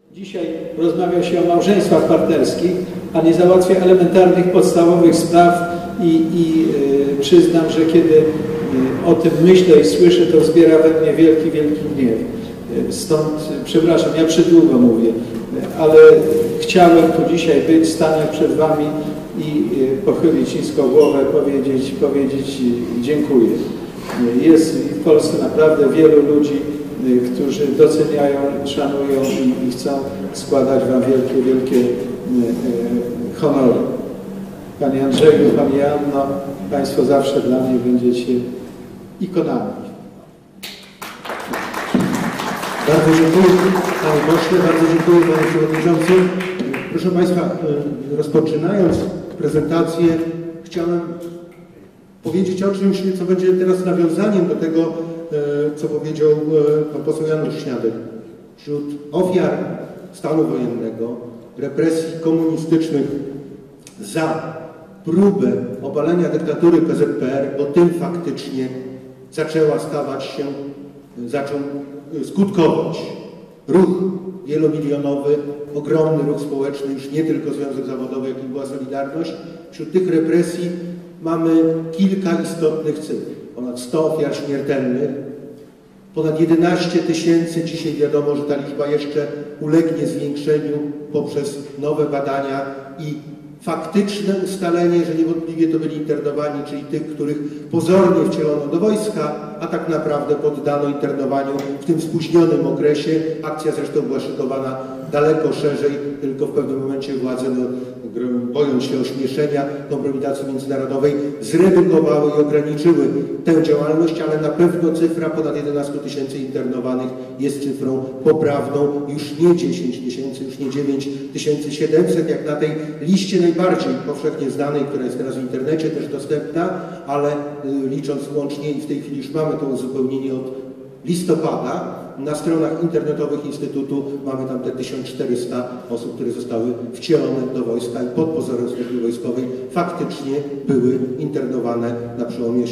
Dzisiaj rozmawia się o małżeństwach partnerskich, a nie załatwia elementarnych, podstawowych spraw i przyznam, że kiedy o tym myślę i słyszę, to wzbiera we mnie wielki, wielki gniew. Stąd, przepraszam, ja przydługo mówię, ale chciałem tu dzisiaj być, stanąć przed Wami i pochylić nisko głowę, powiedzieć dziękuję. Jest w Polsce naprawdę wielu ludzi, którzy doceniają, szanują i chcą składać Wam wielkie, wielkie honory. Panie Andrzeju, Pani Joanno, Państwo zawsze dla mnie będziecie ikonami. Bardzo dziękuję Panie Pośle, bardzo dziękuję Panie Przewodniczący. Proszę Państwa, rozpoczynając prezentację, chciałem powiedzieć o czymś, co będzie teraz nawiązaniem do tego, co powiedział pan poseł Janusz Śniadek. Wśród ofiar stanu wojennego, represji komunistycznych za próbę obalenia dyktatury PZPR, bo tym faktycznie zaczął skutkować ruch wielomilionowy, ogromny ruch społeczny, już nie tylko Związek Zawodowy, jakim była Solidarność. Wśród tych represji mamy kilka istotnych cyfr. Ponad 100 ofiar śmiertelnych, ponad 11 tysięcy, dzisiaj wiadomo, że ta liczba jeszcze ulegnie zwiększeniu poprzez nowe badania i faktyczne ustalenie, że niewątpliwie to byli internowani, czyli tych, których pozornie wcielono do wojska, a tak naprawdę poddano internowaniu w tym spóźnionym okresie. Akcja zresztą była szykowana daleko szerzej, tylko w pewnym momencie władze, bojąc się ośmieszenia, kompromitacji międzynarodowej, zredukowały i ograniczyły tę działalność, ale na pewno cyfra ponad 11 tysięcy internowanych jest cyfrą poprawną, już nie 10 tysięcy, już nie 9700, jak na tej liście najbardziej powszechnie znanej, która jest teraz w internecie też dostępna, ale licząc łącznie i w tej chwili już mamy to uzupełnienie od listopada. Na stronach internetowych Instytutu mamy tam te 1400 osób, które zostały wcielone do wojska i pod pozorem służby wojskowej faktycznie były internowane na przełomie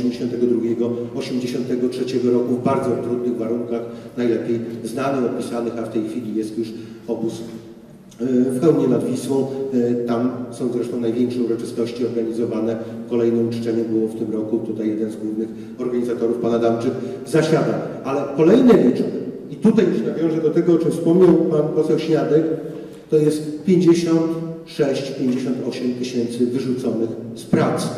82-83 roku w bardzo trudnych warunkach, najlepiej znanych, opisanych, a w tej chwili jest już obóz w Chełmie nad Wisłą. Tam są zresztą największe uroczystości organizowane. Kolejne uczczenie było w tym roku. Tutaj jeden z głównych organizatorów, pan Adamczyk, zasiada. Ale kolejne liczby, i tutaj już nawiążę do tego, o czym wspomniał pan poseł Śniadek, to jest 56-58 tysięcy wyrzuconych z pracy.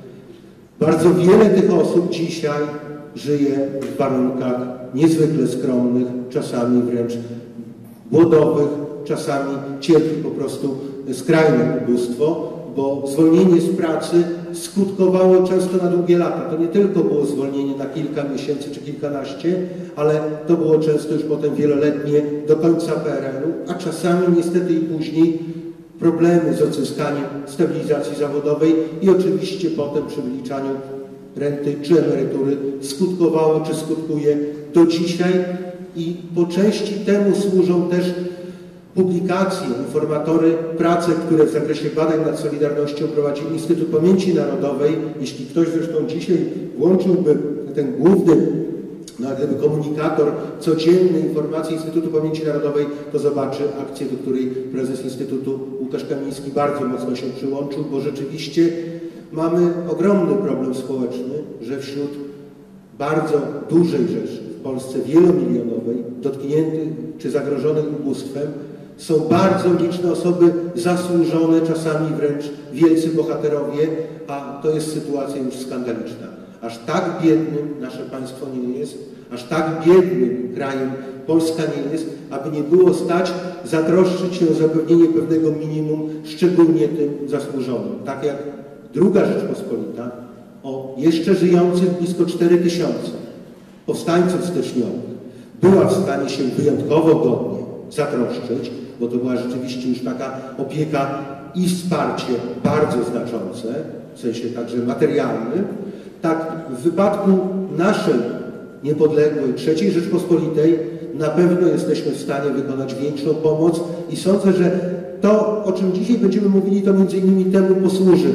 Bardzo wiele tych osób dzisiaj żyje w warunkach niezwykle skromnych, czasami wręcz głodowych, czasami cierpi po prostu skrajne ubóstwo, bo zwolnienie z pracy skutkowało często na długie lata. To nie tylko było zwolnienie na kilka miesięcy czy kilkanaście, ale to było często już potem wieloletnie do końca PRL-u, a czasami niestety i później problemy z odzyskaniem stabilizacji zawodowej i oczywiście potem przy wyliczaniu renty czy emerytury skutkowało czy skutkuje do dzisiaj i po części temu służą też publikacje, informatory, prace, które w zakresie badań nad Solidarnością prowadzi Instytut Pamięci Narodowej. Jeśli ktoś zresztą dzisiaj włączyłby ten główny komunikator codzienny informacji Instytutu Pamięci Narodowej, to zobaczy akcję, do której prezes Instytutu Łukasz Kamiński bardzo mocno się przyłączył, bo rzeczywiście mamy ogromny problem społeczny, że wśród bardzo dużej rzeszy w Polsce wielomilionowej, dotkniętych czy zagrożonych ubóstwem, są bardzo liczne osoby zasłużone, czasami wręcz wielcy bohaterowie, a to jest sytuacja już skandaliczna. Aż tak biednym nasze państwo nie jest, aż tak biednym krajem Polska nie jest, aby nie było stać zatroszczyć się o zapewnienie pewnego minimum, szczególnie tym zasłużonym. Tak jak druga Rzeczpospolita o jeszcze żyjących blisko 4000 powstańców styczniowych była w stanie się wyjątkowo godnie zatroszczyć, bo to była rzeczywiście już taka opieka i wsparcie bardzo znaczące, w sensie także materialnym, tak w wypadku naszej niepodległej III Rzeczpospolitej na pewno jesteśmy w stanie wykonać większą pomoc i sądzę, że to, o czym dzisiaj będziemy mówili, to między innymi temu posłuży.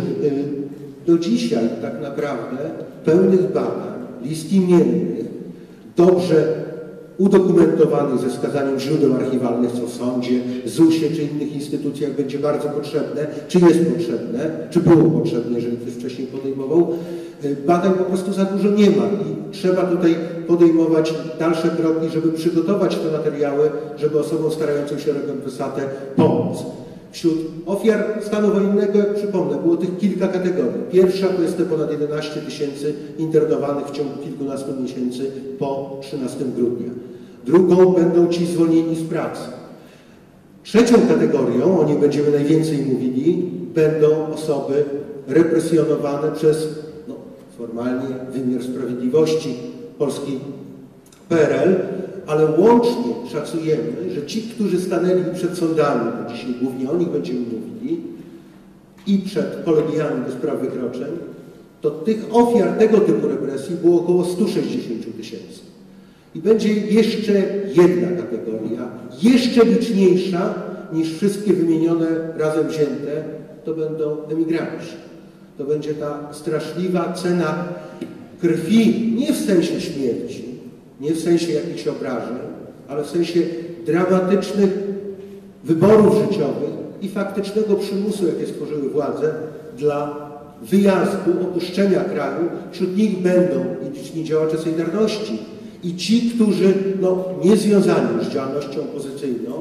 Do dzisiaj tak naprawdę pełnych badań, list imiennych, dobrze udokumentowanych ze wskazaniem źródeł archiwalnych, co w sądzie, ZUS-ie czy innych instytucjach będzie bardzo potrzebne, czy jest potrzebne, czy było potrzebne, jeżeli ktoś wcześniej podejmował. Badań po prostu za dużo nie ma i trzeba tutaj podejmować dalsze kroki, żeby przygotować te materiały, żeby osobom starającym się o rekompensatę pomóc. Wśród ofiar stanu wojennego, jak przypomnę, było tych kilka kategorii. Pierwsza to jest te ponad 11 000 internowanych w ciągu kilkunastu miesięcy po 13 grudnia. Drugą będą ci zwolnieni z pracy. Trzecią kategorią, o niej będziemy najwięcej mówili, będą osoby represjonowane przez formalnie wymiar sprawiedliwości polskiej PRL, ale łącznie szacujemy, że ci, którzy stanęli przed sądami, bo dzisiaj głównie o nich będziemy mówili, i przed kolegiami do spraw wykroczeń, to tych ofiar tego typu represji było około 160 000. I będzie jeszcze jedna kategoria, jeszcze liczniejsza niż wszystkie wymienione razem wzięte, to będą emigranci. To będzie ta straszliwa cena krwi, nie w sensie śmierci, nie w sensie jakichś obrażeń, ale w sensie dramatycznych wyborów życiowych i faktycznego przymusu, jakie stworzyły władze dla wyjazdu, opuszczenia kraju. Wśród nich będą i liczni działacze Solidarności i ci, którzy nie związani z działalnością opozycyjną,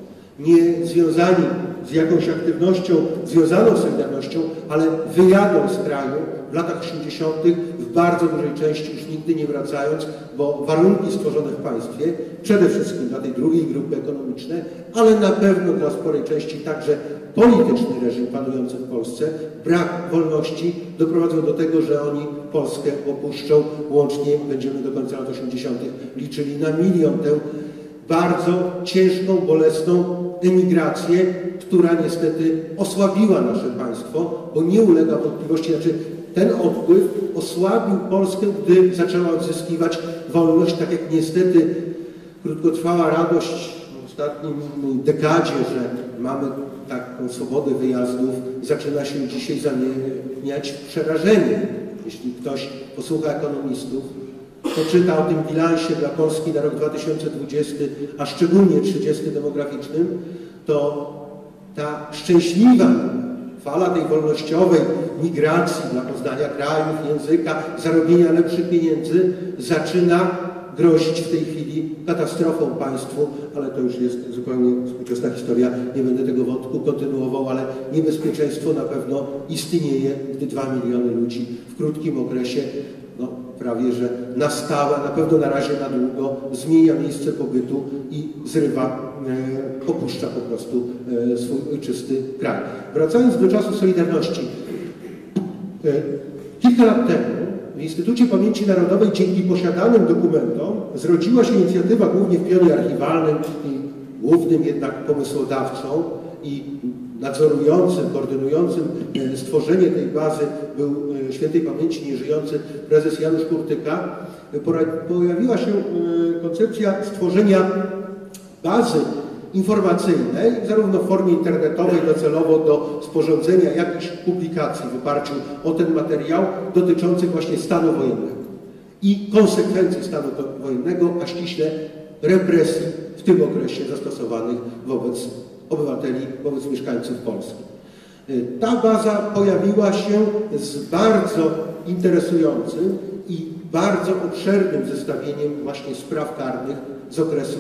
nie związani z jakąś aktywnością związaną z Solidarnością, ale wyjadą z kraju w latach 80. w bardzo dużej części już nigdy nie wracając, bo warunki stworzone w państwie, przede wszystkim dla tej drugiej grupy ekonomicznej, ale na pewno dla sporej części także polityczny reżim panujący w Polsce, brak wolności doprowadzą do tego, że oni Polskę opuszczą. Łącznie będziemy do końca lat 80. liczyli na 1 000 000 tę bardzo ciężką, bolesną emigrację, która niestety osłabiła nasze państwo, bo nie ulega wątpliwości, ten odpływ osłabił Polskę, gdy zaczęła odzyskiwać wolność, tak jak niestety krótkotrwała radość w ostatniej dekadzie, że mamy taką swobodę wyjazdów, zaczyna się dzisiaj zamieniać w przerażenie. Jeśli ktoś posłucha ekonomistów, poczyta o tym bilansie dla Polski na rok 2020, a szczególnie 30 demograficznym, to ta szczęśliwa fala tej wolnościowej migracji dla poznania krajów, języka, zarobienia lepszych pieniędzy zaczyna grozić w tej chwili katastrofą państwu, ale to już jest zupełnie współczesna historia, nie będę tego wątku kontynuował, ale niebezpieczeństwo na pewno istnieje, gdy 2 miliony ludzi w krótkim okresie, prawie że na stałe, na pewno na razie na długo, zmienia miejsce pobytu i zrywa, opuszcza po prostu swój ojczysty kraj. Wracając do czasu Solidarności. Kilka lat temu w Instytucie Pamięci Narodowej dzięki posiadanym dokumentom zrodziła się inicjatywa, głównie w pionie archiwalnym i głównym jednak pomysłodawcą i nadzorującym, koordynującym stworzenie tej bazy był świętej pamięci nieżyjący prezes Janusz Kurtyka. Pojawiła się koncepcja stworzenia bazy informacyjnej, zarówno w formie internetowej, docelowo do sporządzenia jakichś publikacji w oparciu o ten materiał dotyczących właśnie stanu wojennego i konsekwencji stanu wojennego, a ściśle represji w tym okresie zastosowanych wobec obywateli, wobec mieszkańców Polski. Ta baza pojawiła się z bardzo interesującym i bardzo obszernym zestawieniem właśnie spraw karnych z okresu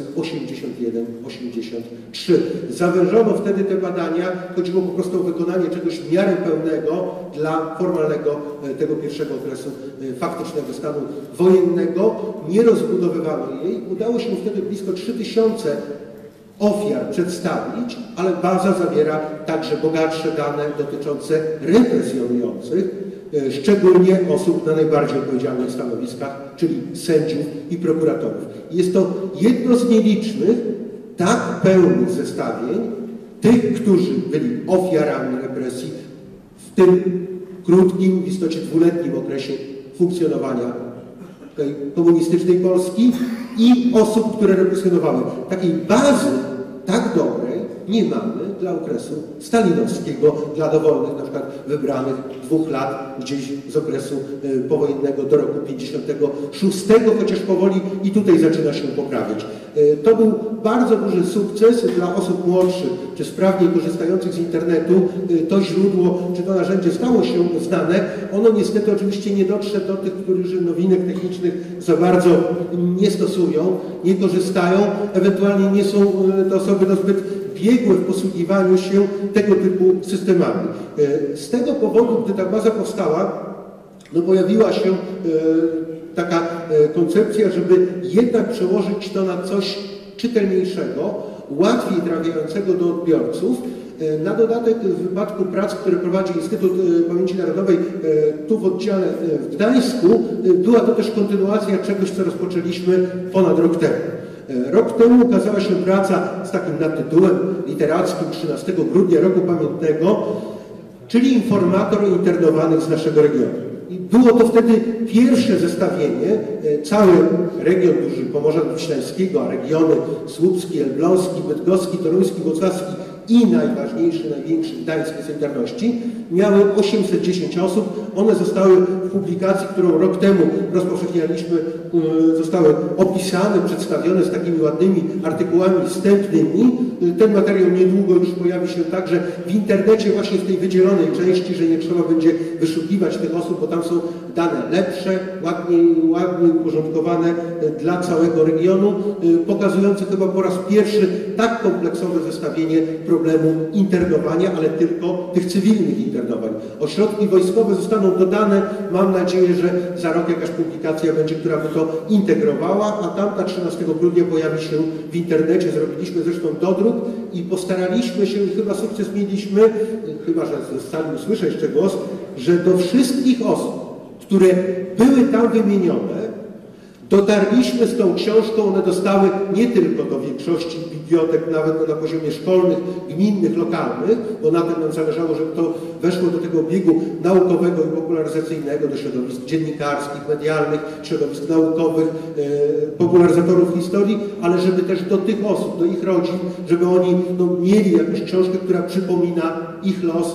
81-83. Zawężono wtedy te badania, chodziło po prostu o wykonanie czegoś w miarę pełnego dla formalnego tego pierwszego okresu faktycznego stanu wojennego. Nie rozbudowywano jej. Udało się wtedy blisko 3000 ofiar przedstawić, ale baza zawiera także bogatsze dane dotyczące represjonujących, szczególnie osób na najbardziej odpowiedzialnych stanowiskach, czyli sędziów i prokuratorów. Jest to jedno z nielicznych tak pełnych zestawień tych, którzy byli ofiarami represji w tym krótkim, w istocie 2-letnim okresie funkcjonowania tej komunistycznej Polski i osób, które represjonowały. Takiej bazy tak dobrej nie mamy dla okresu stalinowskiego, dla dowolnych, na przykład wybranych 2 lat gdzieś z okresu powojennego do roku 56, chociaż powoli i tutaj zaczyna się poprawiać. To był bardzo duży sukces dla osób młodszych, czy sprawniej korzystających z internetu. To źródło, czy to narzędzie stało się znane. Ono niestety oczywiście nie dotrze do tych, którzy nowinek technicznych za bardzo nie stosują, nie korzystają, ewentualnie nie są to osoby zbyt biegłe w posługiwaniu się tego typu systemami. Z tego powodu, gdy ta baza powstała, no pojawiła się taka koncepcja, żeby jednak przełożyć to na coś czytelniejszego, łatwiej trafiającego do odbiorców. Na dodatek w wypadku prac, które prowadzi Instytut Pamięci Narodowej tu w oddziale w Gdańsku, była to też kontynuacja czegoś, co rozpoczęliśmy ponad rok temu. Rok temu ukazała się praca z takim nadtytułem literackim 13 grudnia Roku Pamiętnego, czyli Informator o internowanych z naszego regionu. I było to wtedy pierwsze zestawienie, cały region duży Pomorza Śląskiego, a regiony słupski, elbląski, bydgoski, toruński, włocławski i najważniejszy, największy Gdańsk Solidarności, miały 810 osób. One zostały w publikacji, którą rok temu rozpowszechnialiśmy, zostały opisane, przedstawione z takimi ładnymi artykułami wstępnymi. Ten materiał niedługo już pojawi się także w internecie, właśnie w tej wydzielonej części, że nie trzeba będzie wyszukiwać tych osób, bo tam są dane lepsze, ładnie uporządkowane dla całego regionu, pokazujące chyba po raz pierwszy tak kompleksowe zestawienie problemu internowania, ale tylko tych cywilnych internowań. Ośrodki wojskowe zostaną dodane. Mam nadzieję, że za rok jakaś publikacja będzie, która by to integrowała, a tamta 13 grudnia pojawi się w internecie. Zrobiliśmy zresztą dodruk i postaraliśmy się, i chyba sukces mieliśmy, chyba że zostali usłyszeć jeszcze głos, że do wszystkich osób, które były tam wymienione, dotarliśmy z tą książką. One dostały nie tylko do większości bibliotek, nawet na poziomie szkolnych, gminnych, lokalnych, bo na tym nam zależało, żeby to weszło do tego obiegu naukowego i popularyzacyjnego, do środowisk dziennikarskich, medialnych, środowisk naukowych, popularyzatorów historii, ale żeby też do tych osób, do ich rodzin, żeby oni mieli jakąś książkę, która przypomina ich los,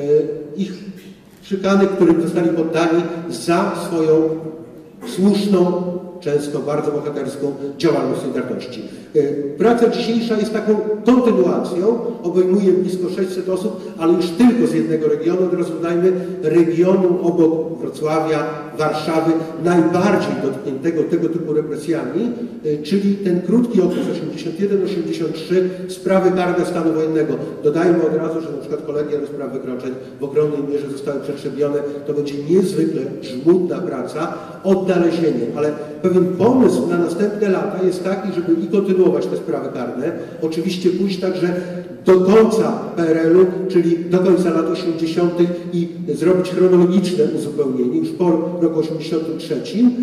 ich szykany, którym zostali poddani za swoją słuszną, często bardzo bohaterską działalność Solidarności. Praca dzisiejsza jest taką kontynuacją, obejmuje blisko 600 osób, ale już tylko z jednego regionu, od razu dodajmy, regionu obok Wrocławia, Warszawy, najbardziej dotkniętego tego typu represjami, czyli ten krótki okres 81-83, sprawy karne stanu wojennego. Dodajmy od razu, że na przykład kolegia do spraw wykroczeń w ogromnej mierze zostały przetrzebione. To będzie niezwykle żmudna praca, odnalezienie, ale pewien pomysł na następne lata jest taki, żeby i kontynuować te sprawy karne, oczywiście pójść także do końca PRL-u, czyli do końca lat 80. i zrobić chronologiczne uzupełnienie już po roku 83.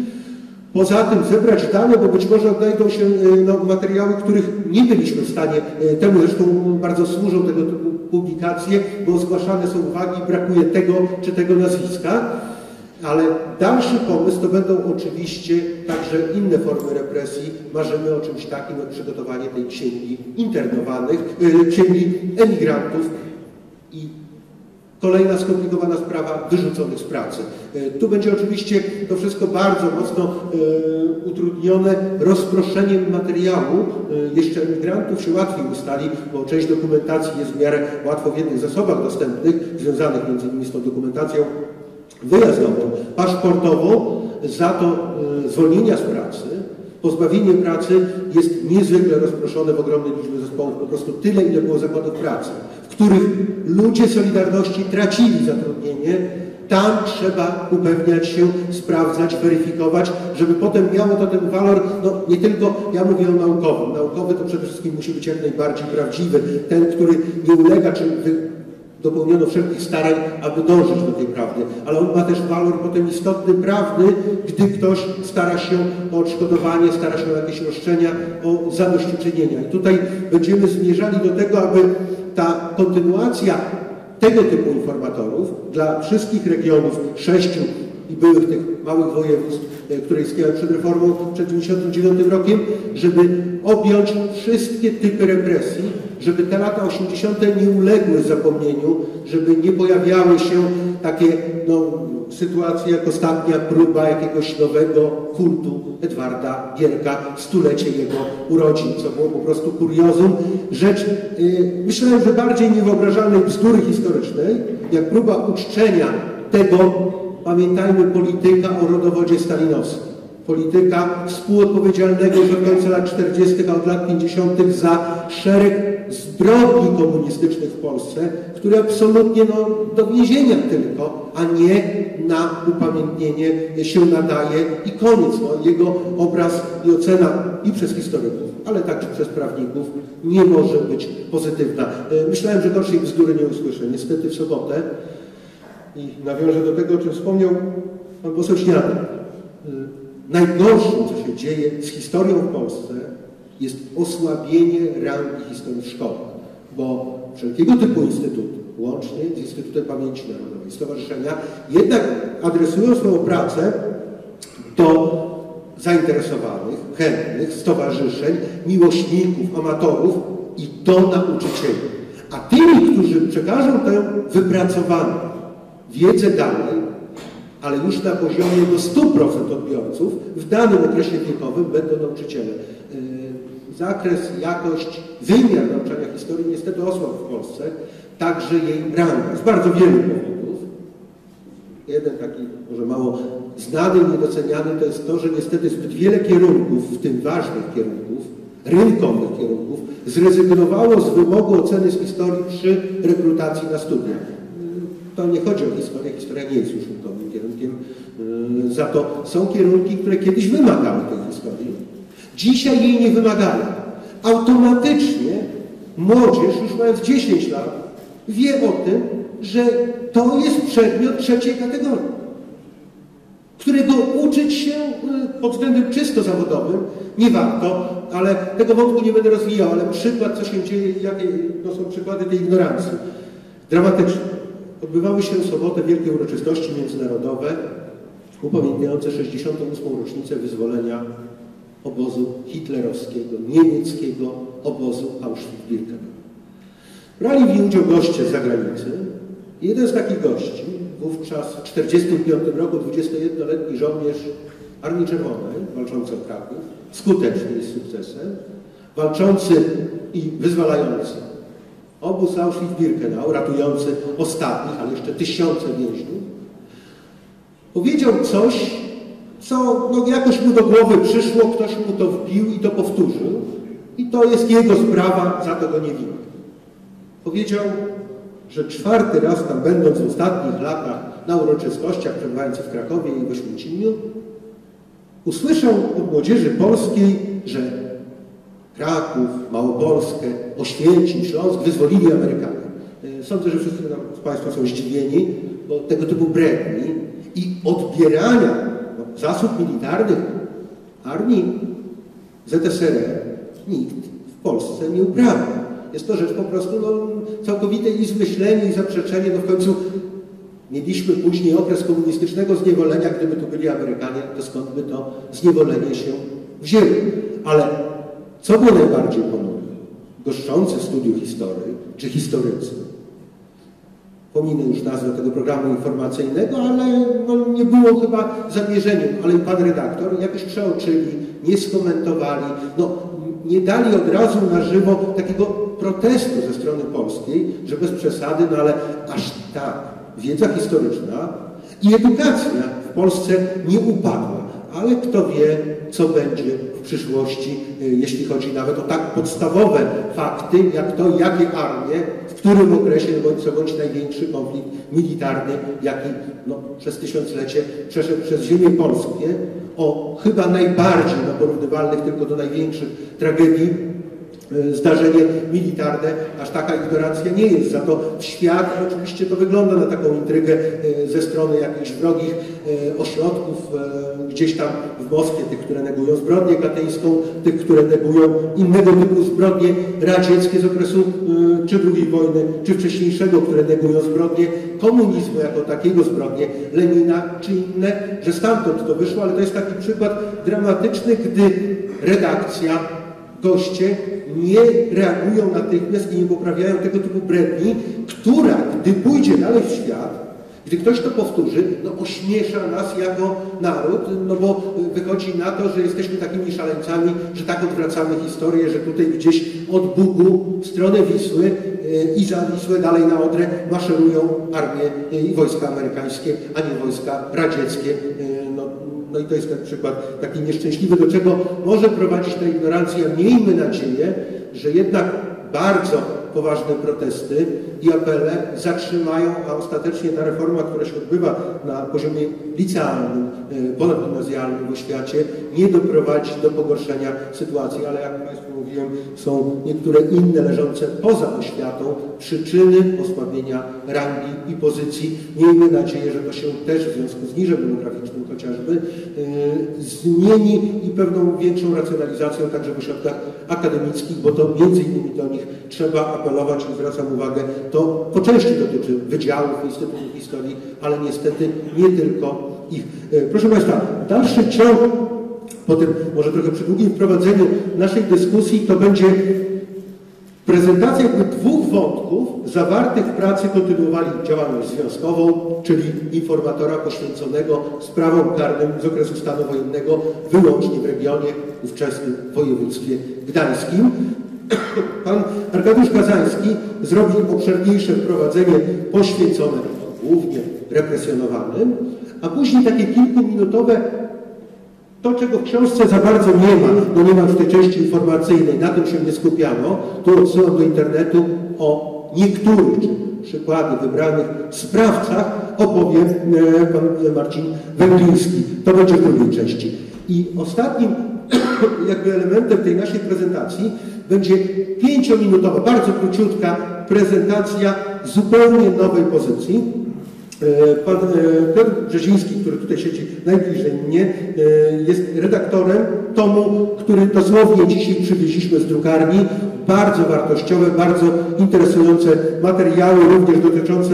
Poza tym zebrać dane, bo być może odnajdą się materiały, których nie byliśmy w stanie, temu zresztą bardzo służą tego typu publikacje, bo zgłaszane są uwagi, brakuje tego czy tego nazwiska. Ale dalszy pomysł to będą oczywiście także inne formy represji. Marzymy o czymś takim jak przygotowanie tej księgi internowanych, księgi emigrantów i kolejna skomplikowana sprawa wyrzuconych z pracy. Tu będzie oczywiście to wszystko bardzo mocno utrudnione rozproszeniem materiału. Jeszcze emigrantów się łatwiej ustali, bo część dokumentacji jest w miarę łatwo w jednych zasobach dostępnych, związanych między innymi z tą dokumentacją wyjazdową, paszportową. Za to zwolnienia z pracy, pozbawienie pracy jest niezwykle rozproszone w ogromnej liczbie zespołów, po prostu tyle, ile było zakładów pracy, w których ludzie Solidarności tracili zatrudnienie. Tam trzeba upewniać się, sprawdzać, weryfikować, żeby potem miało to ten walor, nie tylko, ja mówię o naukowym. Naukowy to przede wszystkim musi być jak najbardziej prawdziwy, ten, który nie ulega, czy dopełniono wszelkich starań, aby dążyć do tej prawdy. Ale on ma też walor potem istotny, prawny, gdy ktoś stara się o odszkodowanie, stara się o jakieś roszczenia, o zadośćuczynienia. I tutaj będziemy zmierzali do tego, aby ta kontynuacja tego typu informatorów dla wszystkich regionów, 6 i byłych tych małych województw, które istniały przed reformą, przed 1999 rokiem, żeby objąć wszystkie typy represji, żeby te lata 80. nie uległy zapomnieniu, żeby nie pojawiały się takie sytuacje jak ostatnia próba jakiegoś nowego kultu Edwarda Gierka, stulecie jego urodzin, co było po prostu kuriozum. Rzecz, myślałem, że bardziej niewyobrażalnej bzdury historycznej, jak próba uczczenia tego, pamiętajmy, polityka o rodowodzie stalinowskim. Polityka współodpowiedzialnego już od końca lat 40., a od lat 50. za szereg zbrodni komunistycznych w Polsce, które absolutnie do więzienia tylko, a nie na upamiętnienie się nadaje i koniec. Jego obraz i ocena i przez historyków, ale także przez prawników nie może być pozytywna. Myślałem, że gorszej bzdury nie usłyszę. Niestety w sobotę, i nawiążę do tego, o czym wspomniał pan poseł Śniadek, najgorszym, co się dzieje z historią w Polsce, jest osłabienie rangi historii w szkołach, bo wszelkiego typu instytuty, łącznie z Instytutem Pamięci Narodowej, stowarzyszenia, jednak adresują swoją pracę do zainteresowanych, chętnych, stowarzyszeń, miłośników, amatorów i do nauczycieli. A tymi, którzy przekażą tę wypracowaną wiedzę dalej, ale już na poziomie do 100% odbiorców w danym okresie wiekowym będą nauczyciele. Zakres, jakość, wymiar nauczania historii niestety osłabł w Polsce, także jej ranga, z bardzo wielu powodów. Jeden taki może mało znany i niedoceniany to jest to, że niestety zbyt wiele kierunków, w tym ważnych kierunków, rynkowych kierunków, zrezygnowało z wymogu oceny z historii przy rekrutacji na studia. To nie chodzi o historię, historia nie jest już rynkovym kierunkiem, za to są kierunki, które kiedyś wymagały tej historii. Dzisiaj jej nie wymagają. Automatycznie młodzież, już mając 10 lat, wie o tym, że to jest przedmiot trzeciej kategorii, którego uczyć się pod względem czysto zawodowym nie warto, ale tego wątku nie będę rozwijał, ale przykład, co się dzieje, jakie są przykłady tej ignorancji. Dramatyczne. Odbywały się w sobotę wielkie uroczystości międzynarodowe upamiętniające 68. rocznicę wyzwolenia obozu hitlerowskiego, niemieckiego obozu Auschwitz-Birkenau. Brali w nim udział goście z zagranicy. Jeden z takich gości, wówczas w 1945 roku 21-letni żołnierz Armii Czerwonej, walczący o Kraków, skutecznie i z sukcesem, walczący i wyzwalający obóz Auschwitz-Birkenau, ratujący ostatnich, ale jeszcze tysiące więźniów, powiedział coś, co jakoś mu do głowy przyszło, ktoś mu to wbił i to powtórzył. I to jest jego sprawa, za to go nie winien. Powiedział, że 4. raz tam będąc w ostatnich latach na uroczystościach przebywających w Krakowie i w Oświęcimiu, usłyszał od młodzieży polskiej, że Kraków, Małopolskę, Oświęcim, Śląsk wyzwolili Amerykanie. Sądzę, że wszyscy z Państwa są zdziwieni, bo tego typu bredni i odbierania zasób militarnych armii ZSRR nikt w Polsce nie uprawia. Jest to rzecz po prostu całkowitej i zmyślenie i zaprzeczenie. W końcu mieliśmy później okres komunistycznego zniewolenia. Gdyby tu byli Amerykanie, to skąd by to zniewolenie się wzięło? Ale co było najbardziej ponure? Goszczący w studiu historii, czy historycy, pominę już nazwę tego programu informacyjnego, ale nie było chyba zamierzeniem, ale pan redaktor jakoś przeoczyli, nie skomentowali, nie dali od razu na żywo takiego protestu ze strony polskiej, że bez przesady, ale aż tak wiedza historyczna i edukacja w Polsce nie upadła. Ale kto wie, co będzie w przyszłości, jeśli chodzi nawet o tak podstawowe fakty, jak to, jakie armie, w którym okresie, bądź co bądź największy konflikt militarny, jaki przez tysiąclecie przeszedł przez ziemię polskie, o chyba najbardziej porównywalnych tylko do największych tragedii zdarzenie militarne, aż taka ignorancja nie jest. Za to w świat oczywiście to wygląda na taką intrygę ze strony jakichś wrogich ośrodków gdzieś tam w Moskwie, tych, które negują zbrodnię katyńską, tych, które negują innego typu zbrodnie radzieckie z okresu czy II wojny, czy wcześniejszego, które negują zbrodnie komunizmu jako takiego, zbrodnie Lenina, czy inne, że stamtąd to wyszło, ale to jest taki przykład dramatyczny, gdy redakcja goście nie reagują natychmiast i nie poprawiają tego typu bredni, która, gdy pójdzie dalej w świat, gdy ktoś to powtórzy, no ośmiesza nas jako naród, no bo wychodzi na to, że jesteśmy takimi szaleńcami, że tak odwracamy historię, że tutaj gdzieś od Bugu w stronę Wisły i za Wisłę dalej na Odrę maszerują armie i wojska amerykańskie, a nie wojska radzieckie. No i to jest ten przykład taki nieszczęśliwy, do czego może prowadzić ta ignorancja. Miejmy nadzieję, że jednak bardzo poważne protesty i apele zatrzymają, a ostatecznie ta reforma, która się odbywa na poziomie licealnym, ponadgimnazjalnym w oświacie, nie doprowadzi do pogorszenia sytuacji, ale jak Państwu mówiłem, są niektóre inne leżące poza oświatą przyczyny osłabienia rangi i pozycji. Miejmy nadzieję, że to się też w związku z niżem demograficznym chociażby zmieni i pewną większą racjonalizacją także w ośrodkach akademickich, bo to między innymi do nich trzeba apelować i zwracam uwagę, to po części dotyczy wydziałów Instytutu Historii, ale niestety nie tylko ich. Proszę Państwa, dalszy ciąg po tym może trochę przy długim wprowadzeniu naszej dyskusji to będzie prezentacja dwóch wątków zawartych w pracy kontynuowali działalność związkową, czyli informatora poświęconego sprawom karnym z okresu stanu wojennego wyłącznie w regionie, ówczesnym województwie gdańskim. Pan Arkadiusz Kazański zrobił obszerniejsze wprowadzenie poświęcone głównie represjonowanym, a później takie kilkuminutowe, to czego w książce za bardzo nie ma, no nie ma w tej części informacyjnej, na tym się nie skupiano, tu odsyłam do internetu, o niektórych, czy przykłady wybranych sprawcach opowie pan Marcin Węgliński. To będzie w drugiej części. I ostatnim jakby elementem tej naszej prezentacji będzie 5-minutowa, bardzo króciutka prezentacja zupełnie nowej pozycji. Pan Piotr Brzeziński, który tutaj siedzi najbliżej mnie, jest redaktorem tomu, który dosłownie dzisiaj przywieźliśmy z drukarni. Bardzo wartościowe, bardzo interesujące materiały, również dotyczące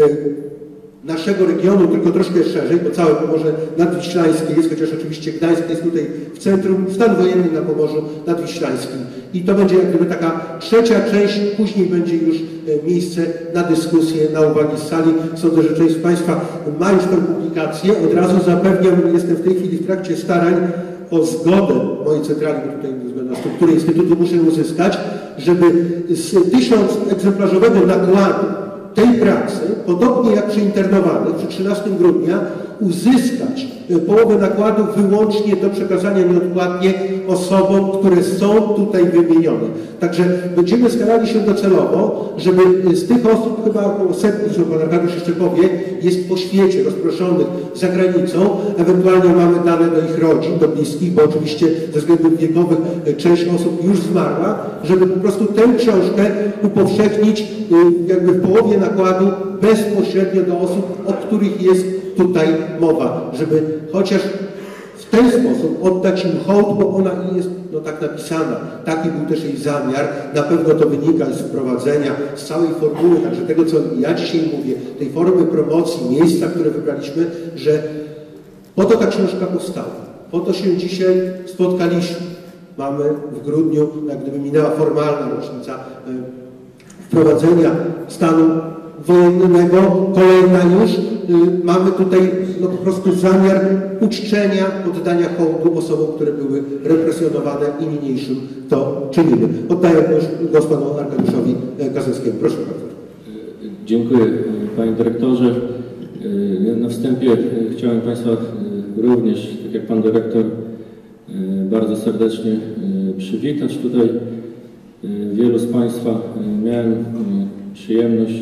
naszego regionu, tylko troszkę szerzej, bo całe Pomorze Nadwiślańskie jest, chociaż oczywiście Gdańsk jest tutaj w centrum, stan wojenny na Pomorzu Nadwiślańskim. I to będzie jak gdyby taka trzecia część, później będzie już miejsce na dyskusję, na uwagi z sali. Sądzę, że część z Państwa ma już tę publikację. Od razu zapewniam, jestem w tej chwili w trakcie starań o zgodę mojej centrali, bo tutaj ze względu na strukturę Instytutu muszę uzyskać, żeby z 1000-egzemplarzowego nakładu tej pracy, podobnie jak przy internowanych, przy 13 grudnia, uzyskać połowę nakładu wyłącznie do przekazania nieodpłatnie osobom, które są tutaj wymienione. Także będziemy starali się docelowo, żeby z tych osób, chyba około 100, co pan Arkadiusz jeszcze powie, jest po świecie rozproszonych za granicą, ewentualnie mamy dane do ich rodzin, do bliskich, bo oczywiście ze względów wiekowych część osób już zmarła, żeby po prostu tę książkę upowszechnić jakby w połowie nakładu bezpośrednio do osób, o których jest tutaj mowa, żeby chociaż w ten sposób oddać im hołd, bo ona jest no tak napisana. Taki był też jej zamiar. Na pewno to wynika z wprowadzenia, z całej formuły, także tego, co ja dzisiaj mówię, tej formy promocji, miejsca, które wybraliśmy, że po to ta książka powstała. Po to się dzisiaj spotkaliśmy. Mamy w grudniu, jak gdyby minęła formalna rocznica wprowadzenia stanu wojennego, kolejna już. Mamy tutaj no, po prostu zamiar uczczenia, oddania hołdu osobom, które były represjonowane i niniejszym to czynimy. Oddaję głos panu Arkadiuszowi Kazańskiemu. Proszę bardzo. Dziękuję panie dyrektorze. Na wstępie chciałem Państwa również, tak jak pan dyrektor, bardzo serdecznie przywitać tutaj. Wielu z Państwa miałem przyjemność,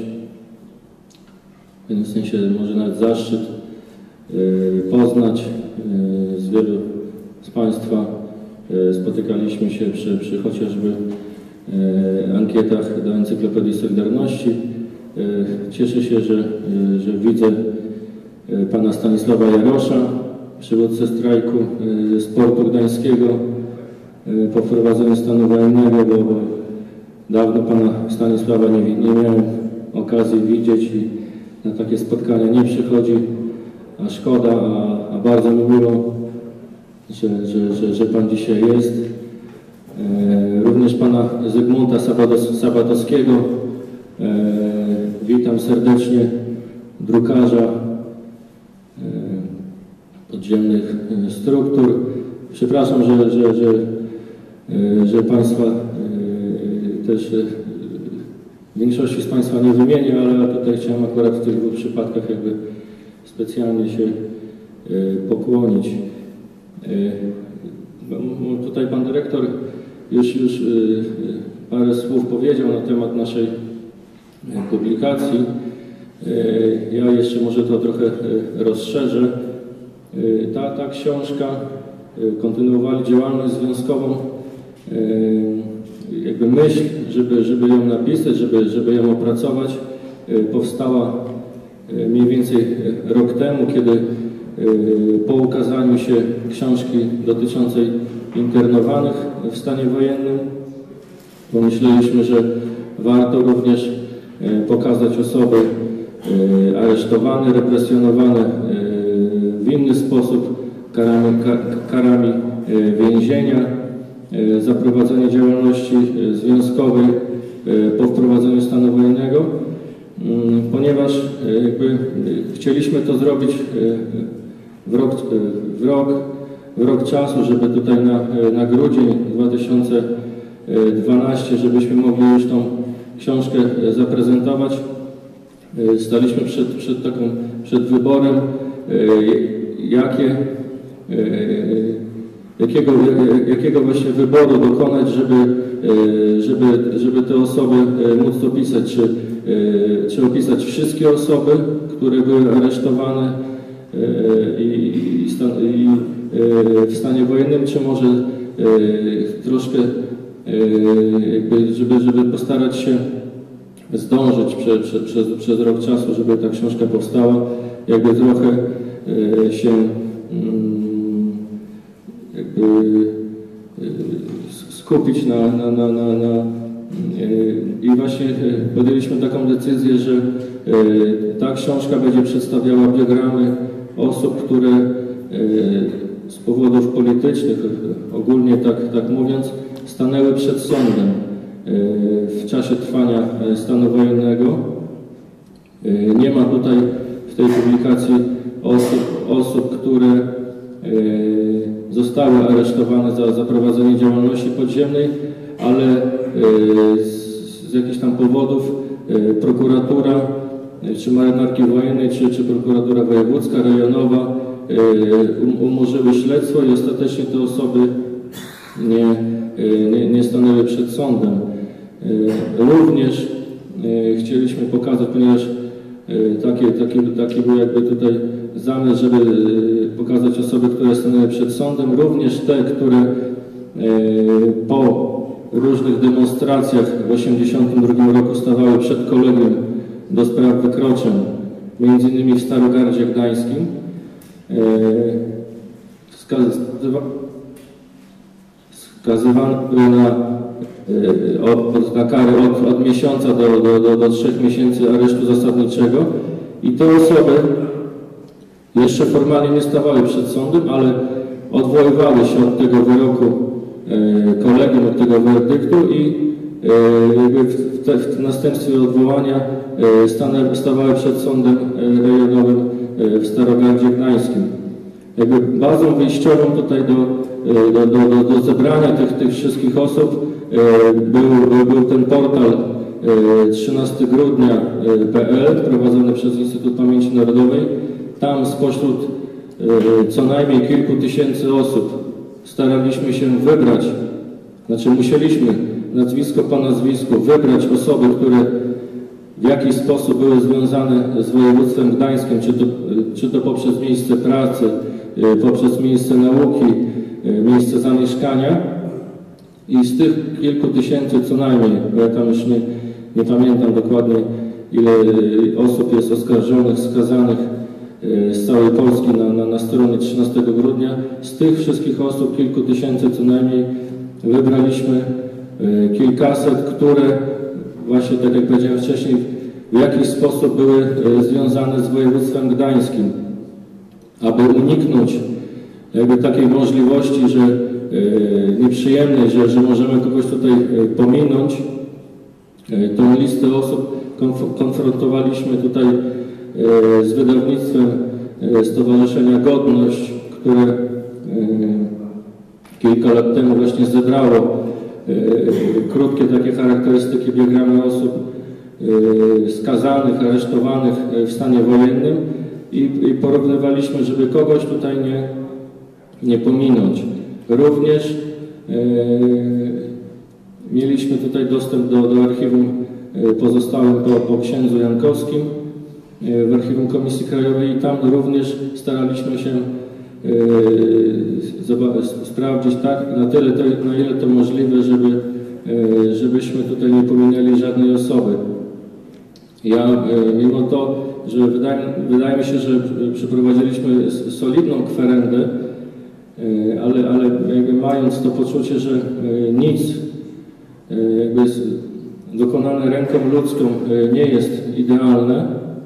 w pewnym sensie może nawet zaszczyt poznać. Z wielu z Państwa spotykaliśmy się przy chociażby ankietach do Encyklopedii Solidarności. Cieszę się, że widzę pana Stanisława Jarosza, przywódcę strajku sportu gdańskiego po wprowadzeniu stanu wojennego, bo dawno pana Stanisława nie miałem okazji widzieć i na takie spotkania nie przychodzi, a szkoda, a bardzo mi miło, że pan dzisiaj jest. również pana Zygmunta Sabatowskiego. Witam serdecznie drukarza podziemnych struktur. Przepraszam, że Państwa też większości z Państwa nie wymienię, ale tutaj chciałem akurat w tych dwóch przypadkach jakby specjalnie się pokłonić. Tutaj Pan Dyrektor już parę słów powiedział na temat naszej publikacji. Ja jeszcze może to trochę rozszerzę. Ta książka, kontynuowali działalność związkową, jakby myśl, żeby ją napisać, żeby ją opracować, powstała mniej więcej rok temu, kiedy po ukazaniu się książki dotyczącej internowanych w stanie wojennym pomyśleliśmy, że warto również pokazać osoby aresztowane, represjonowane w inny sposób, karami więzienia, za prowadzenie działalności związkowej po wprowadzeniu stanu wojennego, ponieważ jakby chcieliśmy to zrobić w rok czasu, żeby tutaj na grudzień 2012, żebyśmy mogli już tą książkę zaprezentować. Staliśmy przed wyborem, jakiego właśnie wyboru dokonać, żeby te osoby móc opisać, czy opisać wszystkie osoby, które były aresztowane w stanie wojennym, czy może troszkę żeby postarać się zdążyć przez rok czasu, żeby ta książka powstała, jakby trochę się jakby skupić i właśnie podjęliśmy taką decyzję, że ta książka będzie przedstawiała biogramy osób, które z powodów politycznych, ogólnie tak mówiąc, stanęły przed sądem w czasie trwania stanu wojennego. Nie ma tutaj w tej publikacji osób, które zostały aresztowane za prowadzenie działalności podziemnej, ale z jakichś tam powodów prokuratura, czy marynarki wojennej, czy prokuratura wojewódzka, rejonowa umorzyły śledztwo i ostatecznie te osoby nie stanęły przed sądem. Również chcieliśmy pokazać, ponieważ taki był jakby tutaj zamysł, żeby pokazać osoby, które stanęły przed sądem, również te, które po różnych demonstracjach w 1982 roku stawały przed kolegium do spraw wykroczeń, między innymi w Starogardzie Gdańskim, skazywane były na karę od miesiąca do 3 miesięcy aresztu zasadniczego i te osoby jeszcze formalnie nie stawały przed sądem, ale odwoływały się od tego wyroku kolegium, od tego werdyktu i jakby w następstwie odwołania stawały przed sądem rejonowym w Starogardzie Gdańskim. Jakby bazą wyjściową tutaj do zebrania tych wszystkich osób był ten portal 13grudnia.pl prowadzony przez Instytut Pamięci Narodowej. Tam spośród co najmniej kilku tysięcy osób staraliśmy się wybrać, znaczy musieliśmy nazwisko po nazwisku wybrać osoby, które w jakiś sposób były związane z województwem gdańskim, czy to poprzez miejsce pracy, poprzez miejsce nauki, miejsce zamieszkania. I z tych kilku tysięcy co najmniej, bo ja tam już nie pamiętam dokładnie, ile osób jest oskarżonych, skazanych z całej Polski na stronie 13 grudnia. Z tych wszystkich osób, kilku tysięcy co najmniej, wybraliśmy kilkaset, które właśnie, tak jak powiedziałem wcześniej, w jakiś sposób były związane z województwem gdańskim, aby uniknąć jakby takiej możliwości, że nieprzyjemnej, że możemy kogoś tutaj pominąć. Tą listę osób konfrontowaliśmy tutaj z wydawnictwem Stowarzyszenia Godność, które kilka lat temu właśnie zebrało krótkie takie charakterystyki biogramy osób skazanych, aresztowanych w stanie wojennym i porównywaliśmy, żeby kogoś tutaj nie pominąć. Również mieliśmy tutaj dostęp do archiwum pozostałym po księdzu Jankowskim w archiwum Komisji Krajowej i tam również staraliśmy się sprawdzić tak, na ile to możliwe, żebyśmy tutaj nie pominęli żadnej osoby. Ja mimo to, że wydaje mi się, że przeprowadziliśmy solidną kwerendę, ale jakby mając to poczucie, że nic jakby dokonane ręką ludzką nie jest idealne,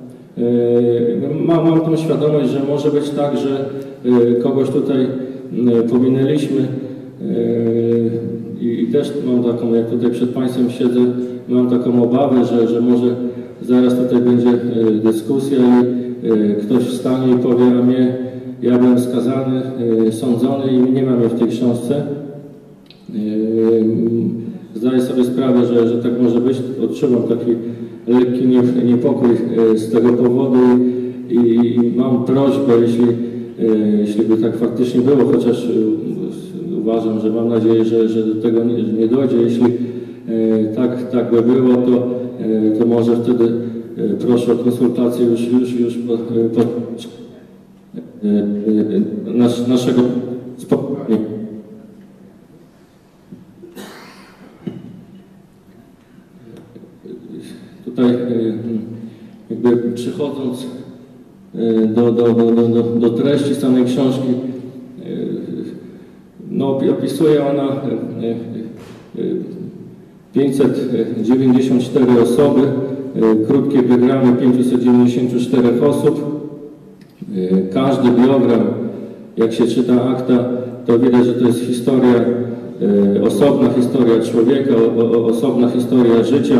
mam tą świadomość, że może być tak, że kogoś tutaj pominęliśmy i też mam taką, jak tutaj przed Państwem siedzę, mam taką obawę, że może zaraz tutaj będzie dyskusja i ktoś wstanie i powie, a ja byłem skazany, sądzony i nie mam mnie w tej książce. Zdaję sobie sprawę, że tak może być. Odczuwam taki lekki niepokój z tego powodu i mam prośbę, jeśli by tak faktycznie było, chociaż uważam, że mam nadzieję, że do tego nie dojdzie. Jeśli tak by było, to może wtedy proszę o konsultację już naszego spotkania. Tutaj jakby przechodząc do treści samej książki, no, opisuje ona 594 osoby, krótkie biogramy 594 osób. Każdy biogram, jak się czyta akta, to widać, że to jest historia, osobna historia człowieka, osobna historia życia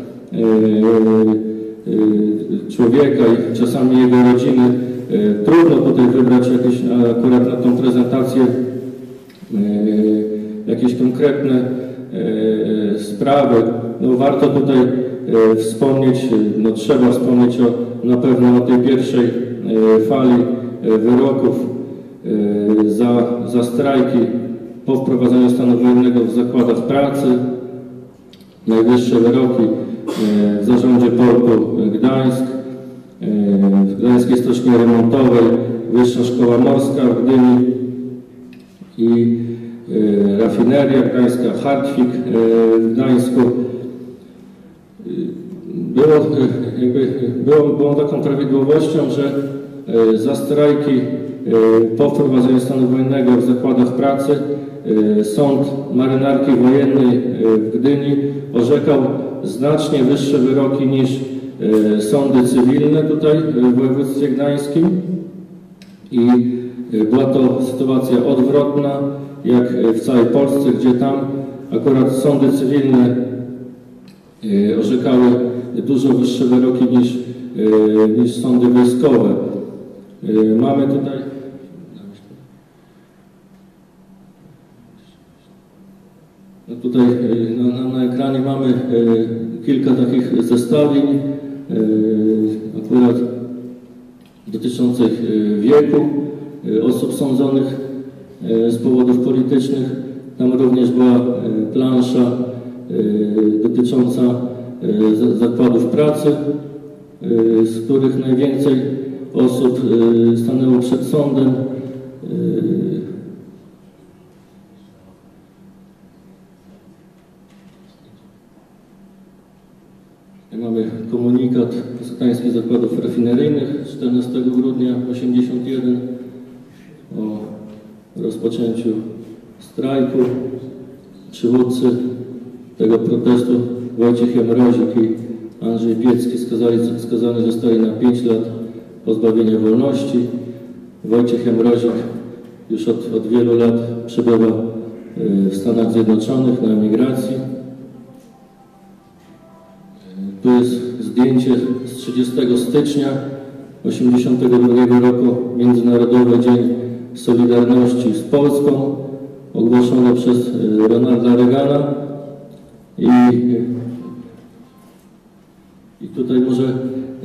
człowieka i czasami jego rodziny. Trudno tutaj wybrać jakieś, akurat na tą prezentację jakieś konkretne sprawy. No, warto tutaj wspomnieć, no, trzeba wspomnieć na pewno o tej pierwszej fali wyroków za strajki po wprowadzeniu stanu wojennego w zakładach pracy. Najwyższe wyroki w zarządzie portu Gdańsk, w Gdańskiej Stoczni Remontowej, Wyższa Szkoła Morska w Gdyni i rafineria gdańska, Hartwig w Gdańsku. Było taką prawidłowością, że za strajki po wprowadzeniu stanu wojennego w zakładach pracy Sąd Marynarki Wojennej w Gdyni orzekał znacznie wyższe wyroki niż sądy cywilne tutaj w województwie gdańskim i była to sytuacja odwrotna jak w całej Polsce, gdzie tam akurat sądy cywilne orzekały dużo wyższe wyroki niż sądy wojskowe. Mamy tutaj na ekranie mamy kilka takich zestawień akurat dotyczących wieku osób sądzonych z powodów politycznych. Tam również była plansza dotycząca zakładów pracy, z których najwięcej osób stanęło przed sądem. Mamy komunikat Poznańskich Zakładów Rafineryjnych 14 grudnia 1981 o rozpoczęciu strajku. Przywódcy tego protestu Wojciech Mrozik i Andrzej Piecki skazani zostali na 5 lat pozbawienia wolności. Wojciech Mrozik już od wielu lat przebywa w Stanach Zjednoczonych na emigracji. Tu jest zdjęcie z 30 stycznia 1982 roku, Międzynarodowy Dzień Solidarności z Polską, ogłoszone przez Ronalda Reagana. I tutaj może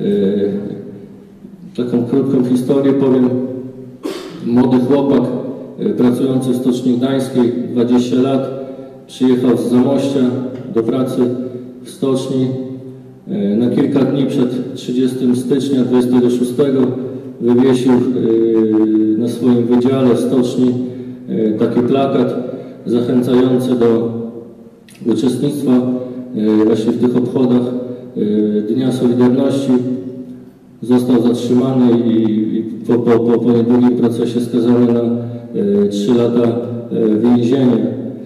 taką krótką historię powiem. Młody chłopak pracujący w Stoczni Gdańskiej, 20 lat, przyjechał z Zamościa do pracy w stoczni. Na kilka dni przed 30 stycznia 26 wywiesił na swoim wydziale w stoczni taki plakat zachęcający do uczestnictwa właśnie w tych obchodach Dnia Solidarności. Został zatrzymany i po niedługim procesie skazany na 3 lata więzienia.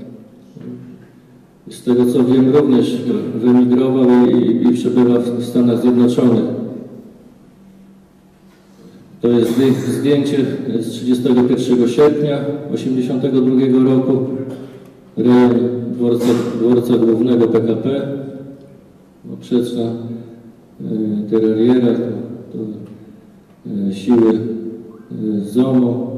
Z tego co wiem, również wyemigrował i przebywa w Stanach Zjednoczonych. To jest zdjęcie z 31 sierpnia 1982 roku, rejon dworca głównego PKP, poprzeczna terariera, to siły ZOMO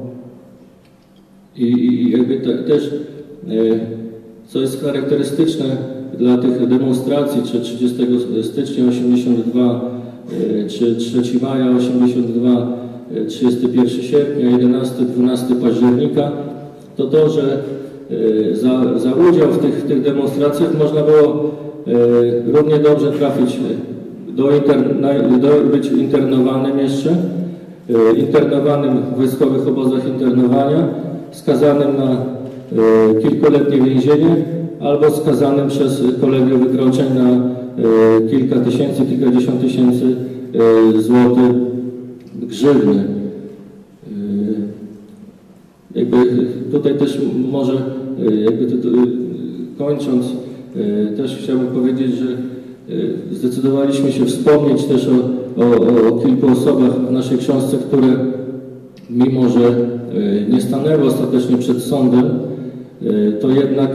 i jakby też co jest charakterystyczne dla tych demonstracji, czy 30 stycznia 82, czy 3 maja 82, 31 sierpnia, 11-12 października, to to, że za udział w tych demonstracjach można było równie dobrze trafić być internowanym jeszcze, internowanym w wojskowych obozach internowania, skazanym na kilkuletnie więzienie albo skazanym przez kolegium wykroczeń na kilka tysięcy, kilkadziesiąt tysięcy złotych grzywny. Jakby tutaj też może, kończąc, też chciałbym powiedzieć, że zdecydowaliśmy się wspomnieć też o kilku osobach w naszej książce, które mimo, że nie stanęły ostatecznie przed sądem, to jednak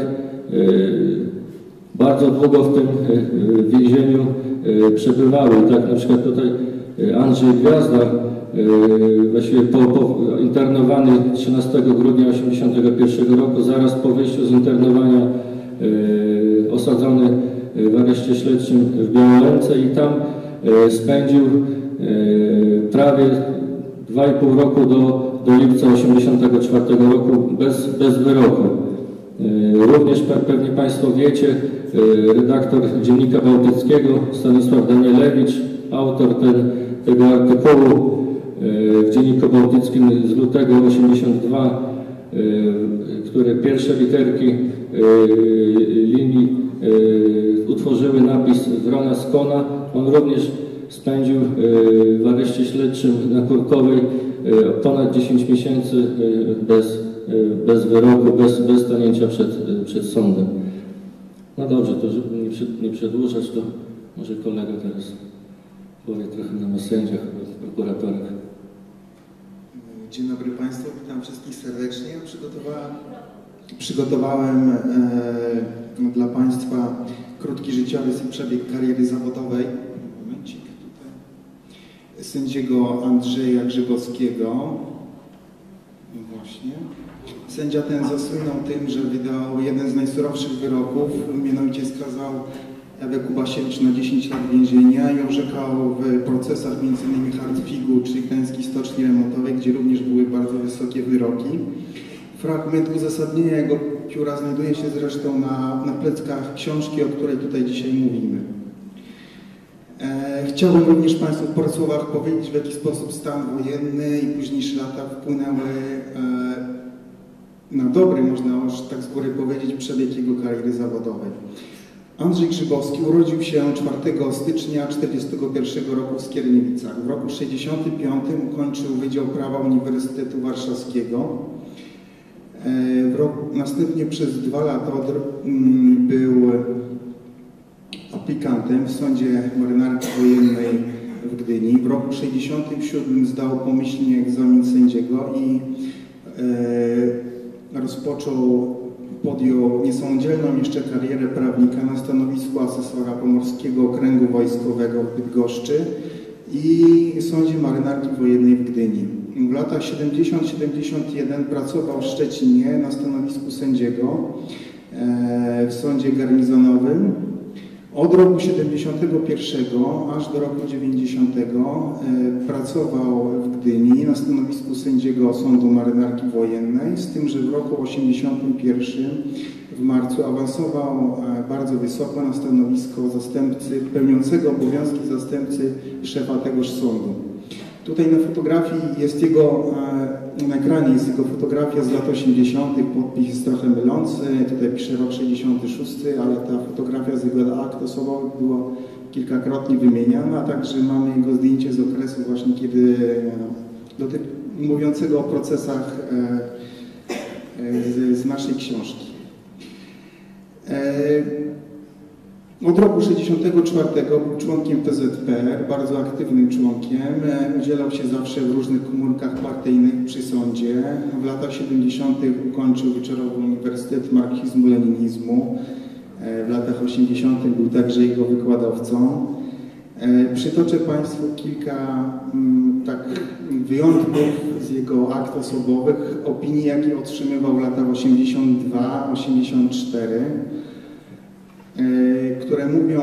bardzo długo w tym więzieniu przebywały. Tak, na przykład tutaj Andrzej Gwiazda, właściwie internowany 13 grudnia 1981 roku, zaraz po wyjściu z internowania osadzony w areszcie śledczym w Białęce i tam spędził prawie 2,5 roku do lipca 1984 roku bez wyroku. Również pewnie Państwo wiecie, redaktor Dziennika Bałtyckiego Stanisław Danielewicz, autor tego artykułu w Dzienniku Bałtyckim z lutego 1982, które pierwsze literki linii utworzyły napis Wrona Skona. On również spędził w areszcie śledczym na Kurkowej ponad 10 miesięcy bez wyroku, bez stanięcia przed sądem. No dobrze, to żeby nie przedłużać, to może kolega teraz powie trochę nam o sędziach, o prokuratorach. Dzień dobry Państwu, witam wszystkich serdecznie. Przygotowałem dla Państwa krótki życiorys i przebieg kariery zawodowej sędziego Andrzeja Grzybowskiego. Właśnie. Sędzia ten zasłynął tym, że wydał jeden z najsurowszych wyroków, mianowicie skazał Ewę Kubasiewicz na 10 lat więzienia i orzekał w procesach m.in. Hartwigu czy Gdańskiej Stoczni Remontowej, gdzie również były bardzo wysokie wyroki. Fragment uzasadnienia jego pióra znajduje się zresztą na pleckach książki, o której tutaj dzisiaj mówimy. Chciałbym również Państwu w paru słowach powiedzieć, w jaki sposób stan wojenny i późniejsze lata wpłynęły na dobry, można już tak z góry powiedzieć, przebieg jego kariery zawodowej. Andrzej Grzybowski urodził się 4 stycznia 1941 roku w Skierniewicach. W roku 1965 ukończył Wydział Prawa Uniwersytetu Warszawskiego. Następnie przez 2 lata był aplikantem w Sądzie Marynarki Wojennej w Gdyni. W roku 1967 zdał pomyślnie egzamin sędziego i rozpoczął podjął niesamodzielną jeszcze karierę prawnika na stanowisku asesora Pomorskiego Okręgu Wojskowego w Bydgoszczy i Sądzie Marynarki Wojennej w Gdyni. W latach 70-71 pracował w Szczecinie na stanowisku sędziego w sądzie garnizonowym. Od roku 71 aż do roku 90 pracował w Gdyni na stanowisku sędziego Sądu Marynarki Wojennej, z tym, że w roku 81 w marcu awansował bardzo wysoko na stanowisko pełniącego obowiązki zastępcy szefa tegoż sądu. Tutaj na fotografii jest na ekranie jest jego fotografia z lat 80., podpis jest trochę mylący, tutaj pisze rok 66, ale ta fotografia z jego akt osobowych była kilkakrotnie wymieniana, także mamy jego zdjęcie z okresu właśnie kiedy, mówiącego o procesach z naszej książki. Od roku 1964 był członkiem PZPR, bardzo aktywnym członkiem. Udzielał się zawsze w różnych komórkach partyjnych przy sądzie. W latach 70. ukończył wieczorowy Uniwersytet Marksizmu-Leninizmu. W latach 80. był także jego wykładowcą. Przytoczę Państwu kilka wyjątków z jego akt osobowych, opinii, jakie otrzymywał w latach 82-84. które mówią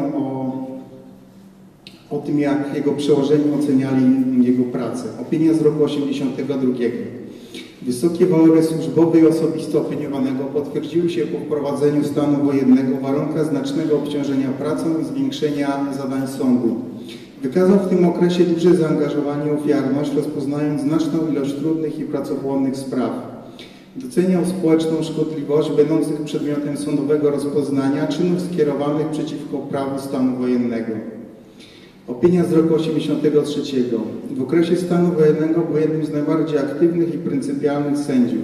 o tym, jak jego przełożeni oceniali jego pracę. Opinia z roku 82. Wysokie walory służbowe i osobiste opiniowanego potwierdziły się po wprowadzeniu stanu wojennego w warunkach znacznego obciążenia pracą i zwiększenia zadań sądu. Wykazał w tym okresie duże zaangażowanie i ofiarność, rozpoznając znaczną ilość trudnych i pracochłonnych spraw. Doceniał społeczną szkodliwość będących przedmiotem sądowego rozpoznania czynów skierowanych przeciwko prawu stanu wojennego. Opinia z roku 1983. W okresie stanu wojennego był jednym z najbardziej aktywnych i pryncypialnych sędziów.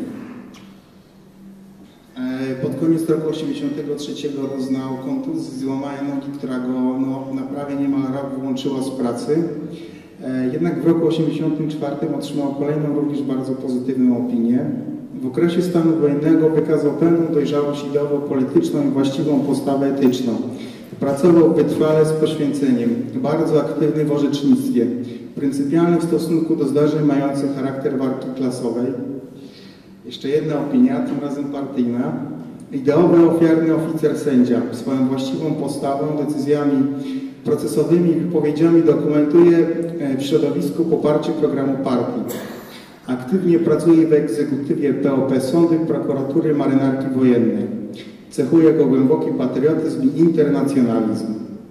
Pod koniec roku 1983 doznał kontuzji złamania nogi, która go na prawie niemal rok wyłączyła z pracy. Jednak w roku 1984 otrzymał kolejną również bardzo pozytywną opinię. W okresie stanu wojennego wykazał pełną dojrzałość ideowo-polityczną i właściwą postawę etyczną. Pracował wytrwale z poświęceniem, bardzo aktywny w orzecznictwie, pryncypialny w stosunku do zdarzeń mających charakter walki klasowej. Jeszcze jedna opinia, tym razem partyjna. Ideowy, ofiarny oficer sędzia swoją właściwą postawą, decyzjami procesowymi i wypowiedziami dokumentuje w środowisku poparcie programu partii. Aktywnie pracuje w egzekutywie POP Sądu i Prokuratury Marynarki Wojennej. Cechuje go głęboki patriotyzm i internacjonalizm.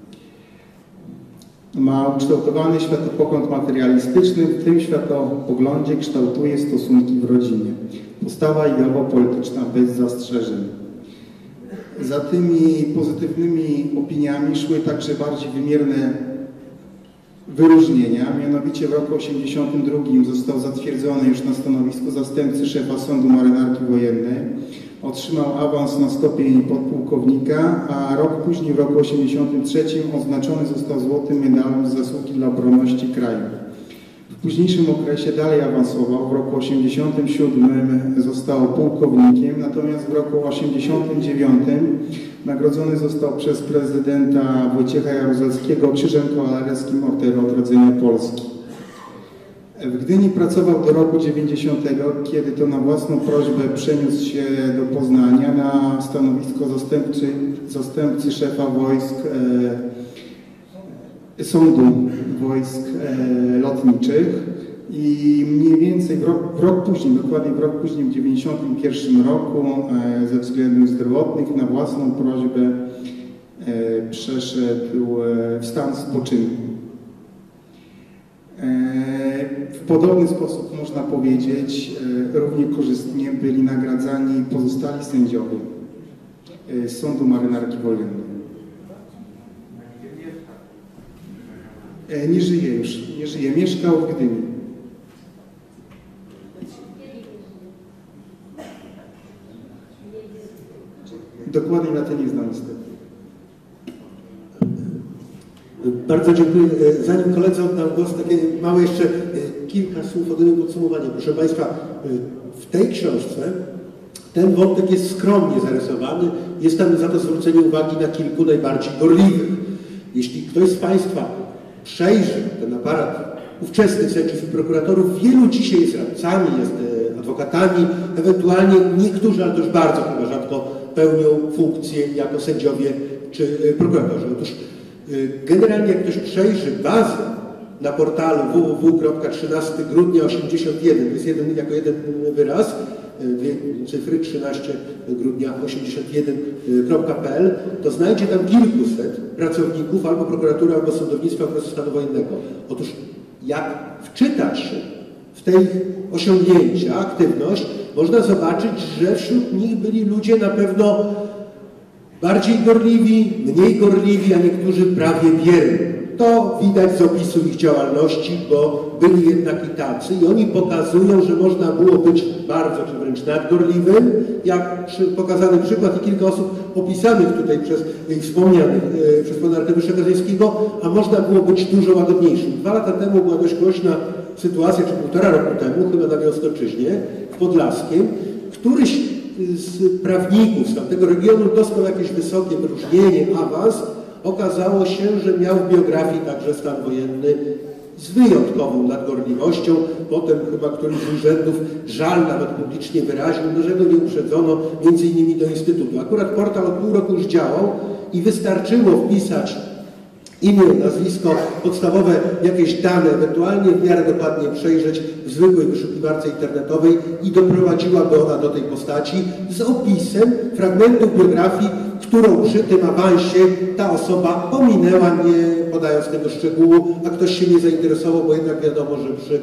Ma ukształtowany światopogląd materialistyczny, w tym światopoglądzie kształtuje stosunki w rodzinie. Postawa ideowo-polityczna bez zastrzeżeń. Za tymi pozytywnymi opiniami szły także bardziej wymierne wyróżnienia. Mianowicie w roku 1982 został zatwierdzony już na stanowisku zastępcy szefa Sądu Marynarki Wojennej. Otrzymał awans na stopień podpułkownika, a rok później, w roku 1983, odznaczony został złotym medalem z zasługi dla obronności kraju. W późniejszym okresie dalej awansował. W roku 1987 został pułkownikiem, natomiast w roku 1989 nagrodzony został przez prezydenta Wojciecha Jaruzelskiego Krzyżem Kawalerskim Orderu Odrodzenia Polski. W Gdyni pracował do roku 90, kiedy to na własną prośbę przeniósł się do Poznania na stanowisko zastępcy szefa wojsk Sądu Wojsk Lotniczych i mniej więcej w rok później, dokładnie w rok później, w 1991 roku, ze względów zdrowotnych na własną prośbę przeszedł w stan spoczynku. W podobny sposób można powiedzieć, równie korzystnie byli nagradzani pozostali sędziowie z Sądu Marynarki Wojennej. Nie żyje już, nie żyje. Mieszkał w Gdyni. Dokładnie na to nie znam niestety. Bardzo dziękuję. Zanim koledzy oddam głos, takie małe jeszcze kilka słów ode mnie podsumowania. Proszę Państwa, w tej książce Ten wątek jest skromnie zarysowany, jest tam za to zwrócenie uwagi na kilku najbardziej gorliwych. Jeśli ktoś z Państwa przejrzy ten aparat ówczesnych sędziów i prokuratorów, wielu dzisiaj jest radcami, jest adwokatami, ewentualnie niektórzy, ale to już bardzo chyba rzadko pełnią funkcje jako sędziowie czy prokuratorzy. Otóż generalnie jak ktoś przejrzy bazę na portalu www.13grudnia81, to jest jako jeden wyraz, dwie cyfry, 13 grudnia 81.pl, to znajdzie tam kilkuset pracowników albo prokuratury, albo sądownictwa okresu stanu wojennego. Otóż jak wczytać się w tej osiągnięcia, aktywność, można zobaczyć, że wśród nich byli ludzie na pewno bardziej gorliwi, mniej gorliwi, a niektórzy prawie bierni. To widać z opisu ich działalności, bo byli jednak i tacy i oni pokazują, że można było być bardzo czy wręcz nadgorliwym, jak pokazany przykład i kilka osób opisanych tutaj przez wspomnianych przez pana Arkadiusza Gazyńskiego, a można było być dużo łagodniejszym. 2 lata temu była dość głośna sytuacja, czy 1,5 roku temu, chyba na Białostocczyźnie, w Podlaskiem, któryś z prawników z tamtego regionu dostał jakieś wysokie wyróżnienie, awans. Okazało się, że miał w biografii także stan wojenny z wyjątkową nadgorliwością. Potem chyba któryś z urzędów żal nawet publicznie wyraził, no, że go nie uprzedzono między innymi do Instytutu. Akurat portal od pół roku już działał i wystarczyło wpisać imię, nazwisko, podstawowe jakieś dane, ewentualnie w miarę dokładnie przejrzeć w zwykłej wyszukiwarce internetowej i doprowadziłaby ona do tej postaci z opisem fragmentów biografii, którą przy tym awansie ta osoba pominęła, nie podając tego szczegółu, a ktoś się nie zainteresował, bo jednak wiadomo, że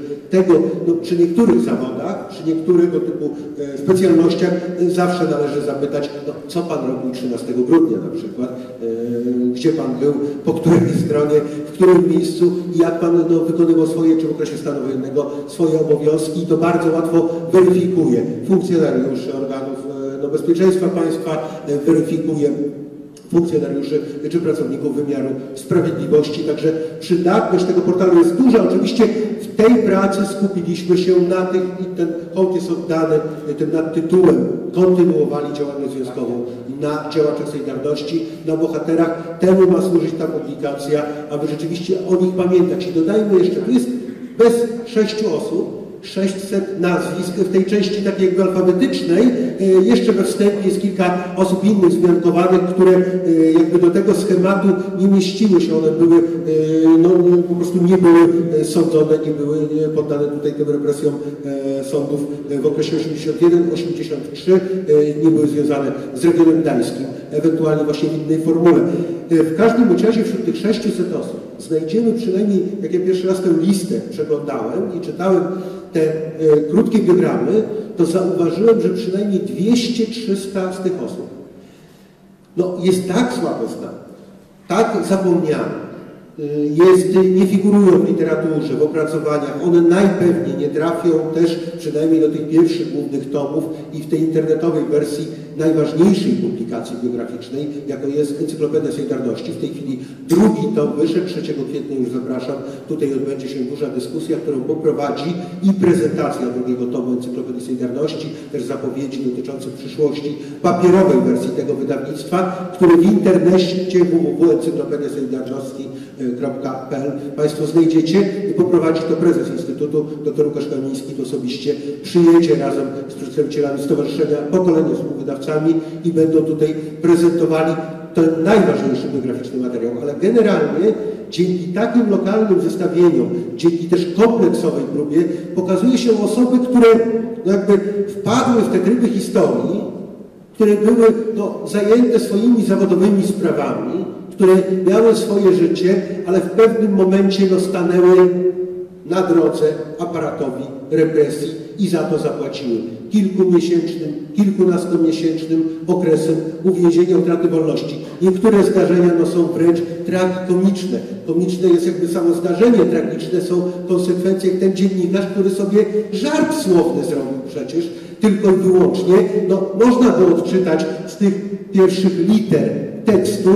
przy niektórych zawodach, przy niektórego typu specjalnościach zawsze należy zapytać, no, co Pan robił 13 grudnia na przykład, gdzie Pan był, po której stronie, w którym miejscu i jak Pan wykonywał swoje, czy w okresie stanu wojennego, swoje obowiązki i to bardzo łatwo weryfikuje funkcjonariuszy organów bezpieczeństwa państwa, weryfikuje funkcjonariuszy czy pracowników wymiaru sprawiedliwości. Także przydatność tego portalu jest duża. Oczywiście w tej pracy skupiliśmy się na tych, i ten hołd jest oddany tym nadtytułem, kontynuowali działalność związkową na działaczach Solidarności, na bohaterach. Temu ma służyć ta publikacja, aby rzeczywiście o nich pamiętać. I dodajmy jeszcze, tu jest bez 6 osób, 600 nazwisk w tej części takiej jakby alfabetycznej. Jeszcze we wstępie jest kilka osób innych zmiankowanych, które jakby do tego schematu nie mieściły się. One były, po prostu nie były sądzone, nie były poddane tutaj tym represjom sądów w okresie 81-83, nie były związane z regionem gdańskim, ewentualnie właśnie w innej formule. W każdym razie wśród tych 600 osób znajdziemy przynajmniej, jak ja pierwszy raz tę listę przeglądałem i czytałem te krótkie biogramy, to zauważyłem, że przynajmniej 200-300 z tych osób jest tak słabo znane, tak zapomniane, nie figurują w literaturze, w opracowaniach, one najpewniej nie trafią też przynajmniej do tych pierwszych głównych tomów i w tej internetowej wersji najważniejszej publikacji biograficznej, jaką jest Encyklopedia Solidarności. W tej chwili drugi tom wyszedł, 3 kwietnia już zapraszam. Tutaj odbędzie się duża dyskusja, którą poprowadzi i prezentacja drugiego tomu Encyklopedii Solidarności, też zapowiedzi dotyczące przyszłości papierowej wersji tego wydawnictwa, które w internecie www.encyklopediasolidarności.pl Państwo znajdziecie i poprowadzi to prezes Instytutu, dr Łukasz Kamiński, to osobiście przyjedzie razem z przedstawicielami Stowarzyszenia Pokolenie Współwydawcami i będą tutaj prezentowali ten najważniejszy biograficzny materiał. Ale generalnie dzięki takim lokalnym zestawieniom, dzięki też kompleksowej próbie pokazuje się osoby, które jakby wpadły w te tryby historii, które były zajęte swoimi zawodowymi sprawami, które miały swoje życie, ale w pewnym momencie stanęły na drodze aparatowi represji i za to zapłaciły kilkumiesięcznym, kilkunastomiesięcznym okresem uwięzienia, utraty wolności. Niektóre zdarzenia są wręcz tragikomiczne. Komiczne jest jakby samo zdarzenie, tragiczne są konsekwencje. Ten dziennikarz, który sobie żart słowny zrobił przecież, tylko i wyłącznie, można było odczytać z tych pierwszych liter tekstu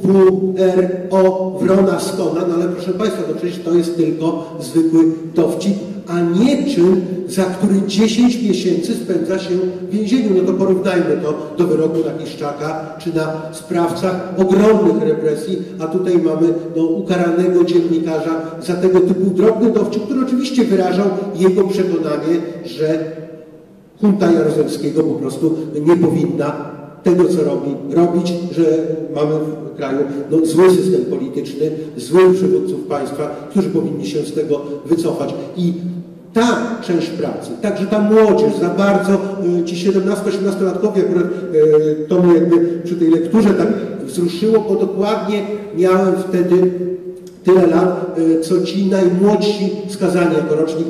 WRO Wrona Skona, no ale proszę Państwa, to przecież to jest tylko zwykły dowcip, a nie czyn, za który 10 miesięcy spędza się w więzieniu. No to porównajmy to do wyroku na Kiszczaka, czy na sprawcach ogromnych represji, a tutaj mamy ukaranego dziennikarza za tego typu drobny dowcip, który oczywiście wyrażał jego przekonanie, że junta Jaruzelskiego po prostu nie powinna tego, co robić, że mamy w kraju zły system polityczny, złych przywódców państwa, którzy powinni się z tego wycofać. I ta część pracy, także ta młodzież, za bardzo ci 17-18-latkowie, akurat to mnie jakby przy tej lekturze tak wzruszyło, bo dokładnie miałem wtedy tyle lat, co ci najmłodsi skazani jako rocznik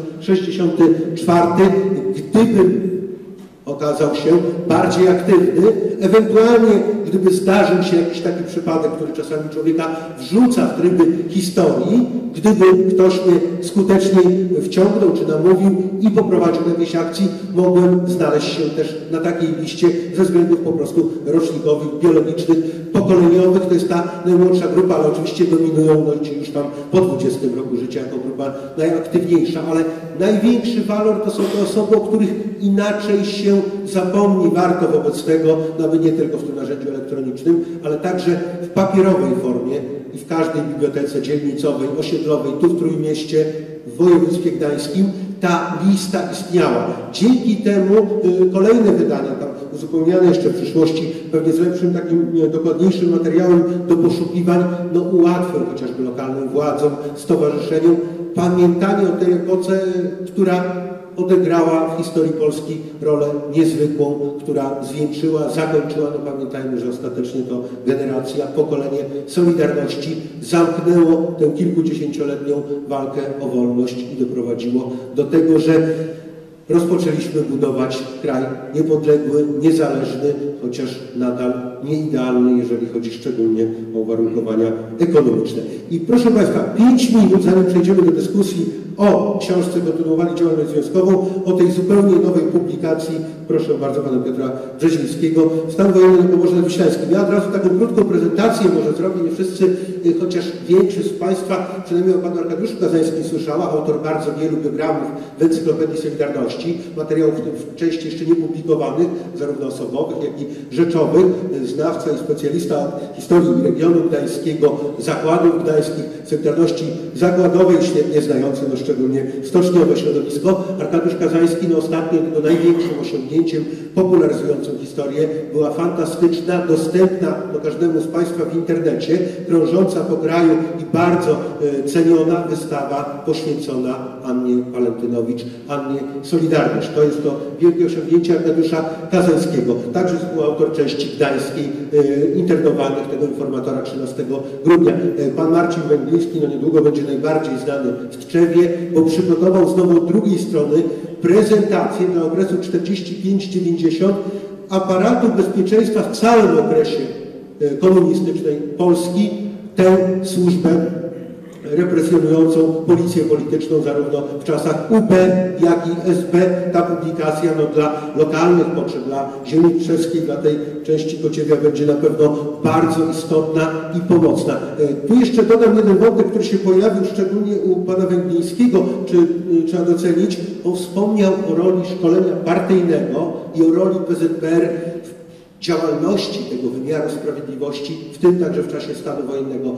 64, gdybym okazał się bardziej aktywny, ewentualnie gdyby zdarzył się jakiś taki przypadek, który czasami człowieka wrzuca w tryby historii, gdyby ktoś mnie skuteczniej wciągnął czy namówił i poprowadził do jakiejś akcji, mogłem znaleźć się też na takiej liście ze względów po prostu rocznikowych, biologicznych, pokoleniowych. To jest ta najmłodsza grupa, ale oczywiście dominują ci już tam po 20 roku życia jako grupa najaktywniejsza, ale największy walor to są te osoby, o których inaczej się zapomni. Warto wobec tego, nawet nie tylko w tym narzędziu elektronicznym, ale także w papierowej formie i w każdej bibliotece dzielnicowej, osiedlowej, tu w Trójmieście, w województwie gdańskim ta lista istniała. Dzięki temu kolejne wydania, tam uzupełniane jeszcze w przyszłości pewnie z lepszym, takim dokładniejszym materiałem do poszukiwań, ułatwią chociażby lokalnym władzom, stowarzyszeniom pamiętanie o tej epoce, która odegrała w historii Polski rolę niezwykłą, która zwieńczyła, zakończyła, pamiętajmy, że ostatecznie to generacja, pokolenie Solidarności zamknęło tę kilkudziesięcioletnią walkę o wolność i doprowadziło do tego, że rozpoczęliśmy budować kraj niepodległy, niezależny, chociaż nadal nieidealny, jeżeli chodzi szczególnie o uwarunkowania ekonomiczne. I proszę Państwa, 5 minut, zanim przejdziemy do dyskusji o książce Kontynuowali działalność związkową, o tej zupełnie nowej publikacji, proszę bardzo pana Piotra Brzezińskiego, Stan wojenny na Pomorzu Nadwiślańskim. Ja od razu taką krótką prezentację może zrobię, nie wszyscy, chociaż większość z Państwa, przynajmniej o panu Arkadiuszu Kazańskim słyszała, autor bardzo wielu biogramów w Encyklopedii Solidarności, materiałów w części jeszcze niepublikowanych, zarówno osobowych, jak i rzeczowych, znawca i specjalista historii regionu gdańskiego, zakładów gdańskich, Solidarności zakładowej, świetnie znający szczególnie stoczniowe środowisko. Arkadiusz Kazański ostatnio jego największym osiągnięciem popularyzującą historię była fantastyczna, dostępna do każdemu z Państwa w internecie, krążąca po kraju i bardzo ceniona wystawa poświęcona Annie Walentynowicz, Annie Solidarność. To jest to wielkie osiągnięcie Arkadiusza Kazańskiego. Także współautor części gdańskiej internowanych tego informatora 13 grudnia. Pan Marcin Węgliński niedługo będzie najbardziej znany w Tczewie, bo przygotował znowu od drugiej strony prezentację dla okresu 45-90 aparatu bezpieczeństwa w całym okresie komunistycznej Polski, tę służbę represjonującą policję polityczną zarówno w czasach UB, jak i SB. Ta publikacja dla lokalnych potrzeb, dla ziemi trzeskiej, dla tej części Kociewia będzie na pewno bardzo istotna i pomocna. Tu jeszcze dodam jeden wątek, który się pojawił szczególnie u pana Węglińskiego, czy trzeba docenić. On wspomniał o roli szkolenia partyjnego i o roli PZPR w działalności tego wymiaru sprawiedliwości, w tym także w czasie stanu wojennego.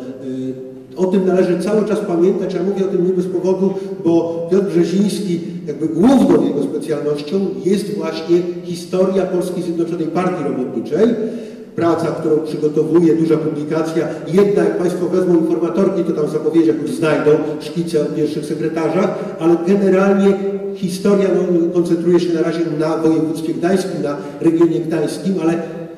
O tym należy cały czas pamiętać, a mówię o tym nie bez powodu, bo Piotr Brzeziński, jakby główną jego specjalnością jest właśnie historia Polskiej Zjednoczonej Partii Robotniczej. Praca, którą przygotowuje, duża publikacja. Jedna, jak Państwo wezmą informatorki, to tam w zapowiedziach już znajdą szkice o pierwszych sekretarzach, ale generalnie historia koncentruje się na razie na województwie gdańskim, na regionie gdańskim, ale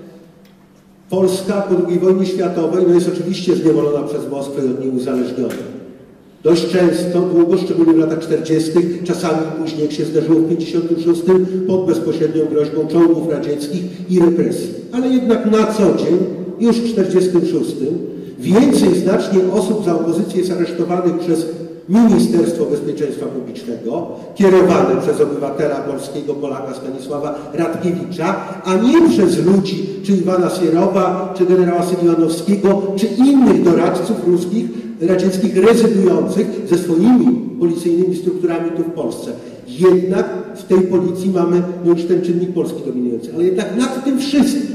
Polska po II wojnie światowej jest oczywiście zniewolona przez Moskwę i od niej uzależniona. Dość często, długo, szczególnie w latach 40., czasami później, jak się zdarzyło w 56., pod bezpośrednią groźbą czołgów radzieckich i represji. Ale jednak na co dzień, już w 46., więcej znacznie osób za opozycję jest aresztowanych przez Ministerstwo Bezpieczeństwa Publicznego, kierowane przez obywatela polskiego, Polaka Stanisława Radkiewicza, a nie przez ludzi, czy Iwana Sierowa, czy generała Seliwanowskiego, czy innych doradców ruskich, radzieckich rezydujących ze swoimi policyjnymi strukturami tu w Polsce. Jednak w tej policji mamy już ten czynnik polski dominujący. Ale jednak nad tym wszystkim,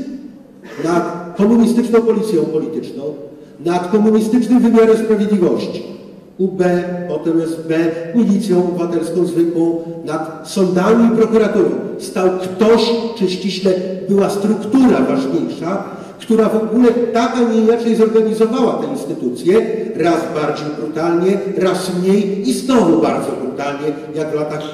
nad komunistyczną policją polityczną, nad komunistycznym wymiarem sprawiedliwości, UB, potem SB, milicją obywatelską zwykłą, nad sądami i prokuraturą stał ktoś, czy ściśle była struktura ważniejsza, która w ogóle tak, a nie inaczej zorganizowała te instytucje, raz bardziej brutalnie, raz mniej i znowu bardzo brutalnie, jak w latach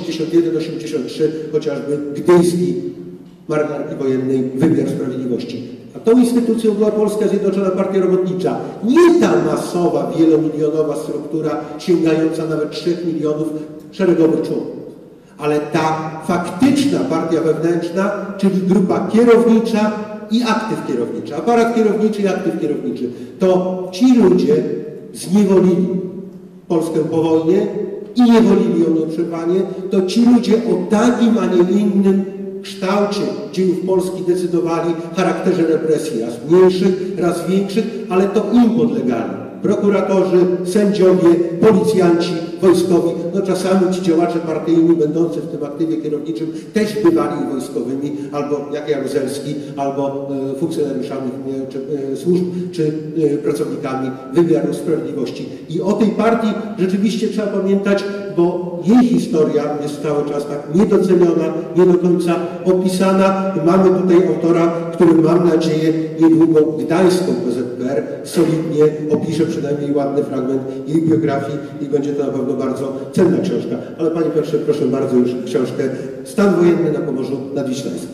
81-83, chociażby gdyński marynarki wojennej wymiar sprawiedliwości. A tą instytucją była Polska Zjednoczona Partia Robotnicza. Nie ta masowa, wielomilionowa struktura sięgająca nawet 3 milionów szeregowych członków, ale ta faktyczna partia wewnętrzna, czyli grupa kierownicza i aktyw kierowniczy, aparat kierowniczy i aktyw kierowniczy. To ci ludzie zniewolili Polskę po wojnie i niewolili ją nieprzerwanie. To ci ludzie o takim, a nie innym kształcie dziejów Polski decydowali, charakterze represji, raz mniejszych, raz większych, ale to im podlegali prokuratorzy, sędziowie, policjanci, wojskowi. No czasami ci działacze partyjni będący w tym aktywie kierowniczym też bywali wojskowymi, albo jak Jaruzelski, albo funkcjonariuszami służb, czy pracownikami wymiaru sprawiedliwości. I o tej partii rzeczywiście trzeba pamiętać, bo jej historia jest cały czas tak niedoceniona, nie do końca opisana. Mamy tutaj autora, który, mam nadzieję, niedługo gdańską PZPR solidnie opisze, przynajmniej ładny fragment jej biografii i będzie to na pewno bardzo cenna książka. Ale Panie Piotrze, proszę bardzo już książkę Stan wojenny na Pomorzu Nadwiślańskim.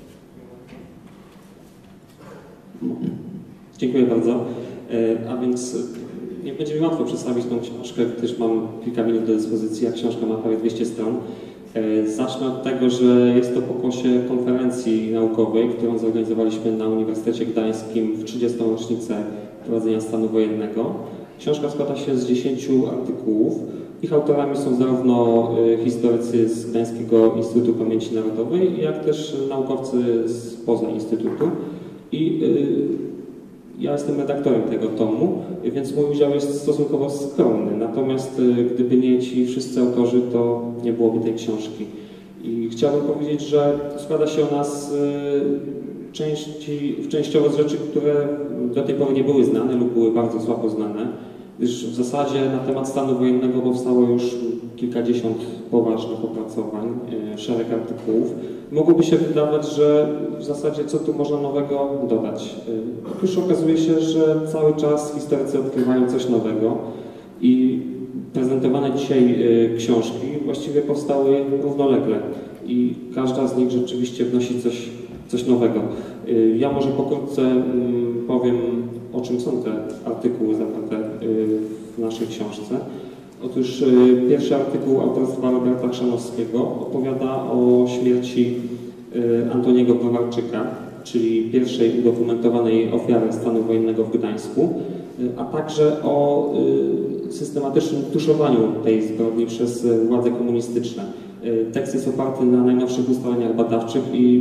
Dziękuję bardzo. A więc nie będzie mi łatwo przedstawić tą książkę, gdyż mam kilka minut do dyspozycji, a książka ma prawie 200 stron. Zacznę od tego, że jest to pokłosie konferencji naukowej, którą zorganizowaliśmy na Uniwersytecie Gdańskim w 30. rocznicę wprowadzenia stanu wojennego. Książka składa się z 10 artykułów. Ich autorami są zarówno historycy z Gdańskiego Instytutu Pamięci Narodowej, jak też naukowcy spoza Instytutu. I ja jestem redaktorem tego tomu, więc mój udział jest stosunkowo skromny. Natomiast gdyby nie ci wszyscy autorzy, to nie byłoby tej książki. I chciałbym powiedzieć, że składa się ona częściowo z rzeczy, które do tej pory nie były znane lub były bardzo słabo znane, gdyż w zasadzie na temat stanu wojennego powstało już kilkadziesiąt poważnych opracowań, szereg artykułów. Mogłoby się wydawać, że w zasadzie co tu można nowego dodać. Otóż okazuje się, że cały czas historycy odkrywają coś nowego i prezentowane dzisiaj książki właściwie powstały równolegle i każda z nich rzeczywiście wnosi coś nowego. Ja może pokrótce powiem, o czym są te artykuły zawarte w naszej książce. Otóż pierwszy artykuł autorstwa Roberta Chrzanowskiego opowiada o śmierci Antoniego Browarczyka, czyli pierwszej udokumentowanej ofiary stanu wojennego w Gdańsku, a także o systematycznym tuszowaniu tej zbrodni przez władze komunistyczne. Tekst jest oparty na najnowszych ustaleniach badawczych i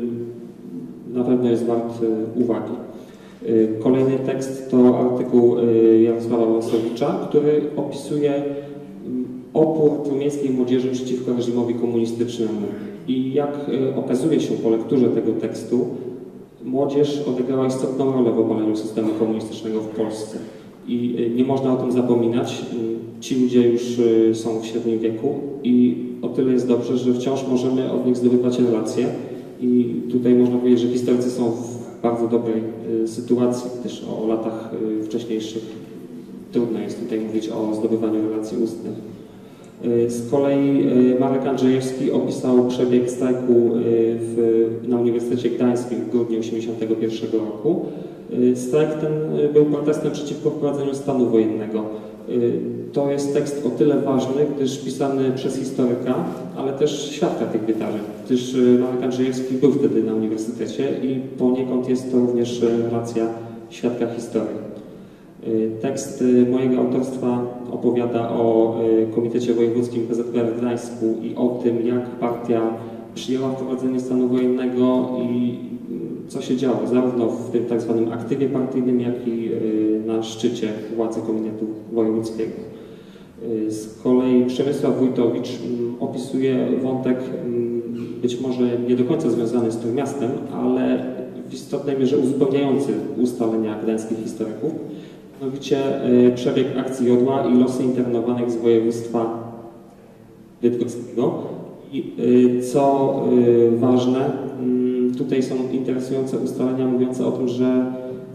na pewno jest wart uwagi. Kolejny tekst to artykuł Jarosława Łosowicza, który opisuje opór trójmiejskiej młodzieży przeciwko reżimowi komunistycznemu. I jak okazuje się po lekturze tego tekstu, młodzież odegrała istotną rolę w obaleniu systemu komunistycznego w Polsce. I nie można o tym zapominać. Ci ludzie już są w średnim wieku i o tyle jest dobrze, że wciąż możemy od nich zdobywać relacje. I tutaj można powiedzieć, że historycy są w bardzo dobrej sytuacji, gdyż o latach wcześniejszych trudno jest tutaj mówić o zdobywaniu relacji ustnych. Z kolei Marek Andrzejewski opisał przebieg strajku na Uniwersytecie Gdańskim w grudniu 1981 roku. Strajk ten był protestem przeciwko wprowadzeniu stanu wojennego. To jest tekst o tyle ważny, gdyż pisany przez historyka, ale też świadka tych wydarzeń, gdyż Marek Andrzejewski był wtedy na uniwersytecie i poniekąd jest to również relacja świadka historii. Tekst mojego autorstwa opowiada o Komitecie Wojewódzkim PZPR w Gdańsku i o tym, jak partia przyjęła wprowadzenie stanu wojennego i co się działo, zarówno w tym tak zwanym aktywie partyjnym, jak i na szczycie władzy Komitetu Wojewódzkiego. Z kolei Przemysław Wójtowicz opisuje wątek być może nie do końca związany z tym miastem, ale w istotnej mierze uzupełniający ustalenia gdańskich historyków, mianowicie przebieg akcji Jodła i losy internowanych z województwa bydgoskiego. I co ważne, tutaj są interesujące ustalenia mówiące o tym, że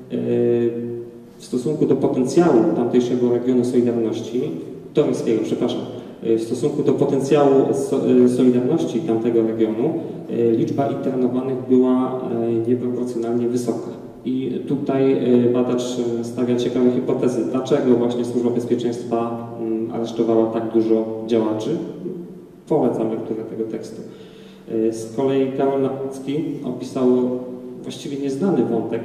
w stosunku do potencjału tamtejszego regionu Solidarności, toruńskiego, przepraszam, w stosunku do potencjału Solidarności tamtego regionu liczba internowanych była nieproporcjonalnie wysoka. I tutaj badacz stawia ciekawe hipotezy, dlaczego właśnie Służba Bezpieczeństwa aresztowała tak dużo działaczy. Polecam lekturę tego tekstu. Z kolei Karol Napocki opisał właściwie nieznany wątek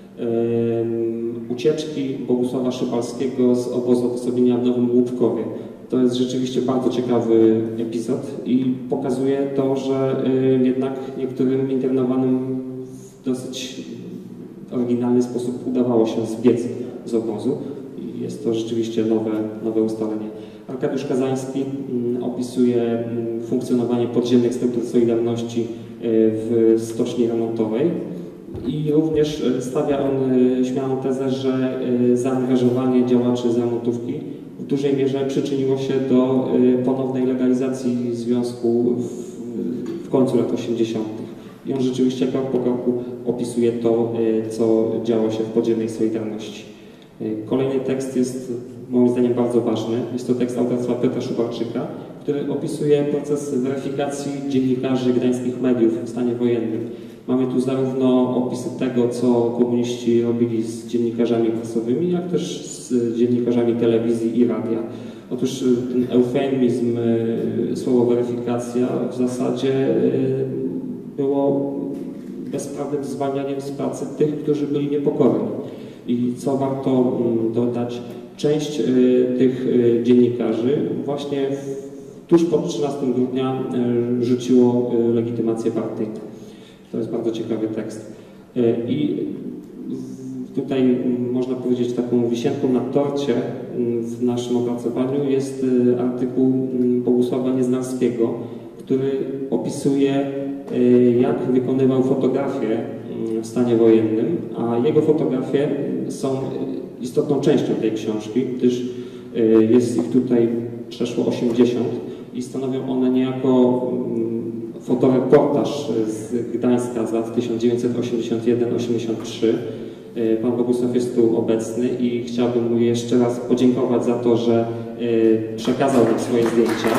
ucieczki Bogusława Szybalskiego z obozu odosobnienia w Nowym Łupkowie. To jest rzeczywiście bardzo ciekawy epizod i pokazuje to, że jednak niektórym internowanym w dosyć oryginalny sposób udawało się zbiec z obozu. I jest to rzeczywiście nowe ustalenie. Arkadiusz Kazański opisuje funkcjonowanie podziemnych struktur Solidarności w stoczni remontowej i również stawia on śmiałą tezę, że zaangażowanie działaczy z remontówki w dużej mierze przyczyniło się do ponownej legalizacji związku w końcu lat 80. I on rzeczywiście krok po kroku opisuje to, co działo się w podziemnej Solidarności. Kolejny tekst jest moim zdaniem bardzo ważny. Jest to tekst autorstwa Piotra Szubarczyka, który opisuje proces weryfikacji dziennikarzy gdańskich mediów w stanie wojennym. Mamy tu zarówno opisy tego, co komuniści robili z dziennikarzami prasowymi, jak też z dziennikarzami telewizji i radia. Otóż ten eufemizm, słowo weryfikacja w zasadzie było bezprawnym zwalnianiem z pracy tych, którzy byli niepokorni. I co warto dodać, część tych dziennikarzy właśnie tuż po 13 grudnia rzuciło legitymację partyjną. To jest bardzo ciekawy tekst. I tutaj można powiedzieć taką wisienką na torcie w naszym opracowaniu jest artykuł Bogusława Nieznarskiego, który opisuje, jak wykonywał fotografię w stanie wojennym, a jego fotografie są istotną częścią tej książki, gdyż jest ich tutaj przeszło 80 i stanowią one niejako fotoreportaż z Gdańska z lat 1981-83. Pan Bogusław jest tu obecny i chciałbym mu jeszcze raz podziękować za to, że przekazał nam swoje zdjęcia.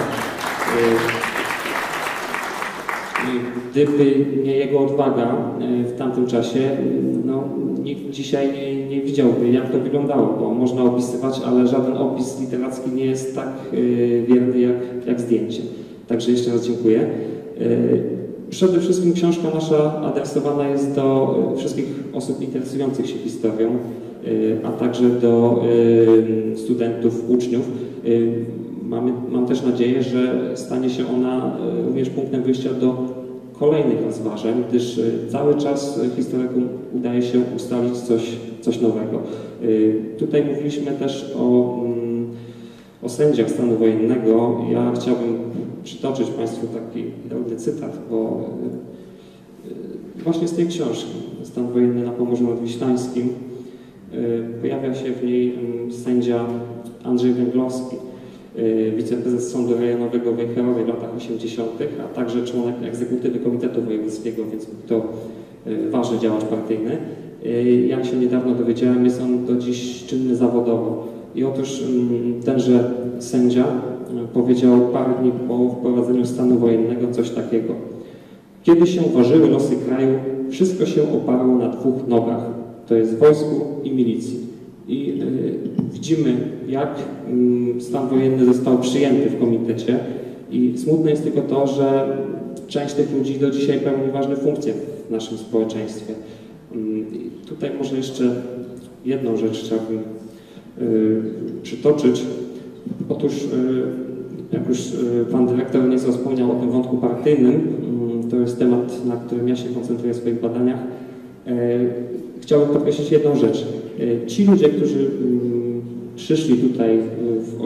Gdyby nie jego odwaga w tamtym czasie, no, nikt dzisiaj nie widziałby, jak to wyglądało, bo można opisywać, ale żaden opis literacki nie jest tak wierny jak zdjęcie. Także jeszcze raz dziękuję. Przede wszystkim książka nasza adresowana jest do wszystkich osób interesujących się historią, a także do studentów, uczniów. Mam też nadzieję, że stanie się ona również punktem wyjścia do kolejnych rozważań, gdyż cały czas historykom udaje się ustalić coś nowego. Tutaj mówiliśmy też o sędziach stanu wojennego. Ja chciałbym przytoczyć Państwu taki drobny cytat, bo właśnie z tej książki, Stan wojenny na Pomorzu Nadwiślańskim, pojawia się w niej sędzia Andrzej Węglowski, wiceprezes Sądu Rejonowego w Wejherowie w latach 80., a także członek egzekutywy Komitetu Wojewódzkiego, więc to ważny działacz partyjny. Jak się niedawno dowiedziałem, jest on do dziś czynny zawodowo. I otóż tenże sędzia powiedział parę dni po wprowadzeniu stanu wojennego coś takiego. Kiedy się ważyły losy kraju, wszystko się oparło na dwóch nogach, to jest wojsku i milicji. I widzimy, jak stan wojenny został przyjęty w komitecie i smutne jest tylko to, że część tych ludzi do dzisiaj pełni ważne funkcje w naszym społeczeństwie. Tutaj może jeszcze jedną rzecz chciałbym przytoczyć. Otóż, jak już pan dyrektor nieco wspomniał o tym wątku partyjnym, to jest temat, na którym ja się koncentruję w swoich badaniach. Chciałbym podkreślić jedną rzecz. Ci ludzie, którzy przyszli tutaj w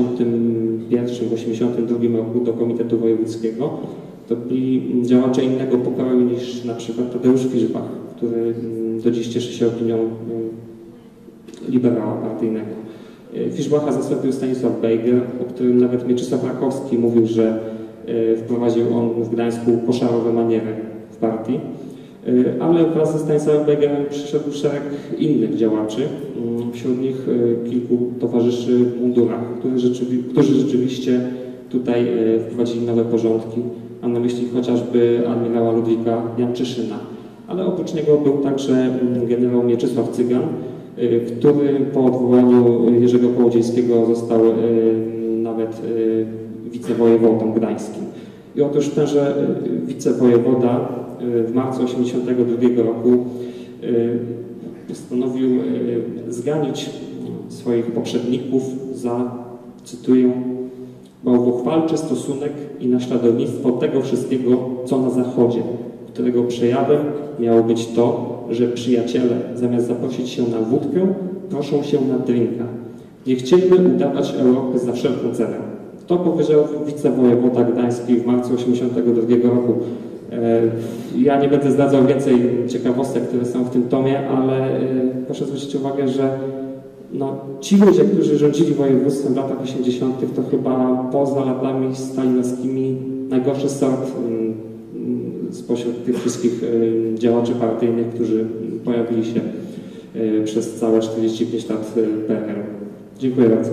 1981-1982 roku do Komitetu Wojewódzkiego, to byli działacze innego pokoju niż na przykład Tadeusz Fiszbach, który do dziś cieszy się opinią liberała partyjnego. Fiszbacha zastąpił Stanisław Bejger, o którym nawet Mieczysław Rakowski mówił, że wprowadził on w Gdańsku koszarowe maniery w partii. Ale wraz ze Stanisławem Bejgerem przyszedł szereg innych działaczy, wśród nich kilku towarzyszy w mundurach, którzy rzeczywiście tutaj wprowadzili nowe porządki. Mam na myśli chociażby admirała Ludwika Janczyszyna. Ale oprócz niego był także generał Mieczysław Cygan, który po odwołaniu Jerzego Kołodziejskiego został nawet wicewojewodą gdańskim. I otóż tenże wicewojewoda w marcu 1982 roku postanowił zganić swoich poprzedników za, cytuję, bałwochwalczy stosunek i naśladownictwo tego wszystkiego, co na Zachodzie, którego przejawem miało być to, że przyjaciele zamiast zaprosić się na wódkę, proszą się na drinka. Nie chcieliby udawać Europy za wszelką cenę. To powiedział wicewojewoda gdański w marcu 1982 roku. Ja nie będę zdradzał więcej ciekawostek, które są w tym tomie, ale proszę zwrócić uwagę, że ci ludzie, którzy rządzili województwem w latach 80., to chyba poza latami stalinowskimi najgorszy sort spośród tych wszystkich działaczy partyjnych, którzy pojawili się przez całe 45 lat PRL. Dziękuję bardzo.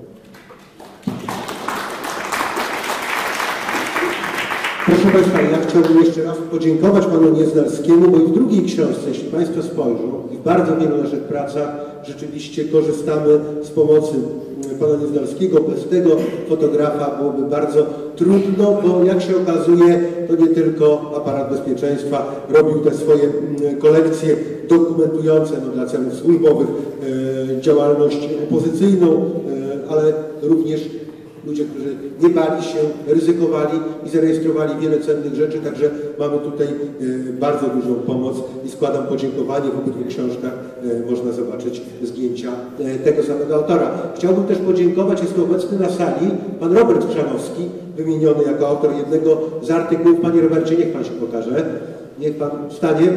Proszę Państwa, ja chciałbym jeszcze raz podziękować Panu Nieznalskiemu, bo i w drugiej książce, jeśli Państwo spojrzą, i w bardzo wielu naszych pracach rzeczywiście korzystamy z pomocy Pana Nieznalskiego. Bez tego fotografa byłoby bardzo trudno, bo jak się okazuje, to nie tylko aparat bezpieczeństwa robił te swoje kolekcje dokumentujące dla celów służbowych działalność opozycyjną, ale również ludzie, którzy nie bali się, ryzykowali i zarejestrowali wiele cennych rzeczy, także mamy tutaj bardzo dużą pomoc i składam podziękowanie. W obydwu książkach można zobaczyć zdjęcia tego samego autora. Chciałbym też podziękować, jest obecny na sali pan Robert Chrzanowski, wymieniony jako autor jednego z artykułów. Panie Robercie, niech Pan się pokaże, niech Pan wstanie.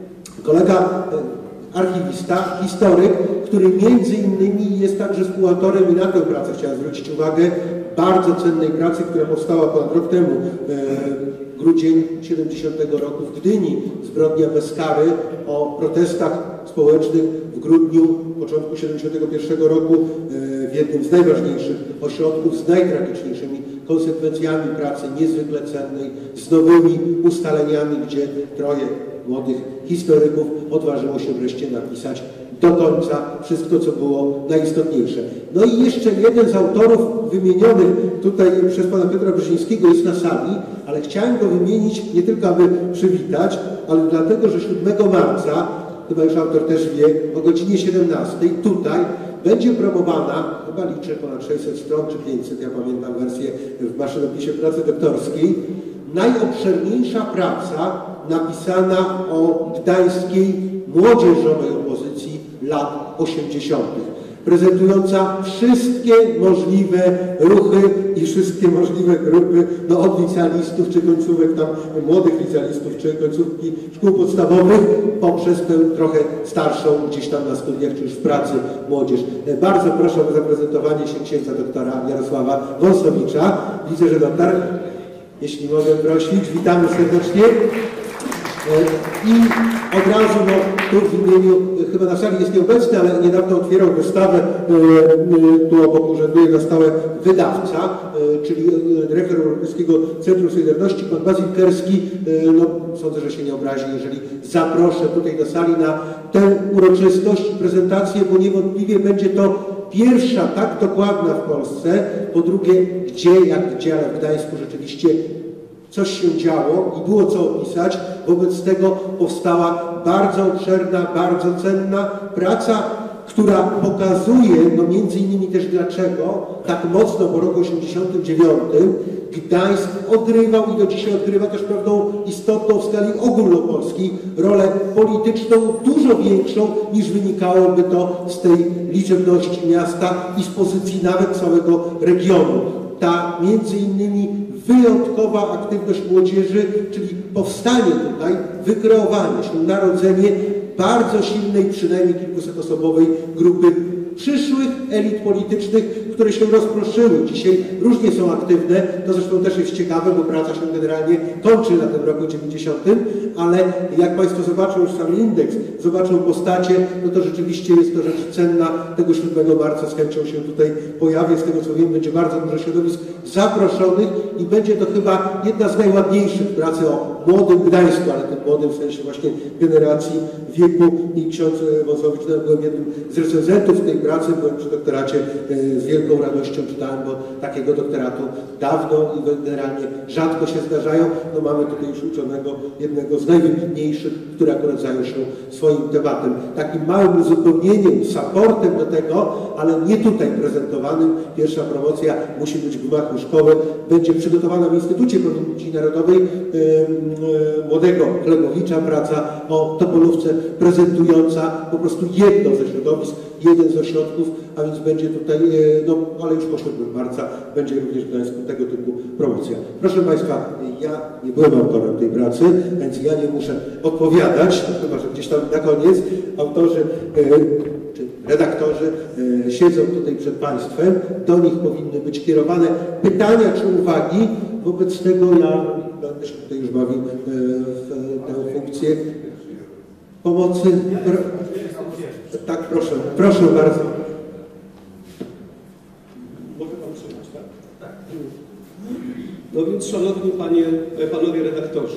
Kolega archiwista, historyk, który między innymi jest także współautorem, i na tę pracę chciałem zwrócić uwagę, bardzo cennej pracy, która powstała ponad rok temu, grudzień 70 roku w Gdyni, zbrodnia bez kary, o protestach społecznych w grudniu, początku 71 roku w jednym z najważniejszych ośrodków z najtragiczniejszymi konsekwencjami pracy niezwykle cennej, z nowymi ustaleniami, gdzie troje młodych historyków odważyło się wreszcie napisać do końca wszystko, co było najistotniejsze. No i jeszcze jeden z autorów wymienionych tutaj przez pana Piotra Brzezińskiego jest na sali, ale chciałem go wymienić nie tylko, aby przywitać, ale dlatego, że 7 marca, chyba już autor też wie, o godzinie 17 tutaj będzie promowana, chyba liczę ponad 600 stron czy 500, ja pamiętam wersję w maszynopisie pracy doktorskiej, najobszerniejsza praca napisana o gdańskiej młodzieżowej opozycji lat 80., prezentująca wszystkie możliwe ruchy i wszystkie możliwe grupy, od licealistów czy końcówek tam młodych licealistów czy końcówki szkół podstawowych, poprzez tę trochę starszą gdzieś tam na studiach czy już w pracy młodzież. Bardzo proszę o zaprezentowanie się księdza doktora Jarosława Wąsowicza. Widzę, że dotarł. Jeśli mogę prosić, witamy serdecznie. I od razu, tu w imieniu, chyba na sali jest nieobecny, ale niedawno otwierał wystawę, tu obok urzęduje na stałe wydawca, czyli dyrektor Europejskiego Centrum Solidarności, pan Bazyl Kerski. Sądzę, że się nie obrazi, jeżeli zaproszę tutaj do sali na tę uroczystość, prezentację, bo niewątpliwie będzie to pierwsza tak dokładna w Polsce, po drugie, gdzie, ale w Gdańsku rzeczywiście coś się działo i było co opisać. Wobec tego powstała bardzo obszerna, bardzo cenna praca która pokazuje, no między innymi też dlaczego tak mocno po roku 1989 Gdańsk odgrywał i do dzisiaj odgrywa też pewną istotną w skali ogólnopolskiej rolę polityczną dużo większą niż wynikałoby to z tej liczebności miasta i z pozycji nawet całego regionu. Ta między innymi wyjątkowa aktywność młodzieży, czyli powstanie tutaj, wykreowanie się, narodzenie bardzo silnej, przynajmniej kilkusetosobowej grupy przyszłych elit politycznych, które się rozproszyły. Dzisiaj różnie są aktywne, to zresztą też jest ciekawe, bo praca się generalnie kończy na tym roku 90, ale jak Państwo zobaczą już sam indeks, zobaczą postacie, no to rzeczywiście jest to rzecz cenna. Tego 7 marca z chęcią się tutaj pojawię. Z tego co wiem, będzie bardzo dużo środowisk zaproszonych i będzie to chyba jedna z najładniejszych pracy o młodym Gdańsku, ale tym młodym w sensie właśnie generacji wieku i ksiądz Wąsowicz, byłem jednym z recenzentów tej pracy, byłem przy doktoracie, z wielką radością czytałem, bo takiego doktoratu dawno i generalnie rzadko się zdarzają. No mamy tutaj już uczonego, jednego z najwybitniejszych, który akurat zajął się swoim tematem. Takim małym uzupełnieniem, supportem do tego, ale nie tutaj prezentowanym. Pierwsza promocja musi być w gmachu szkoły. Będzie przygotowana w Instytucie Pamięci Narodowej młodego Chlebowicza praca o Topolówce prezentująca po prostu jedno ze środowisk, jeden z ośrodków, a więc będzie tutaj, no ale już po 7 marca będzie również w Gdańsku tego typu promocja. Proszę Państwa, ja nie byłem autorem tej pracy, więc ja nie muszę odpowiadać, chyba że gdzieś tam na koniec autorzy czy redaktorzy siedzą tutaj przed Państwem, do nich powinny być kierowane pytania czy uwagi. Wobec tego ja będę się tutaj już bawił w tę funkcję pomocy. Tak, proszę bardzo. Mogę Pan trzymać, tak? Tak. No więc szanowni panowie redaktorzy,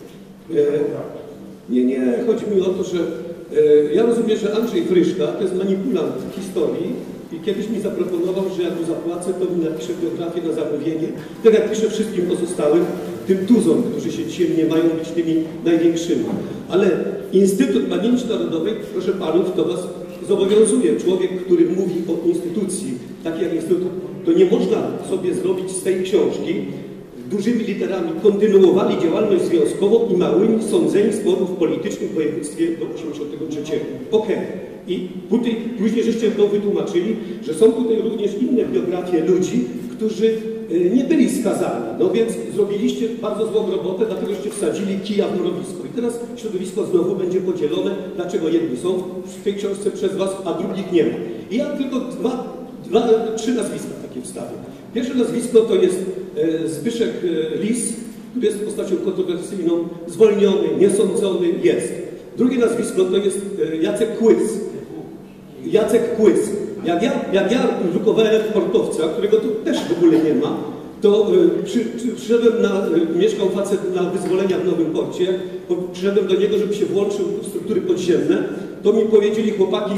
nie, chodzi mi o to, że ja rozumiem, że Andrzej Fryszka to jest manipulant historii i kiedyś mi zaproponował, że jak mu zapłacę, to mi napiszę biografię na zamówienie, tak jak piszę wszystkim pozostałym, tym tuzom, którzy się dzisiaj nie mają być tymi największymi. Ale Instytut Pamięci Narodowej, proszę panów, to was zobowiązuje. Człowiek, który mówi o instytucji, takiej jak Instytut, to nie można sobie zrobić z tej książki dużymi literami kontynuowali działalność związkową i małymi sądzeni sporów politycznych w województwie do 1983. Okej. I później żeście to wytłumaczyli, że są tutaj również inne biografie ludzi, którzy nie byli skazani. No więc zrobiliście bardzo złą robotę, dlatego żeście wsadzili kija w mrowisko. I teraz środowisko znowu będzie podzielone, dlaczego jedni są w tej książce przez was, a drugich nie ma. I ja tylko trzy nazwiska takie wstawię. Pierwsze nazwisko to jest Zbyszek Lis, który jest postacią kontrowersyjną, zwolniony, niesądzony, jest. Drugie nazwisko to jest Jacek Kłys. Jacek Kłys. Jak ja drukowałem Portowca, którego tu też w ogóle nie ma, to przyszedłem mieszkał facet na wyzwolenia w Nowym Porcie, przyszedłem do niego, żeby się włączył w struktury podziemne, to mi powiedzieli chłopaki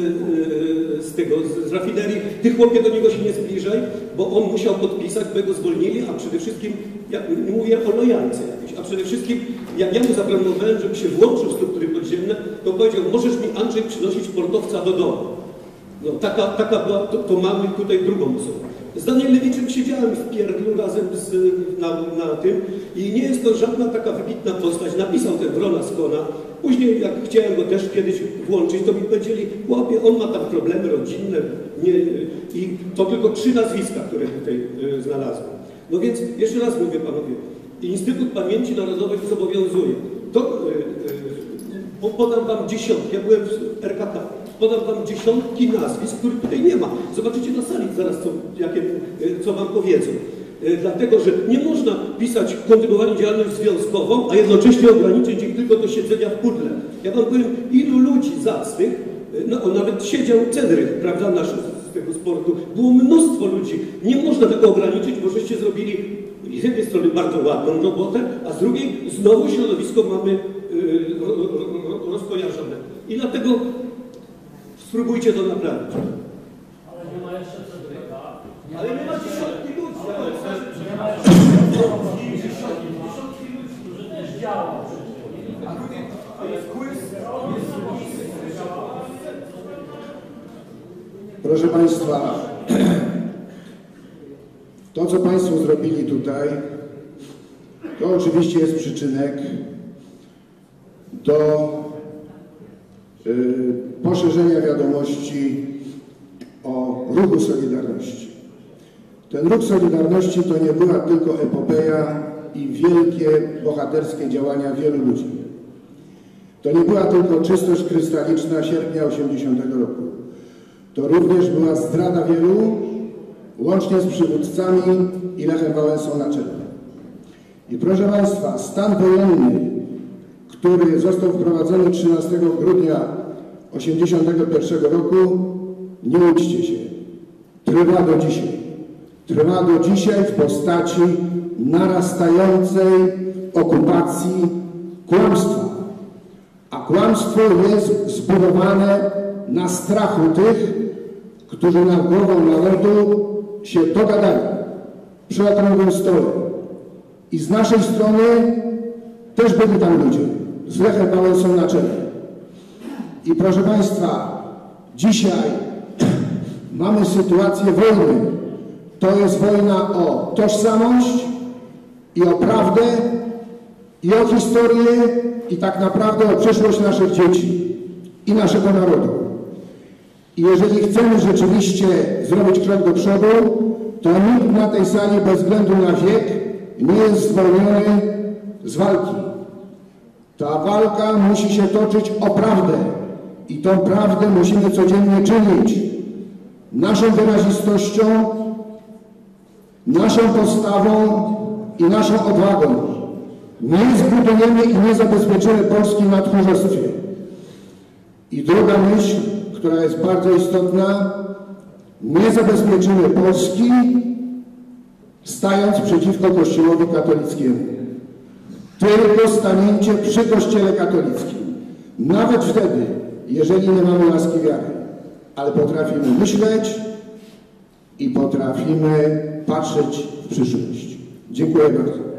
z rafinerii, ty chłopie do niego się nie zbliżaj, bo on musiał podpisać, bo go zwolnili, a przede wszystkim, ja mówię o lojalce jakiejś, a przede wszystkim, jak ja mu zaplanowałem, żeby się włączył w struktury podziemne, to powiedział, możesz mi Andrzej przynosić Portowca do domu. No, taka była, to mamy tutaj drugą osobę. Z Danielowiczem siedziałem w pierdlu razem na tym i nie jest to żadna taka wybitna postać. Napisał ten Wrona z Kona. Później, jak chciałem go też kiedyś włączyć, to mi powiedzieli, chłopie, on ma tam problemy rodzinne. I to tylko 3 nazwiska, które tutaj znalazłem. No więc jeszcze raz mówię, panowie, Instytut Pamięci Narodowej zobowiązuje. Podam wam dziesiątki, ja byłem w RKK, podam wam dziesiątki nazwisk, których tutaj nie ma. Zobaczycie na sali zaraz, co wam powiedzą. Dlatego, że nie można pisać kontynuowanie działalność związkową, a jednocześnie ograniczyć ich tylko do siedzenia w pudle. Ja wam powiem, ilu ludzi zacnych, no nawet siedział Cedrych, prawda, nasz z tego sportu, było mnóstwo ludzi. Nie można tego ograniczyć, bo żeście zrobili z jednej strony bardzo ładną robotę, a z drugiej znowu środowisko mamy rozkojarzone. I dlatego spróbujcie to naprawić. Ale nie ma jeszcze Cedryka. Ale nie ma dziesiątki ludzi. Nie ma jeszcze dziesiątki ludzi, którzy też działają. A drugi to jest Kłys, Proszę Państwa, to co Państwo zrobili tutaj, to oczywiście jest przyczynek do poszerzenia wiadomości o ruchu Solidarności. Ten ruch Solidarności to nie była tylko epopeja i wielkie bohaterskie działania wielu ludzi. To nie była tylko czystość krystaliczna sierpnia 80 roku. To również była zdrada wielu, łącznie z przywódcami i Lechem Wałęsą na czele. I proszę Państwa, stan wojenny, który został wprowadzony 13 grudnia 1981 roku, nie łudźcie się, trwa do dzisiaj. Trwa do dzisiaj w postaci narastającej okupacji kłamstwa. A kłamstwo jest zbudowane na strachu tych, którzy nad głową narodu się dogadali przy okrągłym stole. I z naszej strony też byli tam ludzie, z Lechem Wałęsą na czele. I proszę Państwa, dzisiaj mamy sytuację wojny. To jest wojna o tożsamość i o prawdę, i o historię, i tak naprawdę o przyszłość naszych dzieci i naszego narodu. I jeżeli chcemy rzeczywiście zrobić krok do przodu, to nikt na tej sali bez względu na wiek nie jest zwolniony z walki. Ta walka musi się toczyć o prawdę i tą prawdę musimy codziennie czynić naszą wyrazistością, naszą postawą i naszą odwagą. Nie zbudujemy i nie zabezpieczymy Polski na tchórzostwie. I druga myśl, która jest bardzo istotna, nie zabezpieczymy Polski, stając przeciwko Kościołowi katolickiemu. Tylko stanięcie przy Kościele katolickim. Nawet wtedy, jeżeli nie mamy łaski wiary, ale potrafimy myśleć i potrafimy patrzeć w przyszłość. Dziękuję bardzo.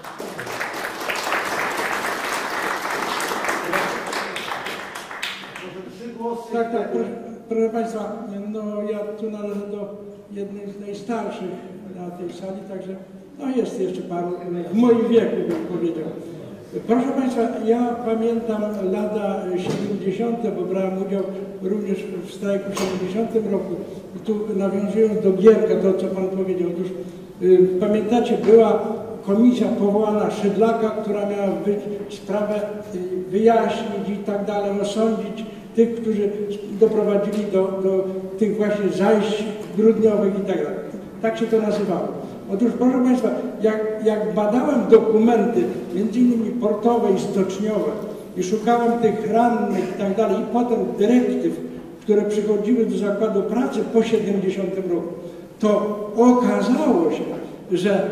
Tak, proszę Państwa, no ja tu należę do jednej z najstarszych na tej sali, także no jest jeszcze paru w moim wieku, bym powiedział. Proszę Państwa, ja pamiętam lata 70., bo brałem udział również w strajku w 70 roku. I tu nawiązując do Gierka, to co Pan powiedział, otóż pamiętacie, była komisja powołana Szydlaka, która miała sprawę wyjaśnić i tak dalej, osądzić tych, którzy doprowadzili do tych właśnie zajść grudniowych i tak dalej. Tak się to nazywało. Otóż proszę Państwa, jak badałem dokumenty, między innymi portowe i stoczniowe i szukałem tych rannych i tak dalej i potem dyrektyw, które przychodziły do zakładu pracy po 70 roku, to okazało się, że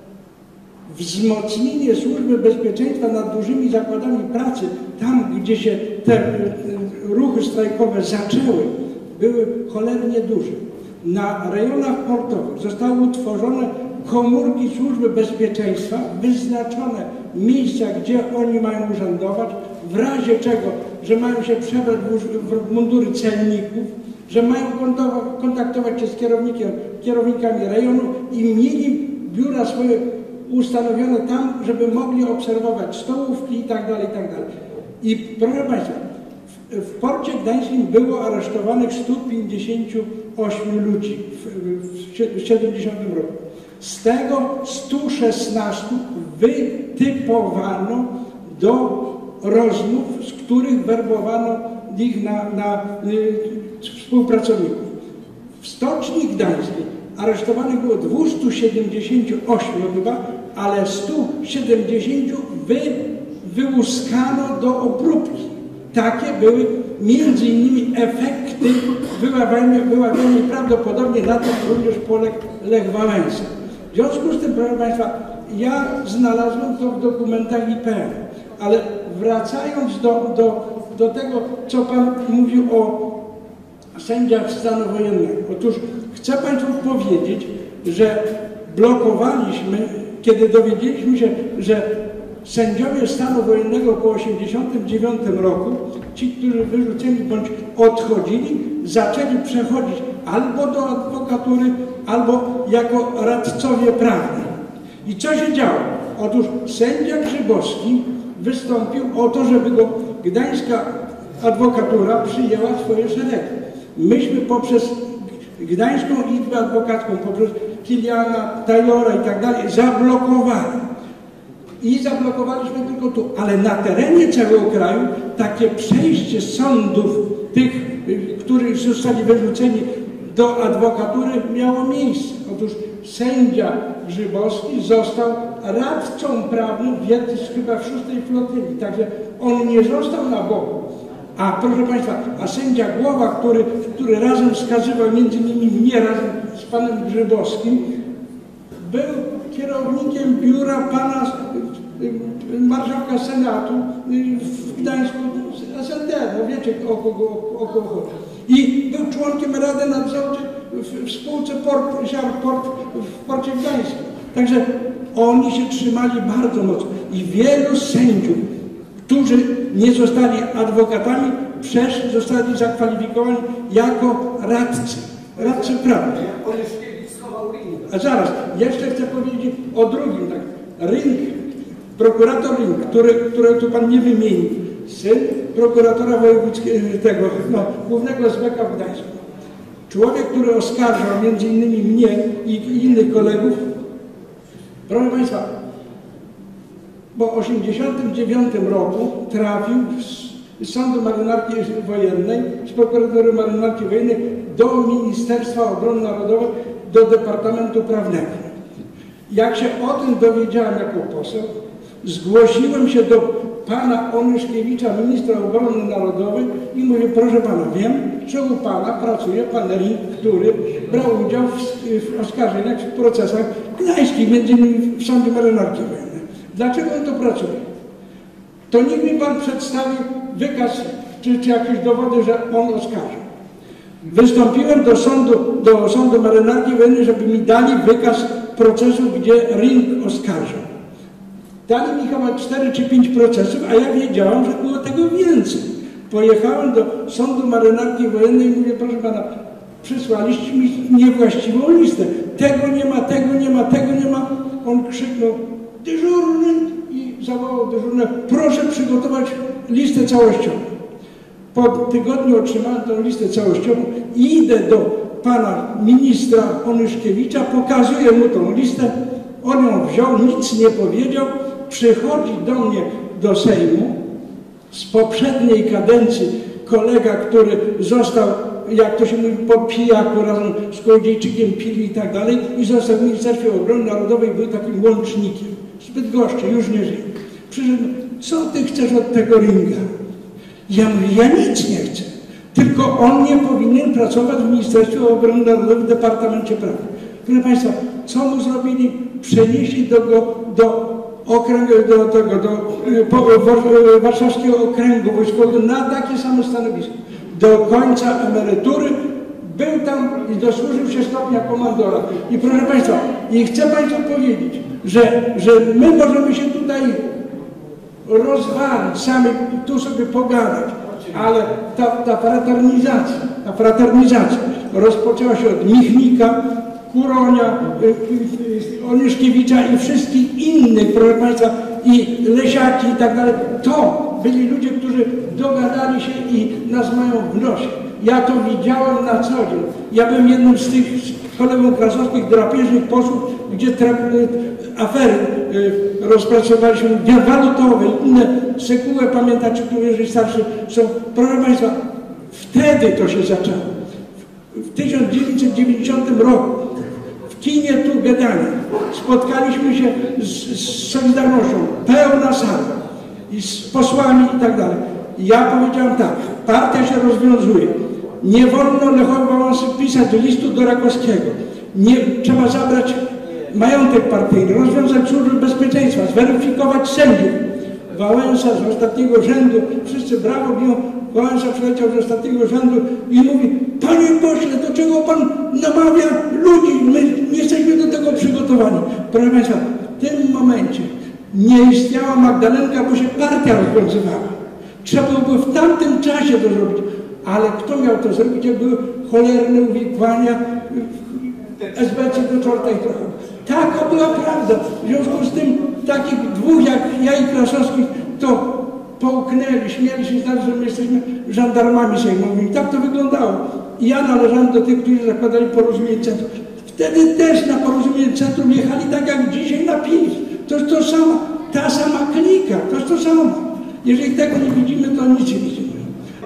wzmocnienie służby bezpieczeństwa nad dużymi zakładami pracy, tam gdzie się te ruchy strajkowe zaczęły, były cholernie duże. Na rejonach portowych zostały utworzone komórki służby bezpieczeństwa, wyznaczone miejsca, gdzie oni mają urzędować, w razie czego, że mają się przebrać w mundury celników, że mają kontaktować się z kierownikami rejonu i mieli biura swoje ustanowione tam, żeby mogli obserwować stołówki i tak dalej, i tak dalej. I proszę Państwa, w porcie gdańskim było aresztowanych 158 ludzi w 70 roku. Z tego 116 wytypowano do rozmów, z których werbowano ich na współpracowników. W Stoczni Gdańskiej aresztowanych było 278 chyba, ale 170 wyłuskano do obróbki. Takie były między innymi efekty wyławiania i prawdopodobnie na tym również poległ Lech Wałęsa. W związku z tym, proszę Państwa, ja znalazłem to w dokumentach IPN, ale wracając do tego, co Pan mówił o sędziach stanu wojennego. Otóż chcę Państwu powiedzieć, że blokowaliśmy, kiedy dowiedzieliśmy się, że sędziowie stanu wojennego po 1989 roku, ci, którzy wyrzuceni bądź odchodzili, zaczęli przechodzić albo do adwokatury, albo jako radcowie prawni. I co się działo? Otóż sędzia Grzybowski wystąpił o to, żeby go gdańska adwokatura przyjęła w swoje szeregi. Myśmy poprzez Gdańską Izbę Adwokacką, poprzez Kiliana, Taylora i tak dalej zablokowali. I zablokowaliśmy tylko tu, ale na terenie całego kraju takie przejście sądów, tych, którzy zostali wyrzuceni do adwokatury, miało miejsce. Otóż sędzia Grzybowski został radcą prawnym chyba w 6. flotyli, także on nie został na boku. A proszę Państwa, a sędzia Głowa, który razem skazywał między innymi mnie razem z panem Grzybowskim, był kierownikiem biura pana marszałka Senatu w Gdańsku, SLD, no wiecie o kogo chodzi. I był członkiem Rady Nadzorczej w spółce Port w Porcie Gdańskim. Także oni się trzymali bardzo mocno. I wielu sędziów, którzy nie zostali adwokatami, zostali zakwalifikowani jako radcy prawni. A zaraz, jeszcze chcę powiedzieć o drugim. Tak. Ring, prokurator Ring, którego tu pan nie wymienił, syn prokuratora wojewódzkiego, głównego SBK w Gdańsku. Człowiek, który oskarżał między innymi mnie i innych kolegów, proszę Państwa, po 1989 roku trafił z Sądu Marynarki Wojennej, z Prokuratury Marynarki Wojennej do Ministerstwa Obrony Narodowej, do Departamentu Prawnego. Jak się o tym dowiedziałem jako poseł, zgłosiłem się do pana Onyszkiewicza, ministra obrony narodowej i mówię, proszę pana, wiem, że u pana pracuje pan Ring, który brał udział w oskarżeniach, w procesach gdańskich, między innymi w Sądzie Marynarki Wojennej. Dlaczego on to pracuje? To niech mi pan przedstawi wykaz, czy jakieś dowody, że on oskarża. Wystąpiłem do Sądu Marynarki Wojennej, żeby mi dali wykaz procesu, gdzie Ring oskarżał. Dali mi chyba 4 czy 5 procesów, a ja wiedziałam, że było tego więcej. Pojechałem do Sądu Marynarki Wojennej i mówię, proszę pana, przysłaliście mi niewłaściwą listę. Tego nie ma, tego nie ma, tego nie ma. On krzyknął, dyżurny, i zawołał dyżurne, proszę przygotować listę całościową. Po tygodniu otrzymałem tę listę całościową i idę do pana ministra Onyszkiewicza, pokazuję mu tą listę, on ją wziął, nic nie powiedział, przychodzi do mnie do Sejmu z poprzedniej kadencji kolega, który został, jak to się mówi, po pijaku razem z Kołodziejczykiem pili i tak dalej i został w Ministerstwie Obrony Narodowej, był takim łącznikiem. Z Bydgoszczy, już nie żyje. Przyszedł, co ty chcesz od tego Ringa? Ja mówię, ja nic nie chcę, tylko on nie powinien pracować w Ministerstwie Obrony Narodowej w Departamencie Prawa. Proszę Państwa, co mu zrobili? Przenieśli do Warszawskiego Okręgu Wojskowego na takie samo stanowisko. Do końca emerytury był tam i dosłużył się stopnia komandora. I proszę Państwa, i chcę Państwu powiedzieć, że my możemy się tutaj rozwalić, sami tu sobie pogadać, ale ta fraternizacja rozpoczęła się od Michnika, Kuronia, Onyszkiewicza i wszystkich innych, proszę Państwa, i Lesiaki i tak dalej. To byli ludzie, którzy dogadali się i nas mają w nosie. Ja to widziałem na co dzień. Ja byłem jednym z tych kolegów krasowskich drapieżnych posłów, gdzie afery rozpracowaliśmy, walutowe, inne sekułę, pamiętacie, którzy starszy są. Proszę Państwa, wtedy to się zaczęło. W 1990 roku w kinie tu Gdańsk spotkaliśmy się z Solidarnością, pełna sala i z posłami i tak dalej. Ja powiedziałem tak, partia się rozwiązuje, nie wolno Lechowi Wałęsy pisać listu do Rakowskiego, nie, trzeba zabrać majątek partyjny, rozwiązać służby bezpieczeństwa, zweryfikować sędziów. Wałęsa z ostatniego rzędu, wszyscy brawo biją, Wałęsa przyleciał z ostatniego rzędu i mówi, panie pośle, do czego pan namawia ludzi, my nie jesteśmy do tego przygotowani. Proszę Państwa, w tym momencie Nie istniała Magdalenka, bo się partia rozwiązywała. Trzeba było w tamtym czasie to zrobić. Ale kto miał to zrobić, jak były cholerne uwikłania SBC do czwartej trochę. Taka była prawda. W związku z tym takich dwóch jak ja i Krasowski to połknęli, śmieli się z nas, że my jesteśmy żandarmami sejmowymi. Tak to wyglądało. I ja należałem do tych, którzy zakładali Porozumienie Centrum. Wtedy też na Porozumienie Centrum jechali tak jak dzisiaj na PiS. To jest to samo, ta sama klika, to jest to samo. Jeżeli tego nie widzimy, to nic nie widzimy.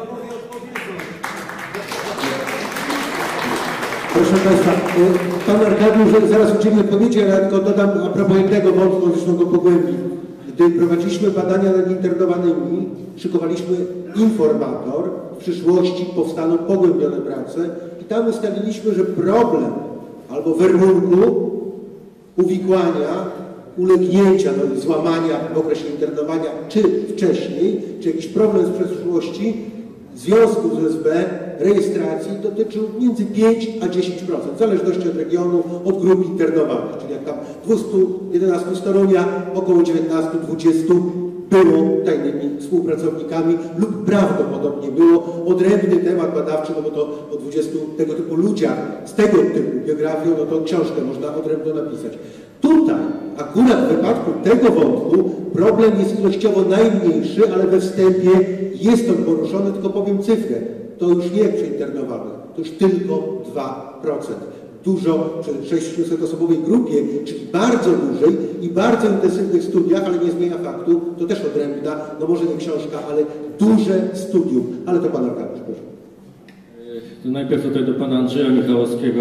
Proszę Państwa, Pan Arkadiusz zaraz udzieli odpowiedzi, ale ja tylko dodam a propos jednego wątku, zresztą go pogłębi. Gdy prowadziliśmy badania nad internowanymi, szykowaliśmy informator, w przyszłości powstaną pogłębione prace i tam ustaliliśmy, że problem albo werunku, uwikłania, ulegnięcia, złamania w okresie internowania, czy wcześniej, czy jakiś problem z przeszłości, związków z SB, rejestracji dotyczył między 5 a 10%, w zależności od regionu, od grup internowanych. Czyli jak tam 211 z Torunia, około 19-20 było tajnymi współpracownikami lub prawdopodobnie było odrębny temat badawczy, no bo to o 20 tego typu ludziach z tego typu biografią, no to książkę można odrębno napisać. Tutaj, akurat w wypadku tego wątku, problem jest ilościowo najmniejszy, ale we wstępie jest on poruszony, tylko powiem cyfrę. To już nie przy internowanych, to już tylko 2%. Dużo przy 600-osobowej grupie, czyli bardzo dużej i bardzo intensywnych studiach, ale nie zmienia faktu, to też odrębna, no może nie książka, ale duże studium. Ale to Pan Arkadiusz, proszę. To najpierw tutaj do Pana Andrzeja Michałowskiego.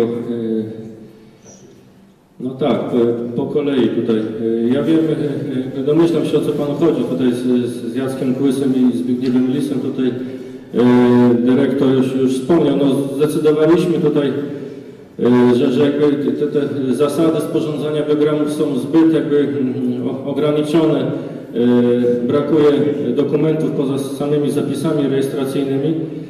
No tak, po kolei tutaj. Ja wiem, domyślam się, o co Panu chodzi tutaj z Jackiem Kłysem i Zbigniewem Lisem. Tutaj dyrektor już wspomniał, no zdecydowaliśmy tutaj, że jakby te zasady sporządzania biogramów są zbyt jakby ograniczone. Brakuje dokumentów poza samymi zapisami rejestracyjnymi,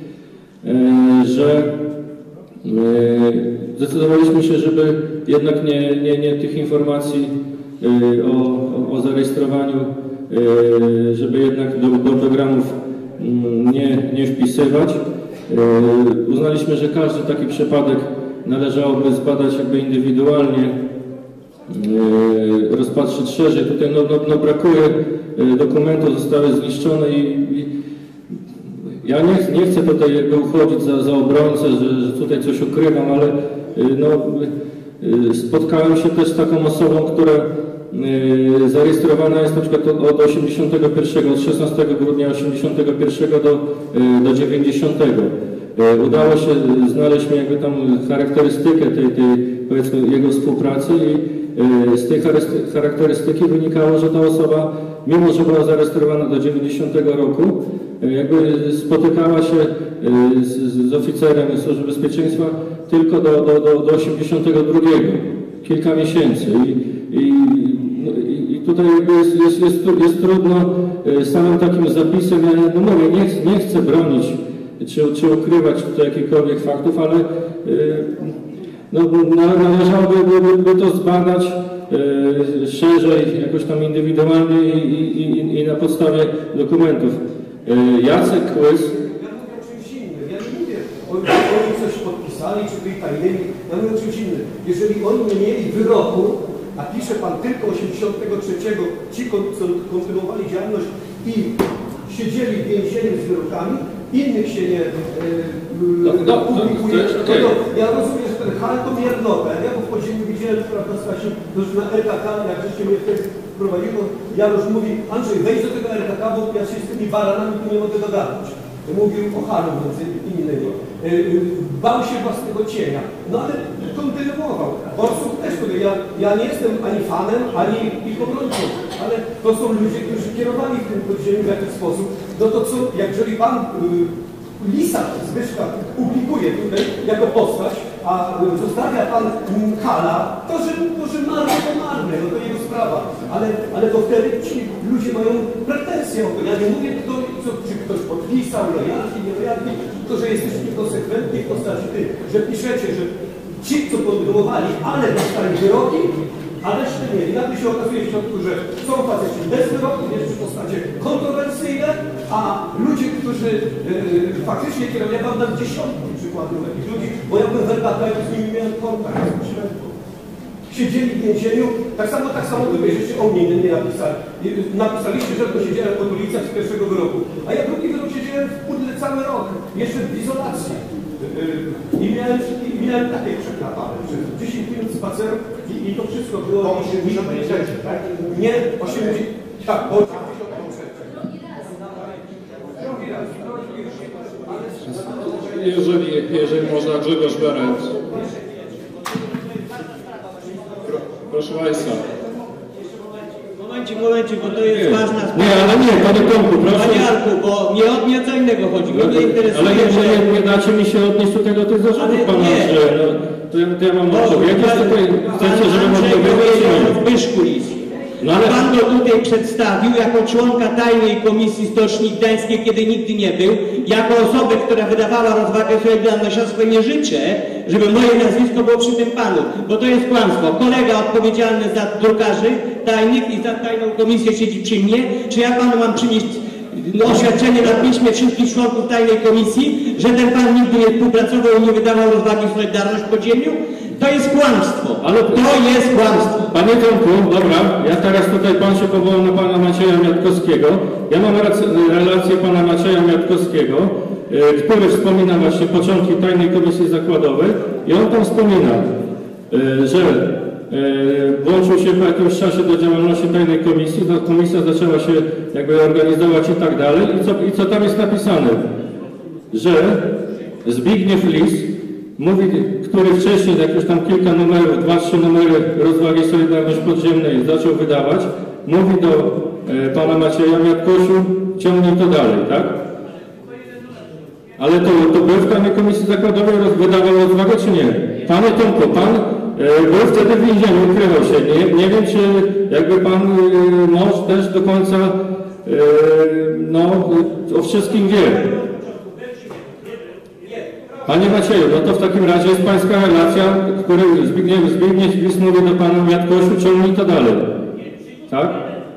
że zdecydowaliśmy się, żeby jednak nie tych informacji o zarejestrowaniu, żeby jednak do programów nie wpisywać. Uznaliśmy, że każdy taki przypadek należałoby zbadać jakby indywidualnie, rozpatrzyć szerzej. Tutaj no brakuje dokumentów, zostały zniszczone i ja nie chcę tutaj jakby uchodzić za obrońcę, że tutaj coś ukrywam, ale no, spotkałem się też z taką osobą, która zarejestrowana jest na przykład od 81, od 16 grudnia 81 do 90. Udało się znaleźć mi jakby tam charakterystykę tej powiedzmy jego współpracy i z tej charakterystyki wynikało, że ta osoba, mimo że była zarejestrowana do 90 roku, jakby spotykała się z oficerem Służby Bezpieczeństwa tylko do 82, kilka miesięcy i tutaj jest trudno samym takim zapisem, no mówię, nie chcę bronić czy ukrywać tutaj jakichkolwiek faktów, ale no, należałoby to zbadać szerzej, jakoś tam indywidualnie i na podstawie dokumentów. Jacek Kłys. Ja mówię o czymś innym. Ja nie mówię, oni coś podpisali, czy byli tajnymi. Ja mówię o czymś innym. Jeżeli oni nie mieli wyroku, a pisze Pan tylko 83, ci kontynuowali działalność i siedzieli w więzieniu z wyrokami, innych się nie publikuje. Ja rozumiem, że ten hal to miernotę. Ja bo wchodzimy, widziałem, prawda, Stasiu, już na RKK, jak żeście mnie wtedy wprowadzili, to Janusz mówi, Andrzej, wejdź do tego RKK, bo ja się z tymi baranami tu nie mogę dogadać. Mówił o halu między innymi. Bał się własnego cienia. No ale kontynuował. Borsuk też powiedział, ja nie jestem ani fanem, ani ich obrońcą, ale to są ludzie, którzy kierowali w tym podziemiu w jakiś sposób. No to co, jeżeli Pan Lisa Zbyszka publikuje tutaj jako postać, a zostawia Pan Hala, to że marne to marne, no to jego sprawa. Ale to wtedy ci ludzie mają pretensje o to. Ja nie mówię, czy ktoś podpisał, lojalki, nielojalki, to, że jesteście niekonsekwentni w postaci że piszecie, że ci, co kontynuowali, ale dostali wyroki, aleście nie. I nagle się okazuje w środku, że są faceci bez wyroku, jeszcze w postacie kontrowersyjne, a ludzie, którzy faktycznie kierują, ja wam dam dziesiątki przykładów takich ludzi, bo ja byłem werbatem, z nimi miałem kontakt bezpośrednio. Siedzieli w więzieniu, tak samo wy żeście o mnie nie napisali. Napisaliście, że to siedziałem pod ulicach z pierwszego wyroku. A ja drugi wyrok siedziałem w pudle cały rok, jeszcze w izolacji. I miałem takie przeklapane, przez 10 minut spaceru i to wszystko było... Po 86, tak? Nie, 80... Tak, bo... Jeżeli można, Grzegorz Berent. Proszę Państwa. Momencik, bo to jest ważna sprawa. Nie, ale nie, Panie Tomku, proszę. Panie Jarku, bo nie o co innego chodzi. Mnie interesuje, ale nie dacie mi się odnieść tutaj do tych zarzutów Pana, że to ja mam odpowiedzieć, tutaj chcecie, żebym odpowiedział. No ale Pan go tutaj przedstawił jako członka tajnej komisji Stoczni Gdańskiej, kiedy nigdy nie był, jako osobę, która wydawała rozwagę Solidarnościowstwa. Nie życzę, żeby moje nazwisko było przy tym Panu, bo to jest kłamstwo. Kolega odpowiedzialny za drukarzy tajnych i za tajną komisję siedzi przy mnie. Czy ja Panu mam przynieść oświadczenie na piśmie wszystkich członków tajnej komisji, że ten Pan nigdy nie współpracował i nie wydawał rozwagi Solidarność w podziemiu? To jest kłamstwo, ale to jest kłamstwo. Panie Tomku, dobra, ja teraz tutaj Pan się powołał na Pana Macieja Miatkowskiego. Ja mam relację Pana Macieja Miatkowskiego, który wspomina właśnie początki tajnej komisji zakładowej i on tam wspomina, że włączył się po jakimś czasie do działalności tajnej komisji, ta komisja zaczęła się jakby organizować i tak dalej. I co tam jest napisane? Że Zbigniew Lis mówi, który wcześniej, jak już tam kilka numerów, 2-3 numery rozwagi Solidarność Podziemnej zaczął wydawać, mówi do Pana Macieja Miatkosiu, ciągnij to dalej, tak? Ale to był w tajnej komisji zakładowej, wydawał rozwagę, czy nie? Panie Tomku, Pan był wtedy w więzieniu, ukrywał się. Nie wiem, czy jakby Pan może też do końca o wszystkim wie. Panie Macieju, no to w takim razie jest Pańska relacja, który Zbigniew Lis mówi do Pana Miatkosiu, ciągnij to dalej. Tak?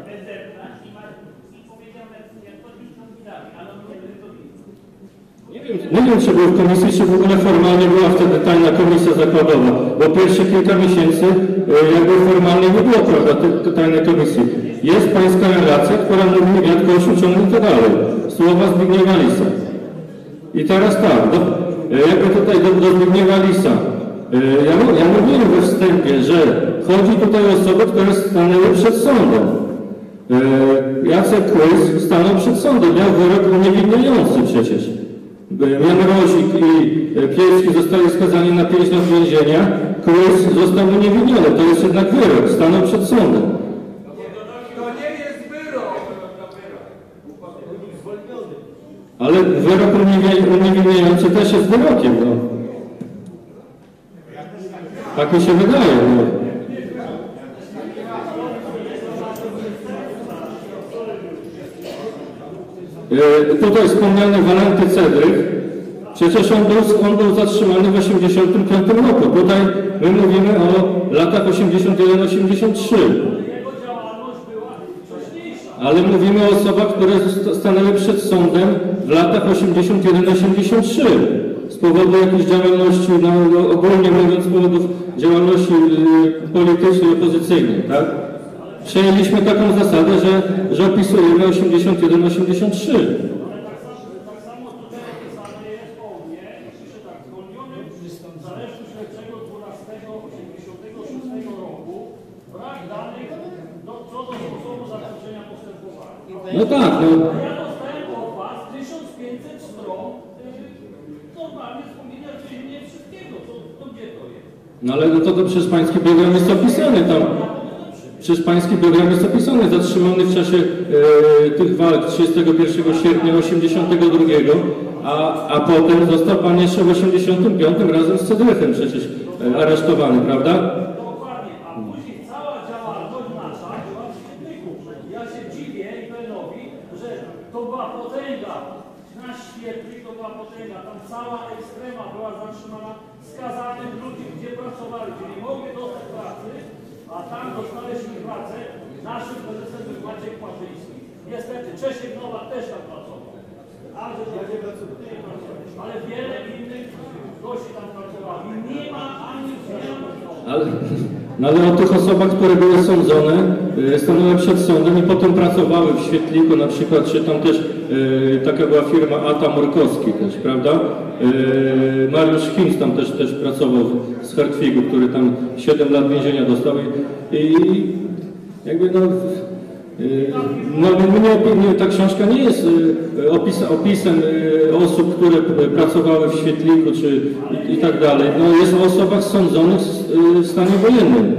Nie wiem, czy był w komisji, czy w ogóle formalnie była wtedy tajna komisja zakładowa, bo pierwsze kilka miesięcy jakby formalnie nie było, prawda, tajnej komisji. Jest Pańska relacja, która mówi Miatkosiu, ciągnij to dalej. Słowa Zbigniewa Lisa. I teraz tak, jakby tutaj do Zbigniewa Lisa. Ja mówiłem we wstępie, że chodzi tutaj o osoby, które stanęły przed sądem. Jacek Kłys stanął przed sądem, miał wyrok uniewinniający przecież. Jan Rozik i Pielski zostali skazani na 5 lat więzienia, Kłys został uniewinniony, to jest jednak wyrok, stanął przed sądem. To nie jest wyrok! Ale wyrok uniewinniający też jest wyrokiem, no. Tak mi się wydaje, no. Tutaj wspomniany Walenty Cedryk, przecież on był zatrzymany w 1985 roku. Tutaj my mówimy o latach 81-83. Ale mówimy o osobach, które stanęły przed sądem w latach 81-83 z powodu jakiejś działalności, ogólnie mówiąc, z powodów działalności politycznej, opozycyjnej, tak? Przyjęliśmy taką zasadę, że opisujemy 81-83. No tak, no. Ja dostałem od was 1500 stron normalnie wspomnienia nie wszystkiego, to gdzie to jest? No ale to przecież Pański program jest opisany tam. Przecież Pański program jest opisany, zatrzymany w czasie tych walk 31 sierpnia 82, a potem został Pan jeszcze w 85 razem z Cedrychem przecież aresztowany, prawda? Dokładnie, a później cała działalność nasza była w świetniku. Ja się dziwię IPN-owi, że to była potęga, nasz świetlik to była potęga, tam cała ekstrema była zatrzymana, skazanych ludzi, gdzie pracowali, gdzie nie mogli dostać pracy, a tam dostaliśmy pracę, naszym prezesem był Maciek Płażyński. Niestety Czesiek Nowak też tam pracował. Ale wiele innych gości tam pracowało. Nie ma ani zmian. Ale o tych osobach, które były sądzone, stanęły przed sądem i potem pracowały w Świetliku na przykład, czy tam też taka była firma Ata Morkowski też, prawda? Mariusz Hinz tam też pracował z Hartwigu, który tam 7 lat więzienia dostał i jakby ta książka nie jest opisem osób, które pracowały w Świetliku czy i tak dalej. No, jest o osobach sądzonych w stanie wojennym.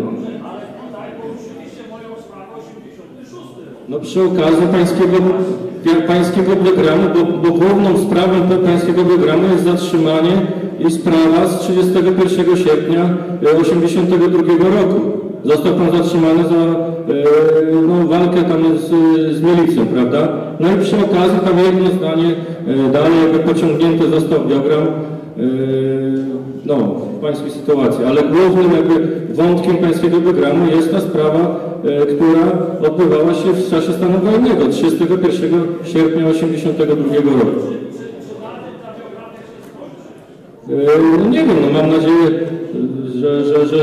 No przy okazji pańskiego programu, bo główną sprawą pańskiego programu jest zatrzymanie i sprawa z 31 sierpnia 1982 roku. Został pan zatrzymany za walkę tam z milicją, prawda? No i przy okazji tam jedno zdanie dalej jakby pociągnięty został biogram w pańskiej sytuacji, ale głównym jakby wątkiem pańskiego biogramu jest ta sprawa, która odbywała się w czasie stanu wojennego, 31 sierpnia 1982 roku. No nie wiem, no mam nadzieję, że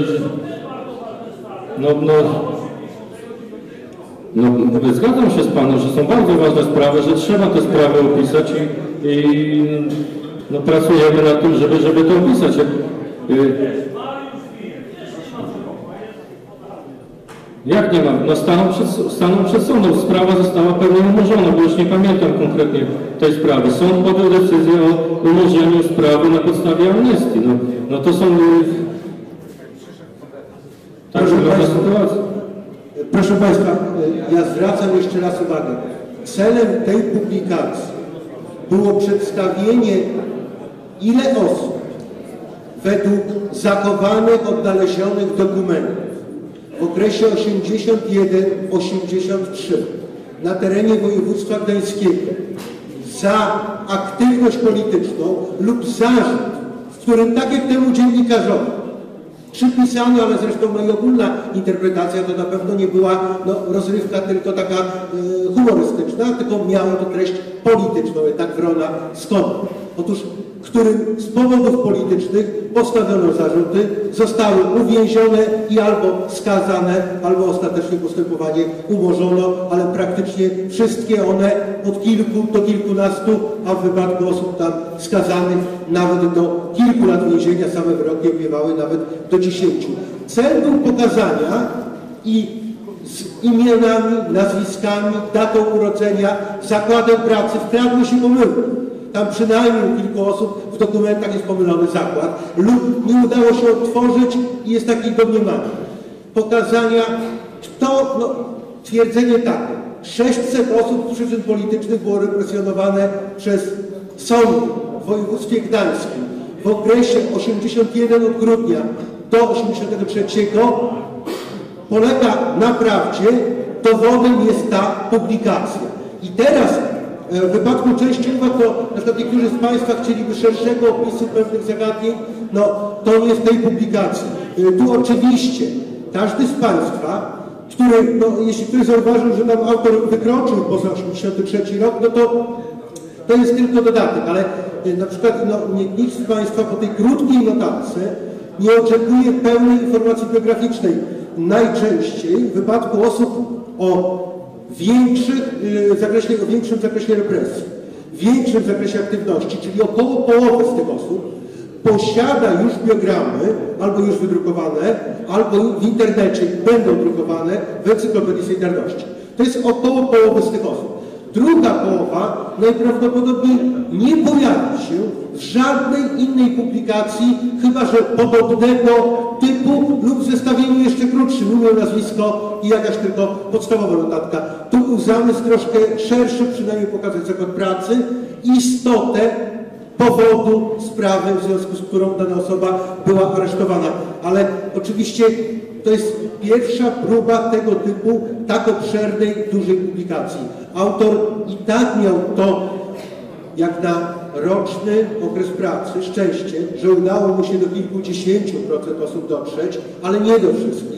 zgadzam się z panem, że są bardzo ważne sprawy, że trzeba te sprawy opisać i pracujemy nad tym, żeby to opisać. Jak nie ma? No staną przed sądem. Sprawa została pewnie umorzona, bo już nie pamiętam konkretnie tej sprawy. Sąd podjął decyzję o umorzeniu sprawy na podstawie amnestii. No to są... Tak wygląda sytuacja. Proszę Państwa, ja zwracam jeszcze raz uwagę. Celem tej publikacji było przedstawienie, ile osób według zachowanych, odnalezionych dokumentów w okresie 81-83 na terenie województwa gdańskiego za aktywność polityczną lub zarzut, w którym, tak jak temu dziennikarzowi przypisano, ale zresztą i ogólna interpretacja to na pewno nie była rozrywka tylko taka humorystyczna, tylko miała to treść polityczną, tak wrona skąd. Otóż, którym z powodów politycznych postawiono zarzuty, zostały uwięzione i albo skazane, albo ostatecznie postępowanie umorzono, ale praktycznie wszystkie one od kilku do kilkunastu, a w wypadku osób tam skazanych nawet do kilku lat więzienia, same wyroki obiewały nawet do 10. Cel był pokazania i z imionami, nazwiskami, datą urodzenia, zakładem pracy wkradły się pomyłki. Tam przynajmniej u kilku osób w dokumentach jest pomylony zakład lub nie udało się odtworzyć i jest takie domniemanie. Pokazania, twierdzenie takie. 600 osób z przyczyn politycznych było represjonowane przez sądy w województwie gdańskim w okresie 81 od grudnia do 83 polega na prawdzie, dowodem jest ta publikacja. I teraz w wypadku części uwag, to na przykład niektórzy z Państwa chcieliby szerszego opisu pewnych zagadnień, to nie jest tej publikacji. Tu oczywiście każdy z Państwa, jeśli ktoś zauważył, że nam autor wykroczył poza 83 rok, to jest tylko dodatek, ale na przykład nikt z Państwa po tej krótkiej notatce nie oczekuje pełnej informacji biograficznej. Najczęściej w wypadku osób o większym zakresie represji, większym zakresie aktywności, czyli około połowy z tych osób posiada już biogramy, albo już wydrukowane, albo w internecie będą drukowane w Encyklopedii Solidarności. To jest około połowy z tych osób. Druga połowa najprawdopodobniej nie pojawi się w żadnej innej publikacji, chyba że podobnego typu lub w zestawieniu jeszcze krótszym, imię, nazwisko i jakaś tylko podstawowa notatka. Tu był zamysł troszkę szerszy, przynajmniej pokazać zakład pracy, istotę powodu sprawy, w związku z którą dana osoba była aresztowana. Ale oczywiście to jest pierwsza próba tego typu, tak obszernej, dużej publikacji. Autor i tak miał to, jak na roczny okres pracy, szczęście, że udało mu się do kilkudziesięciu procent osób dotrzeć, ale nie do wszystkich.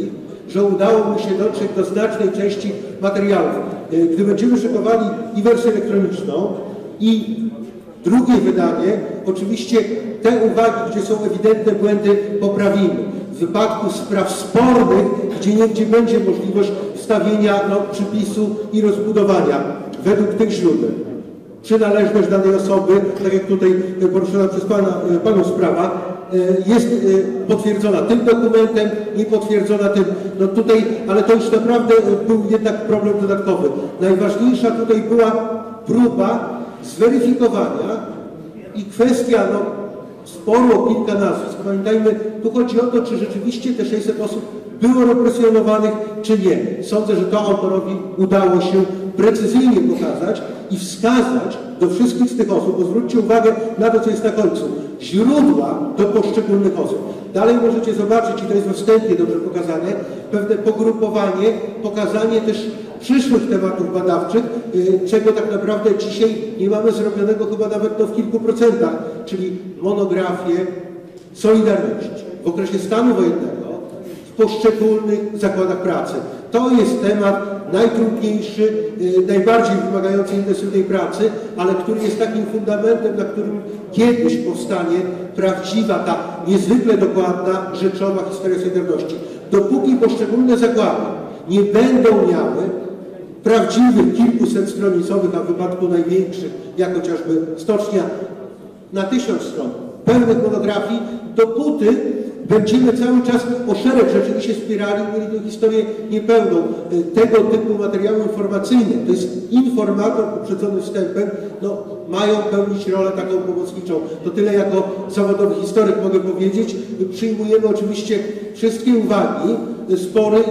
że udało mu się dotrzeć do znacznej części materiałów. Gdy będziemy szykowali i wersję elektroniczną, i drugie wydanie, oczywiście te uwagi, gdzie są ewidentne błędy, poprawimy. W wypadku spraw spornych, gdzie będzie możliwość wstawienia przypisu i rozbudowania według tych źródeł. Przynależność danej osoby, tak jak tutaj poruszona przez Panów sprawa, jest potwierdzona tym dokumentem, nie potwierdzona tym, no tutaj, ale to już naprawdę był jednak problem dodatkowy. Najważniejsza tutaj była próba zweryfikowania i kwestia sporu o kilka nazwisk. Pamiętajmy, tu chodzi o to, czy rzeczywiście te 600 osób było represjonowanych, czy nie. Sądzę, że to autorowi udało się precyzyjnie pokazać i wskazać do wszystkich z tych osób, bo zwróćcie uwagę na to, co jest na końcu, źródła do poszczególnych osób. Dalej możecie zobaczyć, i to jest we wstępie dobrze pokazane, pewne pogrupowanie, pokazanie też przyszłych tematów badawczych, czego tak naprawdę dzisiaj nie mamy zrobionego chyba nawet w kilku procentach, czyli monografię Solidarności w okresie stanu wojennego w poszczególnych zakładach pracy. To jest temat najtrudniejszy, najbardziej wymagający intensywnej pracy, ale który jest takim fundamentem, na którym kiedyś powstanie prawdziwa, ta niezwykle dokładna, rzeczowa historia Solidarności. Dopóki poszczególne zakłady nie będą miały prawdziwych, kilkusetstronicowych, a w wypadku największych, jak chociażby Stocznia, na 1000 stron, pełnych monografii, dopóty będziemy cały czas o szereg rzeczy się spierali, mieli tę historię niepełną. Tego typu materiały informacyjne, to jest informator poprzedzony wstępem, mają pełnić rolę taką pomocniczą. To tyle jako zawodowy historyk mogę powiedzieć. Przyjmujemy oczywiście wszystkie uwagi, spory,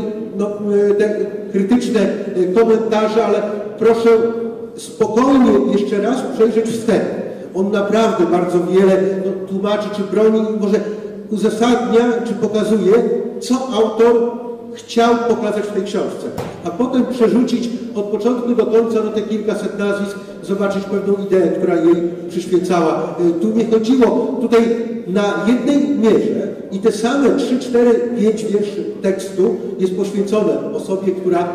te krytyczne komentarze, ale proszę spokojnie jeszcze raz przejrzeć wstęp. On naprawdę bardzo wiele tłumaczy, czy broni, może uzasadnia, czy pokazuje, co autor chciał pokazać w tej książce, a potem przerzucić od początku do końca te kilkaset nazwisk, zobaczyć pewną ideę, która jej przyświecała. Tu nie chodziło, tutaj na jednej mierze i te same 3, 4, 5 wierszy tekstu jest poświęcone osobie, która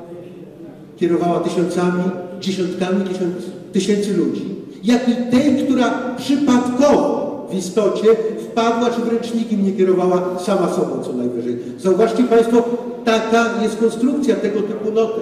kierowała tysiącami, dziesiątkami tysięcy ludzi, jak i tej, która przypadkowo w istocie wpadła, czy wręcz nikim nie kierowała, sama sobą co najwyżej. Zauważcie Państwo, taka jest konstrukcja tego typu notek.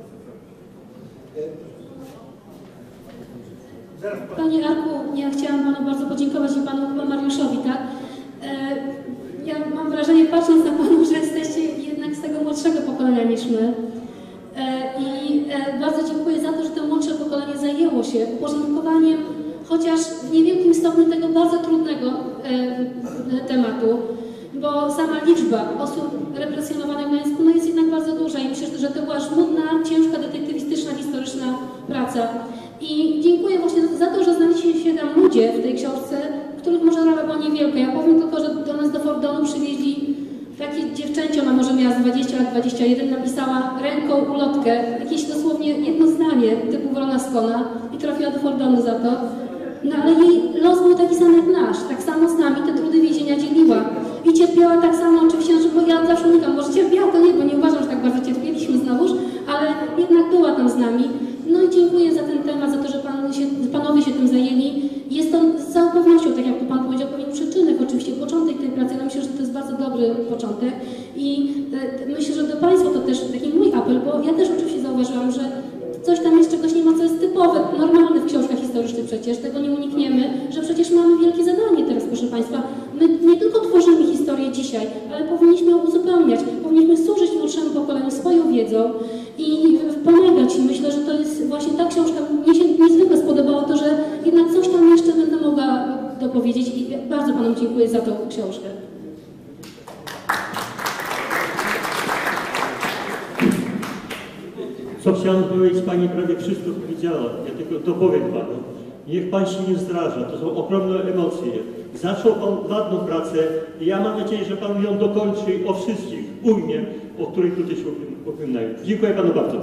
Panie Arku, ja chciałam Panu bardzo podziękować i Panu chyba Mariuszowi, tak? Ja mam wrażenie, patrząc na Panu, że jesteście jednak z tego młodszego pokolenia niż my. I bardzo dziękuję za to, że to młodsze pokolenie zajęło się uporządkowaniem chociaż w niewielkim stopniu tego bardzo trudnego tematu, bo sama liczba osób represjonowanych w Gdańsku jest jednak bardzo duża i myślę, że to była żmudna, ciężka, detektywistyczna, historyczna praca. I dziękuję właśnie za to, że znaleźli się tam ludzie w tej książce, których może rola była niewielka. Ja powiem tylko, że do nas do Fordonu przywieźli takie dziewczęcie, ona może miała z 20 lat, 21, napisała ręką ulotkę, jakieś dosłownie jedno zdanie typu Wrona Skona i trafiła do Fordonu za to. No ale jej los był taki sam jak nasz, tak samo z nami te trudy więzienia dzieliła. I cierpiała tak samo oczywiście, bo ja zawsze unikam, może cierpiała to nie, bo nie uważam, że tak bardzo cierpieliśmy znowuż, ale jednak była tam z nami. No i dziękuję za ten temat, za to, że Panowie się tym zajęli. Jest to z całą pewnością, tak jak tu Pan powiedział, pewien przyczynek, oczywiście początek tej pracy, ale myślę, że to jest bardzo dobry początek. I myślę, że do Państwa to też taki mój apel, bo ja też oczywiście zauważyłam, że coś tam jest, czegoś nie ma, co jest typowe, normalne w książkach historycznych przecież, tego nie unikniemy, że przecież mamy wielkie zadanie teraz, proszę Państwa. My nie tylko tworzymy historię dzisiaj, ale powinniśmy ją uzupełniać, powinniśmy służyć młodszemu pokoleniu swoją wiedzą i pomagać. I myślę, że to jest właśnie ta książka, mnie się niezwykle spodobało to, że jednak coś tam jeszcze będę mogła dopowiedzieć i bardzo Panom dziękuję za tą książkę. Co chciałem powiedzieć, Pani prawie wszystko powiedziała, ja tylko dopowiem Panu. Niech Pan się nie zdraża, to są ogromne emocje. Zaczął Pan ładną pracę i ja mam nadzieję, że Pan ją dokończy o wszystkich, ujmie, o których tutaj się upominają. Dziękuję Panu bardzo.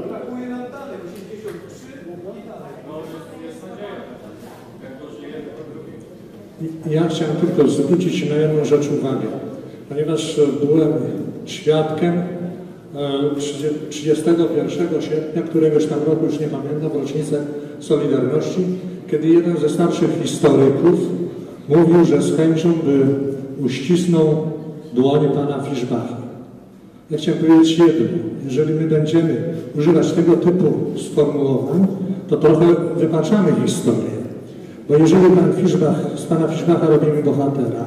Ja chciałem tylko zwrócić na jedną rzecz uwagę, ponieważ byłem świadkiem 31 sierpnia, któregoś tam roku, już nie pamiętam, w rocznicę Solidarności, kiedy jeden ze starszych historyków mówił, że z chęcią by uścisnął dłoń pana Fischbacha. Ja chciałem powiedzieć jedno. Jeżeli my będziemy używać tego typu sformułowań, to trochę wypaczamy historię. Bo jeżeli z pana Fischbacha robimy bohatera,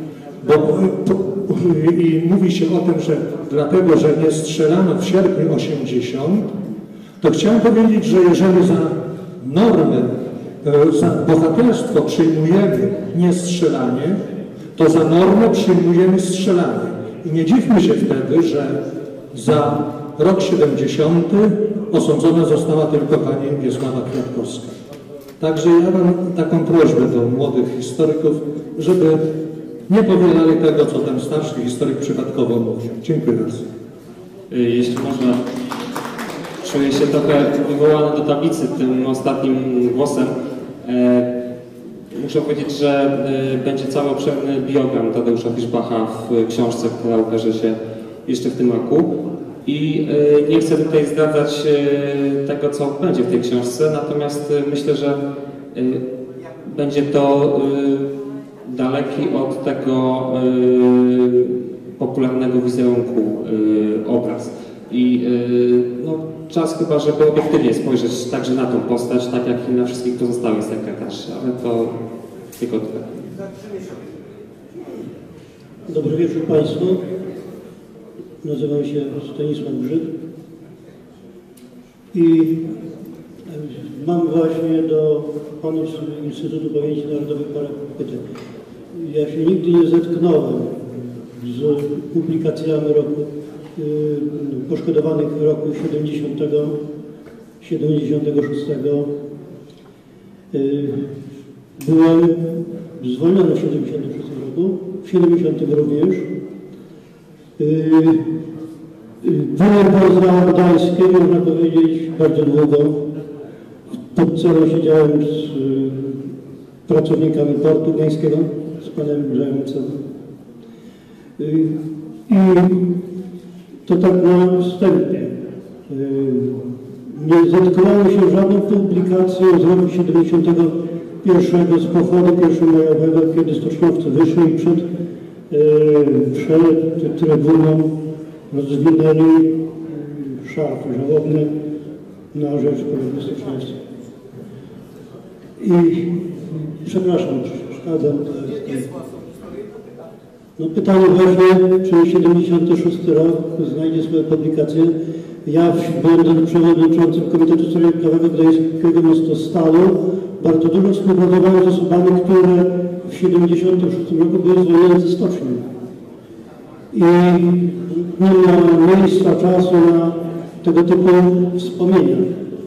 i mówi się o tym, że dlatego, że nie strzelano w sierpniu 80, to chciałem powiedzieć, że jeżeli za normę, za bohaterstwo przyjmujemy niestrzelanie, to za normę przyjmujemy strzelanie. I nie dziwmy się wtedy, że za rok 70 osądzona została tylko pani Wiesława Kwiatkowska. Także ja mam taką prośbę do młodych historyków, żeby nie powielali tego, co ten starszy historyk przypadkowo mówił. Dziękuję bardzo. Jeśli można, czuję się trochę wywołany do tablicy tym ostatnim głosem. Muszę powiedzieć, że będzie cały obszerny biogram Tadeusza Fischbacha w książce, która ukaże się jeszcze w tym roku. I nie chcę tutaj zdradzać tego, co będzie w tej książce, natomiast myślę, że będzie to daleki od tego popularnego wizerunku obraz. I no, czas chyba, żeby obiektywnie spojrzeć także na tą postać, tak jak i na wszystkich pozostałych sekretarzy, ale to tylko tyle. Dobry wieczór Państwu. Nazywam się Stanisław Grzyb i mam właśnie do panów z Instytutu Pamięci Narodowej parę pytań. Ja się nigdy nie zetknąłem z publikacjami poszkodowanych roku 76. Byłem zwolniony w 76 roku, w 70 również. Byłem poza Gdańskiem, można powiedzieć, bardzo długo. Pod celą siedziałem z pracownikami portu gdańskiego, z panem Brzęcem. I to tak na wstępie. Nie zetknąłem się żadną publikacją z roku 71 z pochodu pierwszomajowego, kiedy stoczniowcy wyszli przed trybuną rozwinęli szarfy żałobne na rzecz kolegi stoczniowców. I przepraszam, przeszkadzam. No pytanie właśnie, czy 76 rok znajdzie swoje publikacje. Ja, będąc przewodniczącym Komitetu Solidarnego Gdańskiego Mostostalu, bardzo dużo współpracowałem z osobami, które w 76 roku były zwolnione ze stoczni. I nie ma miejsca, czasu na tego typu wspomnienia.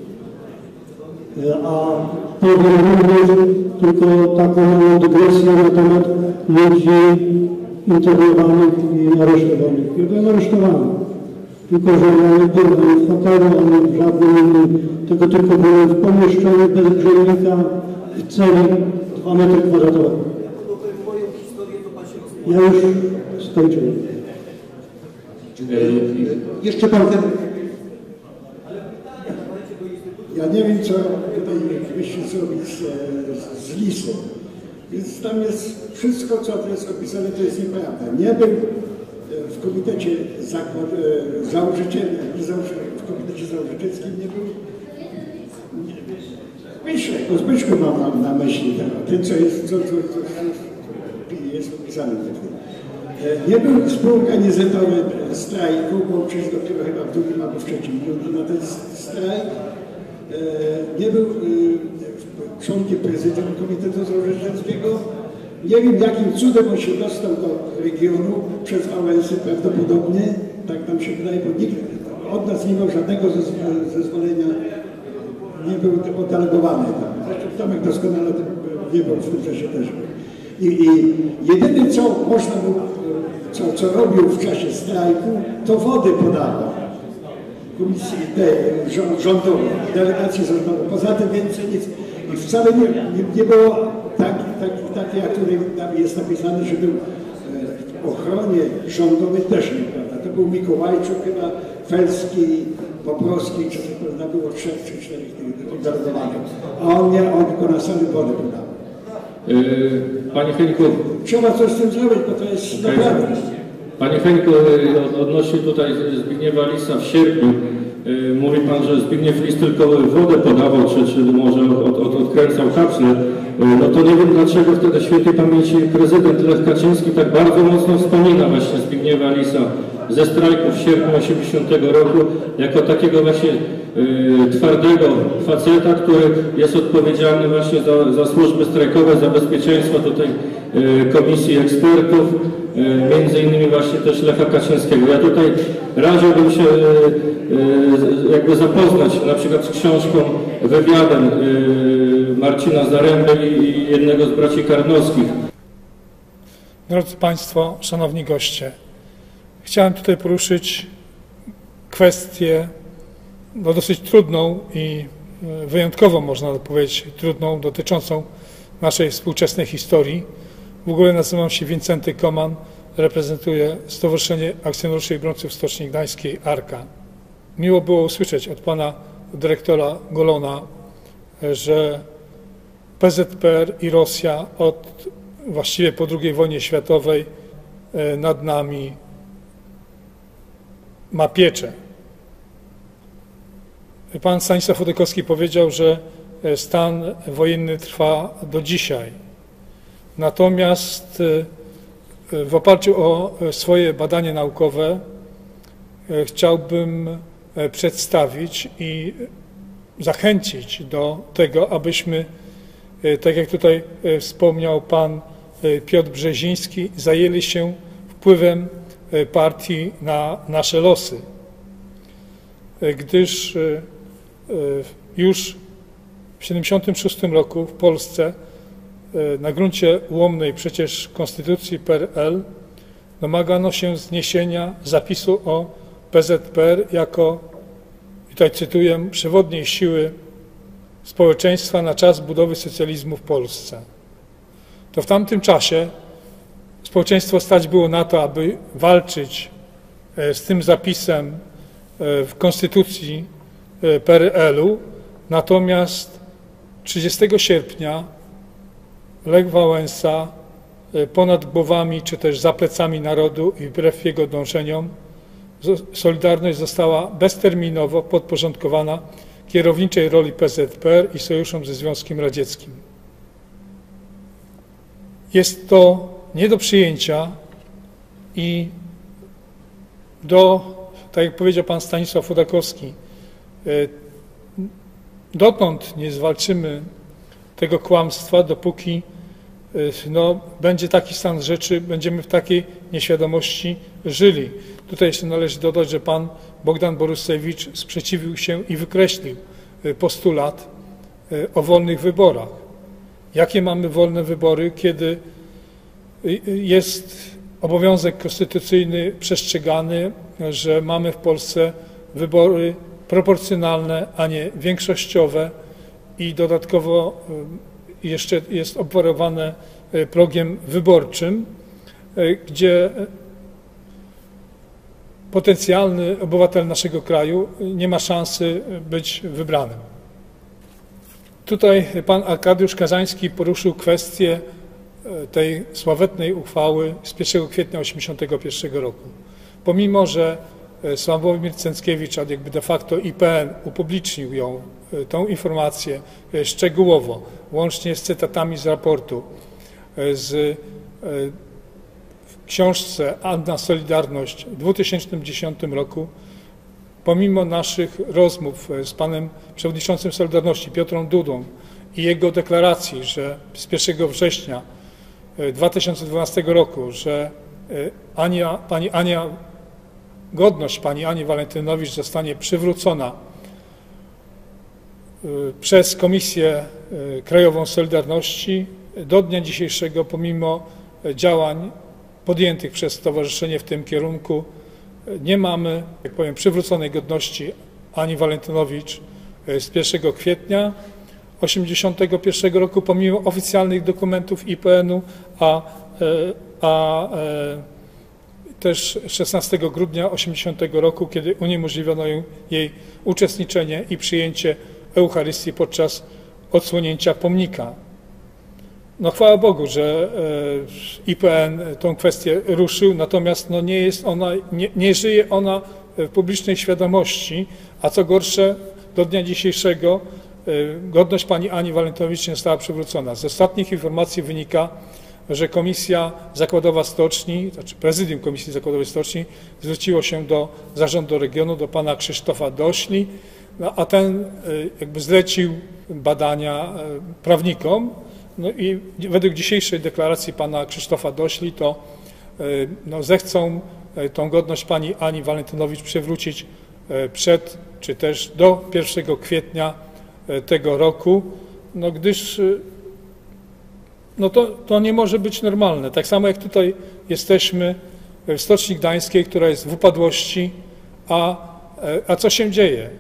A powiem również tylko taką dygresję na temat ludzi internowanych i aresztowanych. Ja byłem aresztowany. Tylko że ja nie byłem ani w hotelu, ani w żadnym innym. Tego tylko byłem w pomieszczeniu bez grzejnika w celi 2 metry kwadratowe. Ja już skończyłem. Jeszcze pan ten... Ja nie wiem, co tutaj byście zrobić z lisem. Więc tam jest wszystko, co tu jest opisane, to jest nieprawda. Nie był w komitecie założycielskim, w komitecie założycielskim nie był. Zbyszko mam na myśli ten, co jest, co jest opisane. Nie był współorganizatorem strajku, bo przecież dopiero chyba w drugim albo w trzecim dniu na ten strajk. Nie był członkiem prezydium Komitetu Założycielskiego. Nie wiem, jakim cudem on się dostał do regionu przez Wałęsy prawdopodobnie, tak nam się wydaje, bo nikt od nas nie miał żadnego zezwolenia, nie był oddelegowany tam. Zresztą Tomek doskonale nie był, w tym czasie też był. I jedyne, co można było, co robił w czasie strajku, to wody podawał komisji rządowej, delegacji rządowej. Poza tym więcej nic. I wcale nie było takie, jak tutaj jest napisane, że był w ochronie rządowej też nieprawda. To był Mikołajczuk chyba Felski, Poprowski, czy to prawda było 3 czy 4 tych delegowanych, a on go na sali wodę dodał. Panie Henku... Trzeba coś z tym zrobić, bo to jest naprawdę. Panie Henku, odnośnie tutaj Zbigniewa Lisa w sierpniu, mówi Pan, że Zbigniew Lis tylko wodę podawał, czy może odkręcał kapsle. No to nie wiem, dlaczego wtedy świętej pamięci prezydent Lech Kaczyński tak bardzo mocno wspomina właśnie Zbigniewa Lisa ze strajku w sierpniu 80 roku, jako takiego właśnie twardego faceta, który jest odpowiedzialny właśnie za służby strajkowe, za bezpieczeństwo tutaj komisji ekspertów, między innymi właśnie też Lecha Kaczyńskiego. Ja tutaj radziłbym się jakby zapoznać na przykład z książką, wywiadem Marcina Zaręby i jednego z braci Karnowskich. Drodzy Państwo, Szanowni goście, chciałem tutaj poruszyć kwestię dosyć trudną i wyjątkowo, można powiedzieć, trudną, dotyczącą naszej współczesnej historii. W ogóle nazywam się Wincenty Koman, reprezentuję Stowarzyszenie Akcjonariuszy i Obrońców Stoczni Gdańskiej ARKA. Miło było usłyszeć od pana dyrektora Golona, że PZPR i Rosja właściwie po II wojnie światowej nad nami ma pieczę. Pan Stanisław Chodakowski powiedział, że stan wojenny trwa do dzisiaj. Natomiast w oparciu o swoje badanie naukowe chciałbym przedstawić i zachęcić do tego, abyśmy, tak jak tutaj wspomniał pan Piotr Brzeziński, zajęli się wpływem partii na nasze losy. Gdyż już w 1976 roku w Polsce na gruncie ułomnej przecież Konstytucji PRL domagano się zniesienia zapisu o PZPR jako, tutaj cytuję, przewodniej siły społeczeństwa na czas budowy socjalizmu w Polsce. To w tamtym czasie społeczeństwo stać było na to, aby walczyć z tym zapisem w Konstytucji PRL-u, natomiast 30 sierpnia Lech Wałęsa ponad głowami czy też za plecami narodu i wbrew jego dążeniom Solidarność została bezterminowo podporządkowana kierowniczej roli PZPR i sojuszom ze Związkiem Radzieckim. Jest to nie do przyjęcia i tak jak powiedział pan Stanisław Chodakowski, dotąd nie zwalczymy tego kłamstwa, dopóki będzie taki stan rzeczy, będziemy w takiej nieświadomości żyli. Tutaj jeszcze należy dodać, że pan Bogdan Borusewicz sprzeciwił się i wykreślił postulat o wolnych wyborach. Jakie mamy wolne wybory, kiedy jest obowiązek konstytucyjny przestrzegany, że mamy w Polsce wybory proporcjonalne, a nie większościowe i dodatkowo jeszcze jest obwarowane progiem wyborczym, gdzie potencjalny obywatel naszego kraju nie ma szansy być wybranym. Tutaj pan Arkadiusz Kazański poruszył kwestię tej sławetnej uchwały z 1 kwietnia 1981 roku. Pomimo że Sławomir Cęckiewicz, a jakby de facto IPN upublicznił tą informację szczegółowo, łącznie z cytatami z raportu, w książce Anna Solidarność w 2010 roku, pomimo naszych rozmów z panem przewodniczącym Solidarności Piotrem Dudą i jego deklaracji, że z 1 września 2012 roku, że godność pani Ani Walentynowicz zostanie przywrócona przez Komisję Krajową Solidarności, do dnia dzisiejszego, pomimo działań podjętych przez stowarzyszenie w tym kierunku, nie mamy, jak powiem, przywróconej godności Ani Walentynowicz z 1 kwietnia 1981 roku, pomimo oficjalnych dokumentów IPN-u, też 16 grudnia 80 roku, kiedy uniemożliwiono jej uczestniczenie i przyjęcie Eucharystii podczas odsłonięcia pomnika. No chwała Bogu, że IPN tą kwestię ruszył, natomiast no nie żyje ona w publicznej świadomości, a co gorsze, do dnia dzisiejszego godność pani Ani Walentynowicz nie została przywrócona. Z ostatnich informacji wynika, że Komisja Zakładowa Stoczni, znaczy Prezydium Komisji Zakładowej Stoczni zwróciło się do Zarządu Regionu, do pana Krzysztofa Dośli, no, a ten jakby zlecił badania prawnikom. No i według dzisiejszej deklaracji pana Krzysztofa Dośli to no, zechcą tą godność pani Ani Walentynowicz przywrócić przed, czy też do 1 kwietnia tego roku, no gdyż no to nie może być normalne. Tak samo jak tutaj jesteśmy w Stoczni Gdańskiej, która jest w upadłości, a co się dzieje?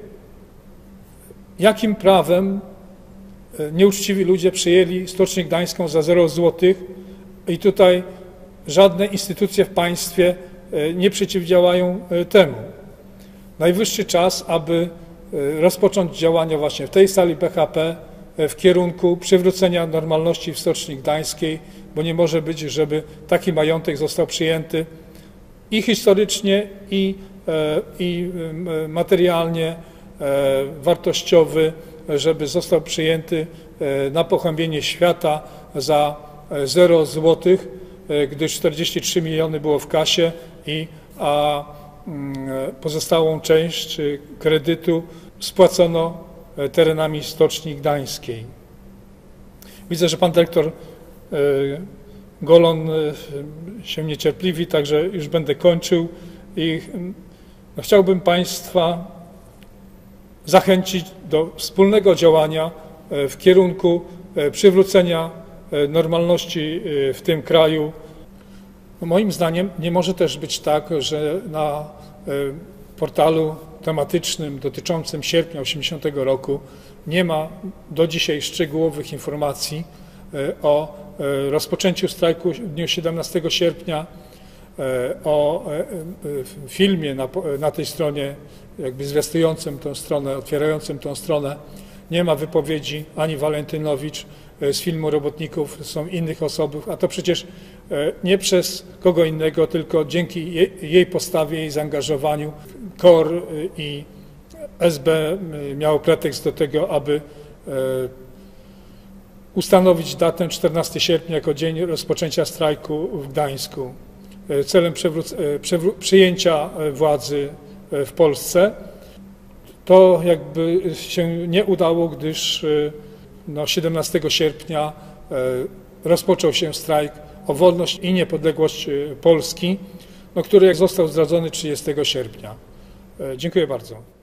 Jakim prawem nieuczciwi ludzie przyjęli Stocznię Gdańską za 0 złotych i tutaj żadne instytucje w państwie nie przeciwdziałają temu. Najwyższy czas, aby rozpocząć działania właśnie w tej sali BHP w kierunku przywrócenia normalności w Stoczni Gdańskiej, bo nie może być, żeby taki majątek został przyjęty i historycznie, i materialnie, wartościowy, żeby został przyjęty na pohańbienie świata za 0 złotych, gdyż 43 miliony było w kasie, a pozostałą część kredytu spłacono terenami Stoczni Gdańskiej. Widzę, że pan dyrektor Golon się niecierpliwi, także już będę kończył i no, chciałbym państwa zachęcić do wspólnego działania w kierunku przywrócenia normalności w tym kraju. No, moim zdaniem nie może też być tak, że na portalu tematycznym dotyczącym sierpnia 80 roku nie ma do dzisiaj szczegółowych informacji o rozpoczęciu strajku w dniu 17 sierpnia, o filmie na tej stronie jakby zwiastującym tę stronę, otwierającym tę stronę. Nie ma wypowiedzi Ani Walentynowicz z filmu Robotników, są innych osób, a to przecież nie przez kogo innego, tylko dzięki jej postawie, jej zaangażowaniu KOR i SB miało pretekst do tego, aby ustanowić datę 14 sierpnia jako dzień rozpoczęcia strajku w Gdańsku celem przyjęcia władzy w Polsce. To jakby się nie udało, gdyż 17 sierpnia rozpoczął się strajk o wolność i niepodległość Polski, który został zdradzony 30 sierpnia. Dziękuję bardzo.